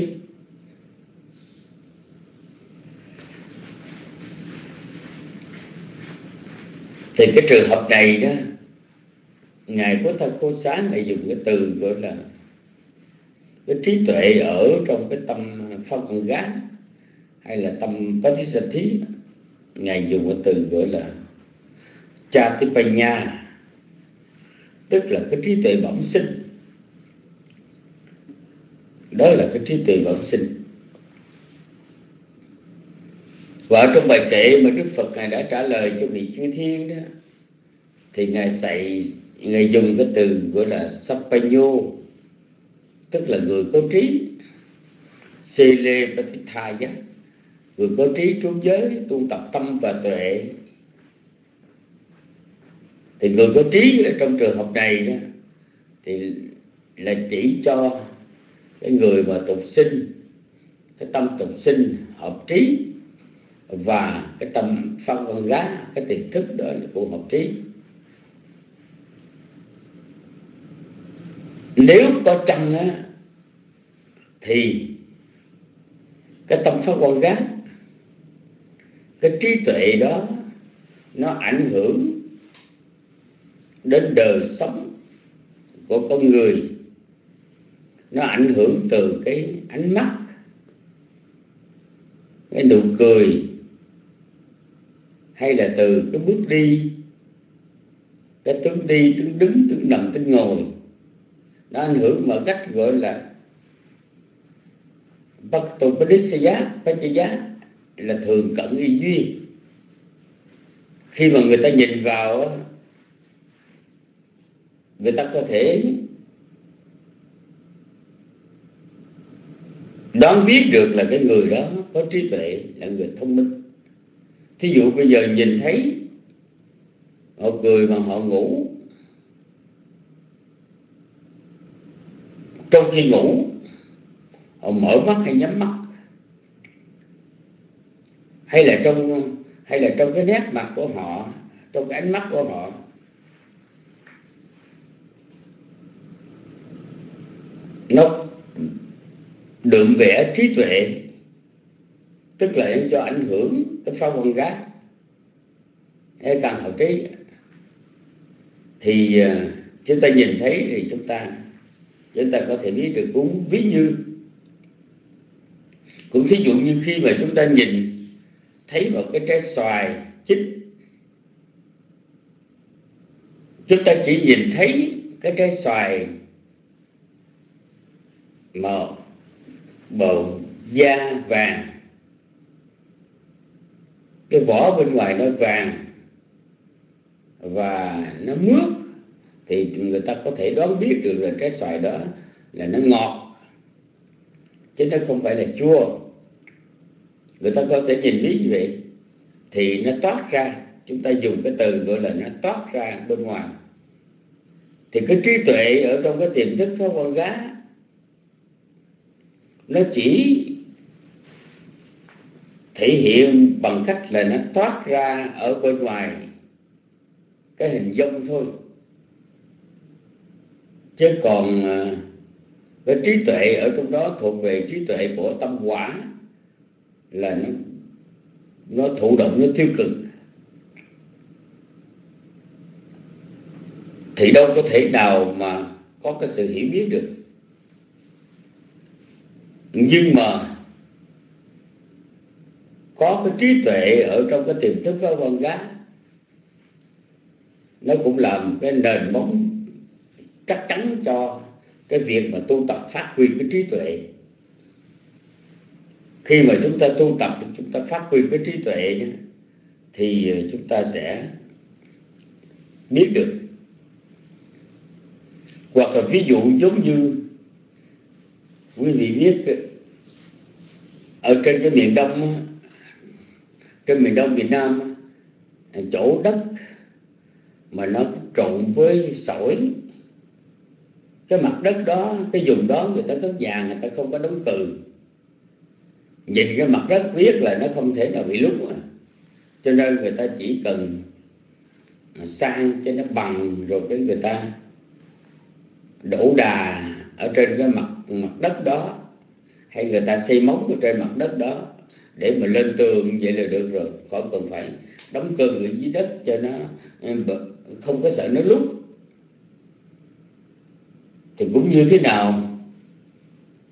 Thì cái trường hợp này đó, Ngài Bố Tát Cô Xá lại dùng cái từ gọi là cái trí tuệ ở trong cái tâm Pháp Con Gán hay là tâm Patissathi, Ngài dùng cái từ gọi là Chatipanya, tức là cái trí tuệ bẩm sinh. Đó là cái trí tuệ bẩm sinh. Và trong bài kệ mà Đức Phật Ngài đã trả lời cho vị chư thiên đó, thì Ngài dạy, Ngài dùng cái từ gọi là Sappanyo, tức là người có trí, Sele Patithaya, người có trí trú giới, tu tập tâm và tuệ. Thì người có trí ở trong trường hợp này đó, thì là chỉ cho cái người mà tục sinh, cái tâm tục sinh hợp trí, và cái tâm Pháp Con Gán, cái tiềm thức đó là của hợp trí. Nếu có chăng á, thì cái tâm Pháp Con Gán, cái trí tuệ đó nó ảnh hưởng đến đời sống của con người, nó ảnh hưởng từ cái ánh mắt, cái nụ cười, hay là từ cái bước đi, cái tướng đi, tướng đứng, tướng nằm, tướng ngồi. Nó ảnh hưởng mà cách gọi là Bhaktopadisaya, Pachaya, là thường cận y duyên. Khi mà người ta nhìn vào, người ta có thể đoán biết được là cái người đó có trí tuệ, là người thông minh. Thí dụ bây giờ nhìn thấy họ cười mà họ ngủ, trong khi ngủ họ mở mắt hay nhắm mắt, hay là trong hay là trong cái nét mặt của họ, trong cái ánh mắt của họ, nó đượm vẽ trí tuệ, tức là cho ảnh hưởng cái Pháp Con Gán hay càng hợp trí. Thì uh, chúng ta nhìn thấy thì chúng ta chúng ta có thể biết được. Cũng ví như, cũng thí dụ như khi mà chúng ta nhìn thấy một cái trái xoài chín, chúng ta chỉ nhìn thấy cái trái xoài màu màu da vàng, cái vỏ bên ngoài nó vàng và nó mướt, thì người ta có thể đoán biết được là trái xoài đó là nó ngọt, chứ nó không phải là chua. Người ta có thể nhìn biết như vậy. Thì nó toát ra, chúng ta dùng cái từ gọi là nó toát ra bên ngoài. Thì cái trí tuệ ở trong cái tiềm thức Pháp Con Gán, nó chỉ thể hiện bằng cách là nó toát ra ở bên ngoài cái hình dung thôi. Chứ còn cái trí tuệ ở trong đó thuộc về trí tuệ của tâm quả, là nó nó thụ động, nó tiêu cực, thì đâu có thể nào mà có cái sự hiểu biết được. Nhưng mà có cái trí tuệ ở trong cái tiềm thức Pháp Con Gán, nó cũng làm cái nền móng chắc chắn cho cái việc mà tu tập phát huy cái trí tuệ. Khi mà chúng ta tu tập, chúng ta phát huy cái trí tuệ đó, thì chúng ta sẽ biết được. Hoặc là ví dụ giống như quý vị biết, ở trên cái miền Đông, trên miền Đông Việt Nam, chỗ đất mà nó trộn với sỏi, cái mặt đất đó, cái vùng đó người ta cất vàng, người ta không có đóng cừ. Nhìn cái mặt đất biết là nó không thể nào bị lúc, cho nên người ta chỉ cần sang cho nó bằng, rồi cái người ta đổ đà ở trên cái mặt mặt đất đó, hay người ta xây móng ở trên mặt đất đó để mà lên tường, vậy là được rồi, khỏi cần phải đóng cừ ở dưới đất cho nó không có sợ nó lúc. Thì cũng như thế nào,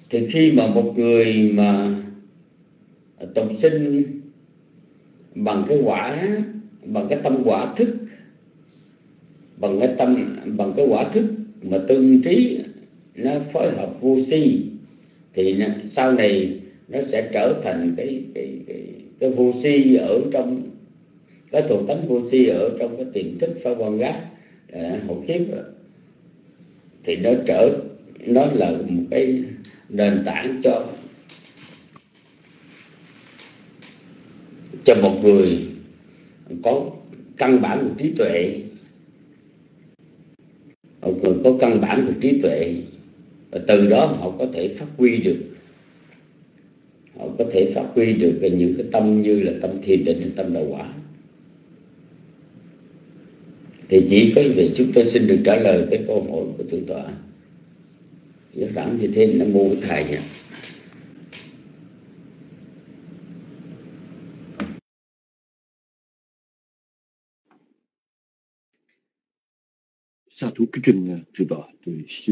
Thì khi mà một người mà tục sinh bằng cái quả, bằng cái tâm quả thức, bằng cái tâm, bằng cái quả thức mà tương trí nó phối hợp vô si, thì nó, sau này nó sẽ trở thành cái cái cái, cái vô si ở trong cái thuộc tánh vô si ở trong cái tiềm thức pha quan gác hộ khiếp, thì nó trở nó là một cái nền tảng cho cho một người có căn bản của trí tuệ, một người có căn bản của trí tuệ, và từ đó họ có thể phát huy được, họ có thể phát huy được về những cái tâm như là tâm thiền định, tâm đạo quả. Thì chỉ có việc chúng tôi xin được trả lời cái câu hỏi của thượng tọa. Rất đảm như thế. Nam mô Thầy nha. Sa thú kính trình thượng tọa từ sư.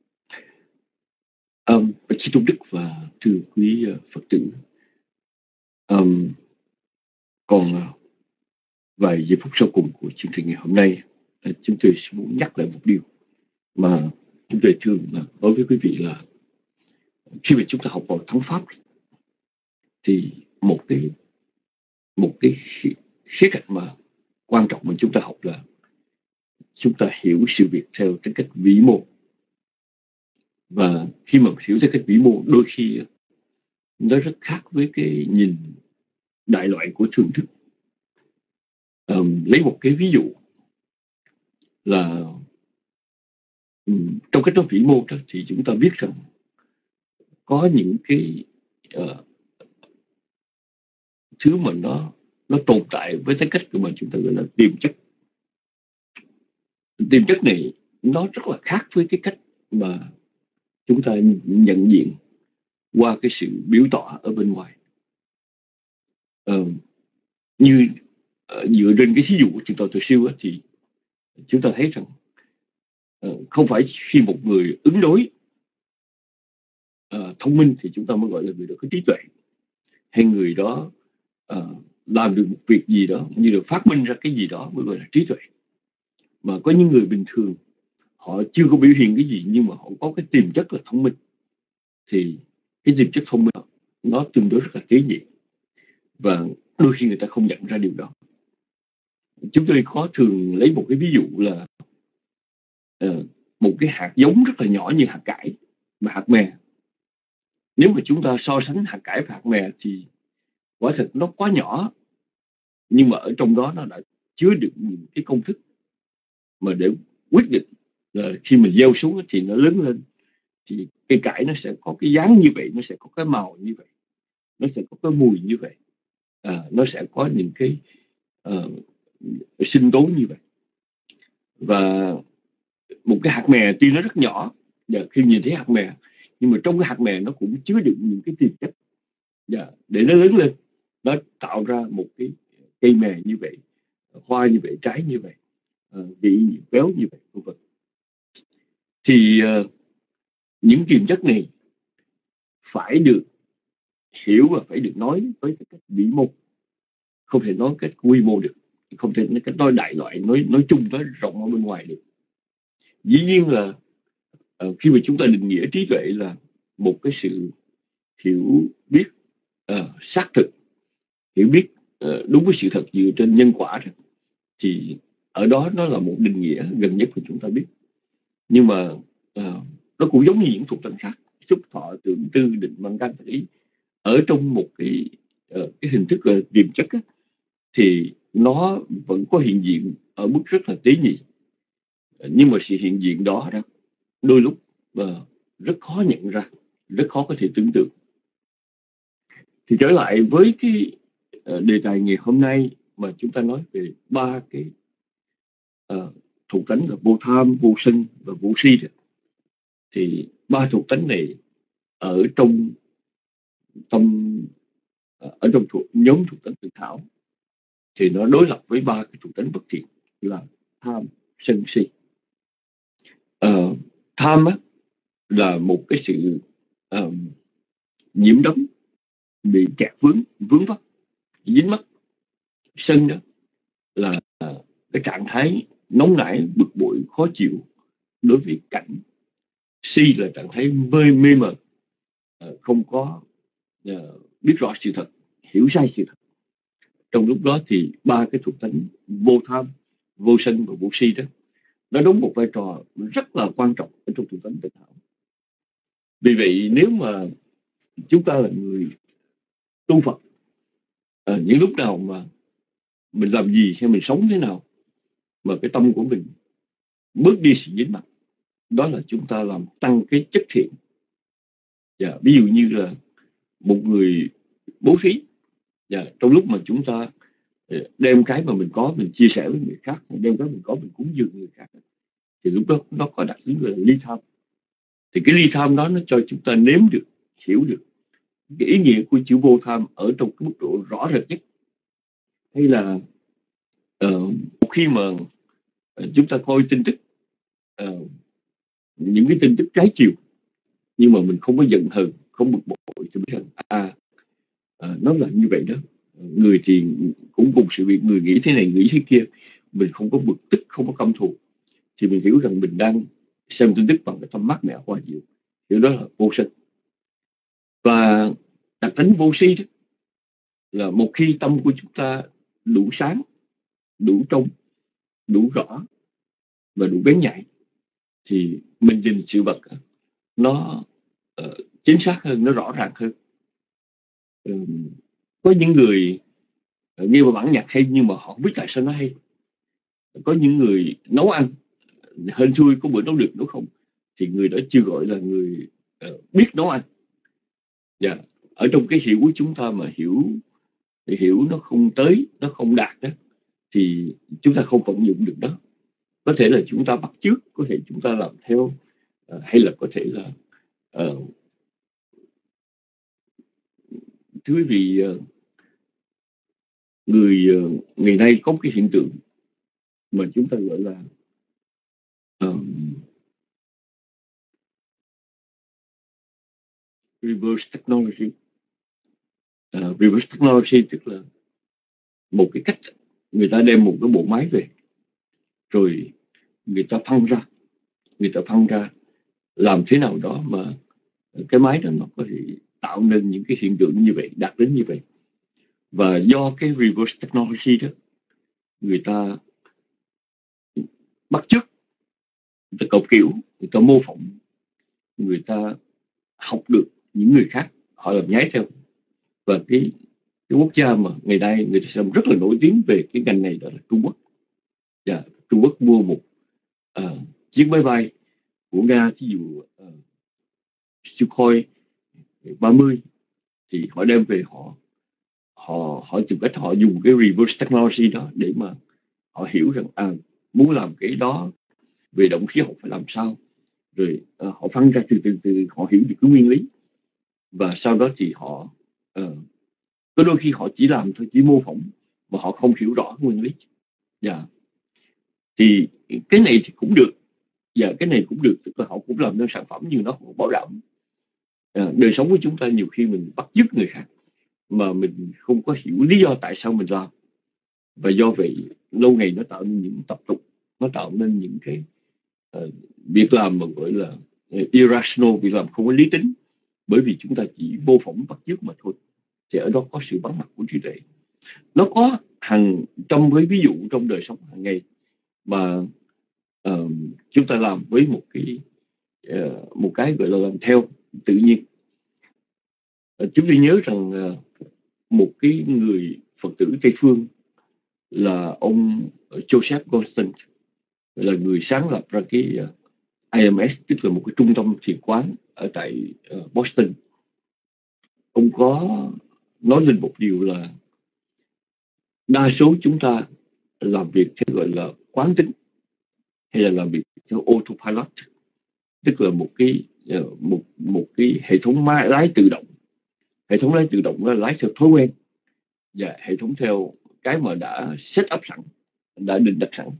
Um, Xin tôn đức và thưa quý uh, Phật tử. Um, còn uh, vài giây phút sau cùng của chương trình ngày hôm nay, uh, chúng tôi muốn nhắc lại một điều mà chúng tôi thường uh, nói với quý vị là khi mà chúng ta học vào thắng pháp thì một cái một cái khía cạnh mà quan trọng mà chúng ta học là chúng ta hiểu sự việc theo tính cách vĩ mô. Và khi mà hiểu theo cách vĩ mô, đôi khi nó rất khác với cái nhìn đại loại của thường thức. Um, lấy một cái ví dụ là um, trong cách nói vĩ mô đó, thì chúng ta biết rằng có những cái uh, thứ mà nó nó tồn tại với tính cách của mình, chúng ta gọi là tiềm chất. Tiềm chất này nó rất là khác với cái cách mà chúng ta nhận diện qua cái sự biểu tỏ ở bên ngoài. Uh, như uh, dựa trên cái thí dụ của trường tọa Tuệ Siêu thì chúng ta thấy rằng uh, không phải khi một người ứng đối uh, thông minh thì chúng ta mới gọi là người đó có trí tuệ, hay người đó uh, làm được một việc gì đó, như được phát minh ra cái gì đó mới gọi là trí tuệ. Mà có những người bình thường họ chưa có biểu hiện cái gì, nhưng mà họ có cái tiềm chất là thông minh, thì cái tiềm chất thông minh nó tương đối rất là tế nhị, và đôi khi người ta không nhận ra điều đó. Chúng tôi có thường lấy một cái ví dụ là uh, một cái hạt giống rất là nhỏ như hạt cải và hạt mè. Nếu mà chúng ta so sánh hạt cải và hạt mè thì quả thực nó quá nhỏ, nhưng mà ở trong đó nó đã chứa đựng những cái công thức mà để quyết định là khi mình gieo xuống thì nó lớn lên, thì cây cải nó sẽ có cái dáng như vậy, nó sẽ có cái màu như vậy, nó sẽ có cái mùi như vậy, à, nó sẽ có những cái uh, sinh tố như vậy. Và một cái hạt mè tuy nó rất nhỏ, và khi nhìn thấy hạt mè, nhưng mà trong cái hạt mè nó cũng chứa đựng những cái tiềm chất, và để nó lớn lên, nó tạo ra một cái cây mè như vậy, hoa như vậy, trái như vậy, uh, vị béo như vậy, vân vân. Thì uh, những tiềm chất này phải được hiểu và phải được nói với cái cách vĩ mô, không thể nói cách quy mô được, không thể nói cách nói đại loại, nói nói chung, nói rộng ở bên ngoài được. Dĩ nhiên là uh, khi mà chúng ta định nghĩa trí tuệ là một cái sự hiểu biết uh, xác thực, hiểu biết uh, đúng với sự thật dựa trên nhân quả đó, thì ở đó nó là một định nghĩa gần nhất mà chúng ta biết. Nhưng mà uh, nó cũng giống như những thuộc tính khác, xúc thọ, tưởng tư, định, văn, căn, ý, ở trong một cái uh, cái hình thức uh, tiềm chất á, thì nó vẫn có hiện diện ở mức rất là tế nhị. Uh, nhưng mà sự hiện diện đó đó đôi lúc uh, rất khó nhận ra, rất khó có thể tưởng tượng. Thì trở lại với cái uh, đề tài ngày hôm nay mà chúng ta nói về ba cái uh, thuộc tánh là vô tham, vô sân và vô si đó. Thì ba thuộc tánh này ở trong tâm ở trong thuộc, nhóm thuộc tánh tự thảo thì nó đối lập với ba cái thuộc tánh bất thiện là tham, sân, si. Uh, tham á, là một cái sự uh, nhiễm đóng, bị kẹt vướng vướng vắt, dính mắc. Sân đó là cái trạng thái nóng nảy, bực bội, khó chịu đối với cảnh. Si là trạng thái vơi mê mờ, không có uh, biết rõ sự thật, hiểu sai sự thật. Trong lúc đó thì ba cái thuộc tính vô tham, vô sân và vô si đó, nó đóng một vai trò rất là quan trọng ở trong thuộc tính tịnh hảo. Vì vậy nếu mà chúng ta là người tu Phật, à, những lúc nào mà mình làm gì hay mình sống thế nào mà cái tâm của mình bớt đi sự dính mắc, đó là chúng ta làm tăng cái chất thiện. Và ví dụ như là một người bố thí, và trong lúc mà chúng ta đem cái mà mình có mình chia sẻ với người khác, đem cái mình có mình cúng dường người khác, thì lúc đó nó có đặc tính gọi là ly tham. Thì cái ly tham đó nó cho chúng ta nếm được, hiểu được cái ý nghĩa của chữ vô tham ở trong cái mức độ rõ rệt nhất. Hay là uh, khi mà uh, chúng ta coi tin tức, uh, những cái tin tức trái chiều, nhưng mà mình không có giận hờn, không bực bội, thì biết rằng à, à nó là như vậy đó. Người thì cũng cùng sự việc, người nghĩ thế này nghĩ thế kia, mình không có bực tức, không có căm thù, thì mình hiểu rằng mình đang xem tin tức bằng cái tâm mát mẻ hòa dịu. Điều đó là vô sân. Và đặc tính vô si đó là một khi tâm của chúng ta đủ sáng, đủ trong, đủ rõ và đủ bén nhạy, thì mình nhìn sự vật nó uh, chính xác hơn, nó rõ ràng hơn. Uh, có những người uh, nghe vào bản nhạc hay nhưng mà họ không biết tại sao nó hay. Có những người nấu ăn hên xui, có bữa nấu được nấu không, thì người đó chưa gọi là người uh, biết nấu ăn. Yeah. Ở trong cái hiểu của chúng ta mà hiểu thì hiểu nó không tới, nó không đạt đó, thì chúng ta không vận dụng được đó. Có thể là chúng ta bắt chước, có thể chúng ta làm theo, uh, hay là có thể là uh, thưa quý vị, uh, người uh, ngày nay có một cái hiện tượng mà chúng ta gọi là uh, reverse technology. Uh, reverse technology tức là một cái cách người ta đem một cái bộ máy về, rồi người ta phân ra, người ta phân ra làm thế nào đó mà cái máy đó nó có thể tạo nên những cái hiện tượng như vậy, đạt đến như vậy. Và do cái reverse technology đó, người ta bắt chước, người ta cọc kiểu, người ta mô phỏng, người ta học được những người khác, họ làm nhái theo. Và cái, cái quốc gia mà ngày nay người ta rất là nổi tiếng về cái ngành này đó là Trung Quốc. Và Trung Quốc mua một uh, chiếc máy bay của Nga, ví dụ uh, Sukhoi ba mươi, thì họ đem về, họ họ họ tìm cách họ dùng cái reverse technology đó để mà họ hiểu rằng à, muốn làm cái đó về động khí học phải làm sao, rồi uh, họ phân ra từ từ từ họ hiểu được cái nguyên lý, và sau đó thì họ uh, có đôi khi họ chỉ làm thôi, chỉ mô phỏng mà họ không hiểu rõ nguyên lý. Dạ. Thì cái này thì cũng được, và cái này cũng được, tức là họ cũng làm nên sản phẩm nhưng nó không bảo đảm. À, đời sống của chúng ta nhiều khi mình bắt chước người khác mà mình không có hiểu lý do tại sao mình làm, và do vậy lâu ngày nó tạo nên những tập tục, nó tạo nên những cái uh, việc làm mà gọi là uh, irrational, việc làm không có lý tính, bởi vì chúng ta chỉ mô phỏng bắt chước mà thôi. Thì ở đó có sự vắng mặt của trí tuệ. Nó có hàng trăm với ví dụ trong đời sống hàng ngày mà uh, chúng ta làm với một cái uh, một cái gọi là làm theo tự nhiên. Uh, chúng tôi nhớ rằng uh, một cái người Phật tử Tây phương là ông Joseph Goldstein, là người sáng lập ra cái uh, I M S, tức là một cái trung tâm thiền quán ở tại uh, Boston. Ông có nói lên một điều là đa số chúng ta làm việc theo gọi là quán tính, hay là làm việc theo autopilot, tức là một cái một một cái hệ thống lái tự động. Hệ thống lái tự động nó lái theo thói quen, và hệ thống theo cái mà đã set up sẵn, đã định đặt sẵn.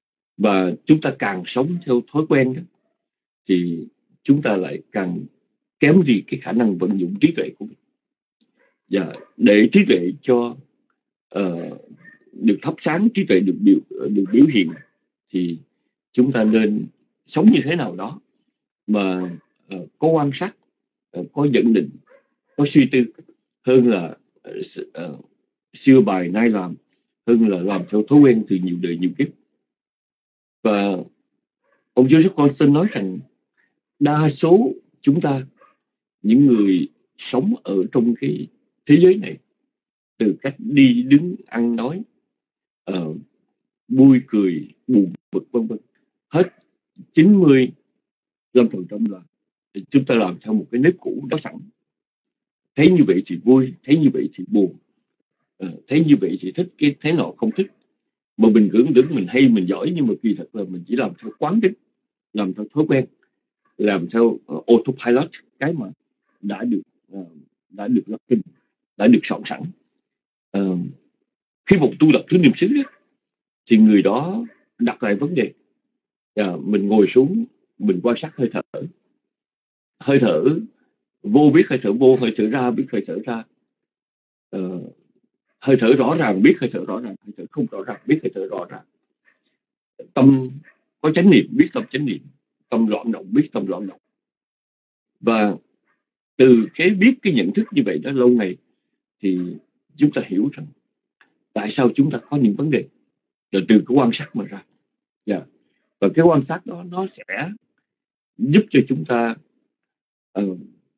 Và chúng ta càng sống theo thói quen đó, thì chúng ta lại càng kém đi cái khả năng vận dụng trí tuệ của mình. Và để trí tuệ cho uh, được thắp sáng, trí tuệ được biểu được biểu hiện, thì chúng ta nên sống như thế nào đó mà uh, có quan sát, uh, có nhận định, có suy tư, hơn là uh, uh, xưa bài nay làm, hơn là làm theo thói quen từ nhiều đời nhiều kiếp. Và ông Joseph Constant nói rằng đa số chúng ta, những người sống ở trong cái thế giới này, từ cách đi đứng ăn nói, uh, vui cười buồn bực vân vân, hết chín mươi lăm phần trăm là chúng ta làm theo một cái nếp cũ đó sẵn. Thấy như vậy thì vui, thấy như vậy thì buồn, uh, thấy như vậy thì thích, cái thế nọ không thích. Mà mình tưởng tưởng mình hay, mình giỏi, nhưng mà kỳ thật là mình chỉ làm theo quán tính, làm theo thói quen, làm theo uh, autopilot, cái mà đã được uh, đã được lập trình, đã được soạn sẵn. Uh, khi một tu tập thứ niệm xứ đó, thì người đó đặt lại vấn đề. Uh, mình ngồi xuống, mình quan sát hơi thở, hơi thở vô biết hơi thở vô, hơi thở ra biết hơi thở ra, uh, hơi thở rõ ràng biết hơi thở rõ ràng, hơi thở không rõ ràng biết hơi thở rõ ràng. Tâm có chánh niệm biết tâm chánh niệm, tâm loạn động biết tâm loạn động. Và từ cái biết, cái nhận thức như vậy đó lâu ngày, thì chúng ta hiểu rằng tại sao chúng ta có những vấn đề, rồi từ cái quan sát mà ra. Yeah. Và cái quan sát đó nó sẽ giúp cho chúng ta uh,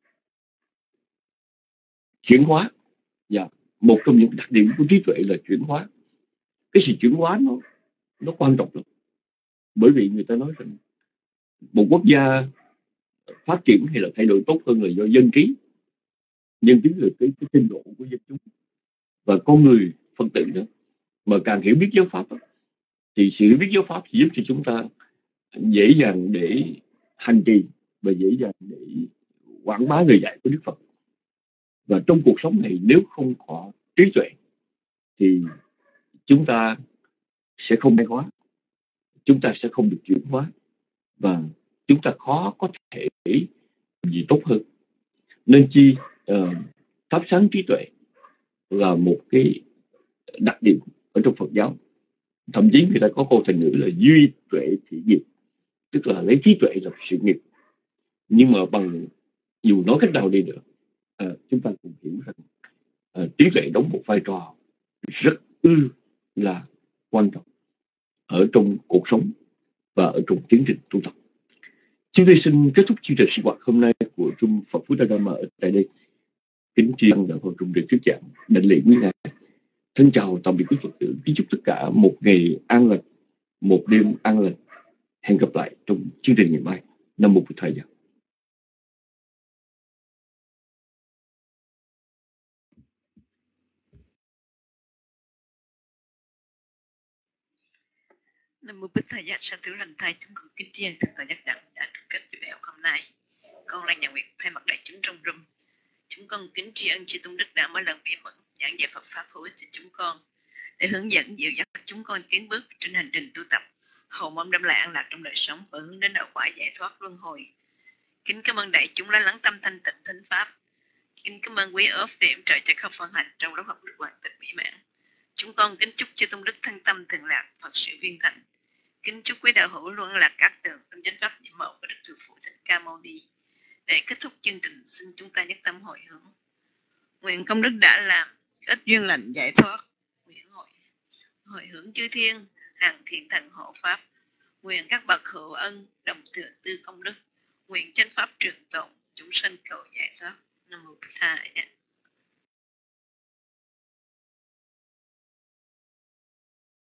chuyển hóa. Yeah. Một trong những đặc điểm của trí tuệ là chuyển hóa. Cái sự chuyển hóa nó nó quan trọng lắm. Bởi vì người ta nói rằng một quốc gia phát triển hay là thay đổi tốt hơn là do dân trí. Dân trí là cái, cái trình độ của dân chúng. Và con người phân tử đó, mà càng hiểu biết giáo pháp đó, thì sự hiểu biết giáo pháp sẽ giúp cho chúng ta dễ dàng để hành trì và dễ dàng để quảng bá lời dạy của Đức Phật. Và trong cuộc sống này, nếu không có trí tuệ thì chúng ta sẽ không khai hóa, chúng ta sẽ không được chuyển hóa, và chúng ta khó có thể gì tốt hơn. Nên chi uh, thắp sáng trí tuệ là một cái đặc điểm ở trong Phật giáo. Thậm chí người ta có câu thành ngữ là duy tuệ thị nghiệp, tức là lấy trí tuệ làm sự nghiệp. Nhưng mà bằng dù nói cách nào đi nữa, à, chúng ta cũng hiểu rằng à, trí tuệ đóng một vai trò rất ư là quan trọng ở trong cuộc sống và ở trong tiến trình tu tập. Chúng tôi xin kết thúc chương trình sinh hoạt hôm nay của Trung Phật Phú Đà Đàm ở tại đây. Kính tri ân đạo Phật Trung được thuyết giảng đảnh lễ quý ngài. Thân chào tạm biệt quý Phật tử. Kính chúc tất cả một ngày an lành, một đêm an lành. Hẹn gặp lại trong chương trình ngày mai. Nam mô Bụt Thầy. Nam mô Bích Thầy Giác Sa Tử Lành Thầy. Chúng con kính tri ân Thượng Tọa Giác Đặng đã trực kết cho bài học hôm nay. Con là nhà Nguyệt thay mặt đại chúng trong room. Chúng con kính tri ân chư Tôn Đức đã mỗi lần bị mẫn giảng dạy Phật pháp hữu ích cho chúng con, để hướng dẫn dìu dắt chúng con tiến bước trên hành trình tu tập, hầu mong đem lại an lạc trong đời sống và hướng đến đạo quả giải thoát luân hồi. Kính cảm ơn đại chúng đã lắng tâm thanh tịnh thính pháp. Kính cảm ơn quý ốp để trợ cho khắp phân hành trong lớp học được hoàn tịch mỹ mãn. Chúng con kính chúc chư Tôn Đức thân tâm thường lạc, Phật sự viên thành. Kính chúc quý đạo hữu luôn lạc các tường trong chánh pháp nhiệm mẫu của Đức Từ Phụ Thích Ca Mâu Ni. Để kết thúc chương trình, xin chúng ta nhất tâm hồi hướng. Nguyện công đức đã làm kết duyên lành giải thoát. Nguyện hội hồi hướng chư thiên hàng thiện thần hộ pháp. Nguyện các bậc hữu ân đồng thừa tư công đức. Nguyện chánh pháp trường tồn chúng sanh cầu giải thoát. Nam mô Bổn Thầy.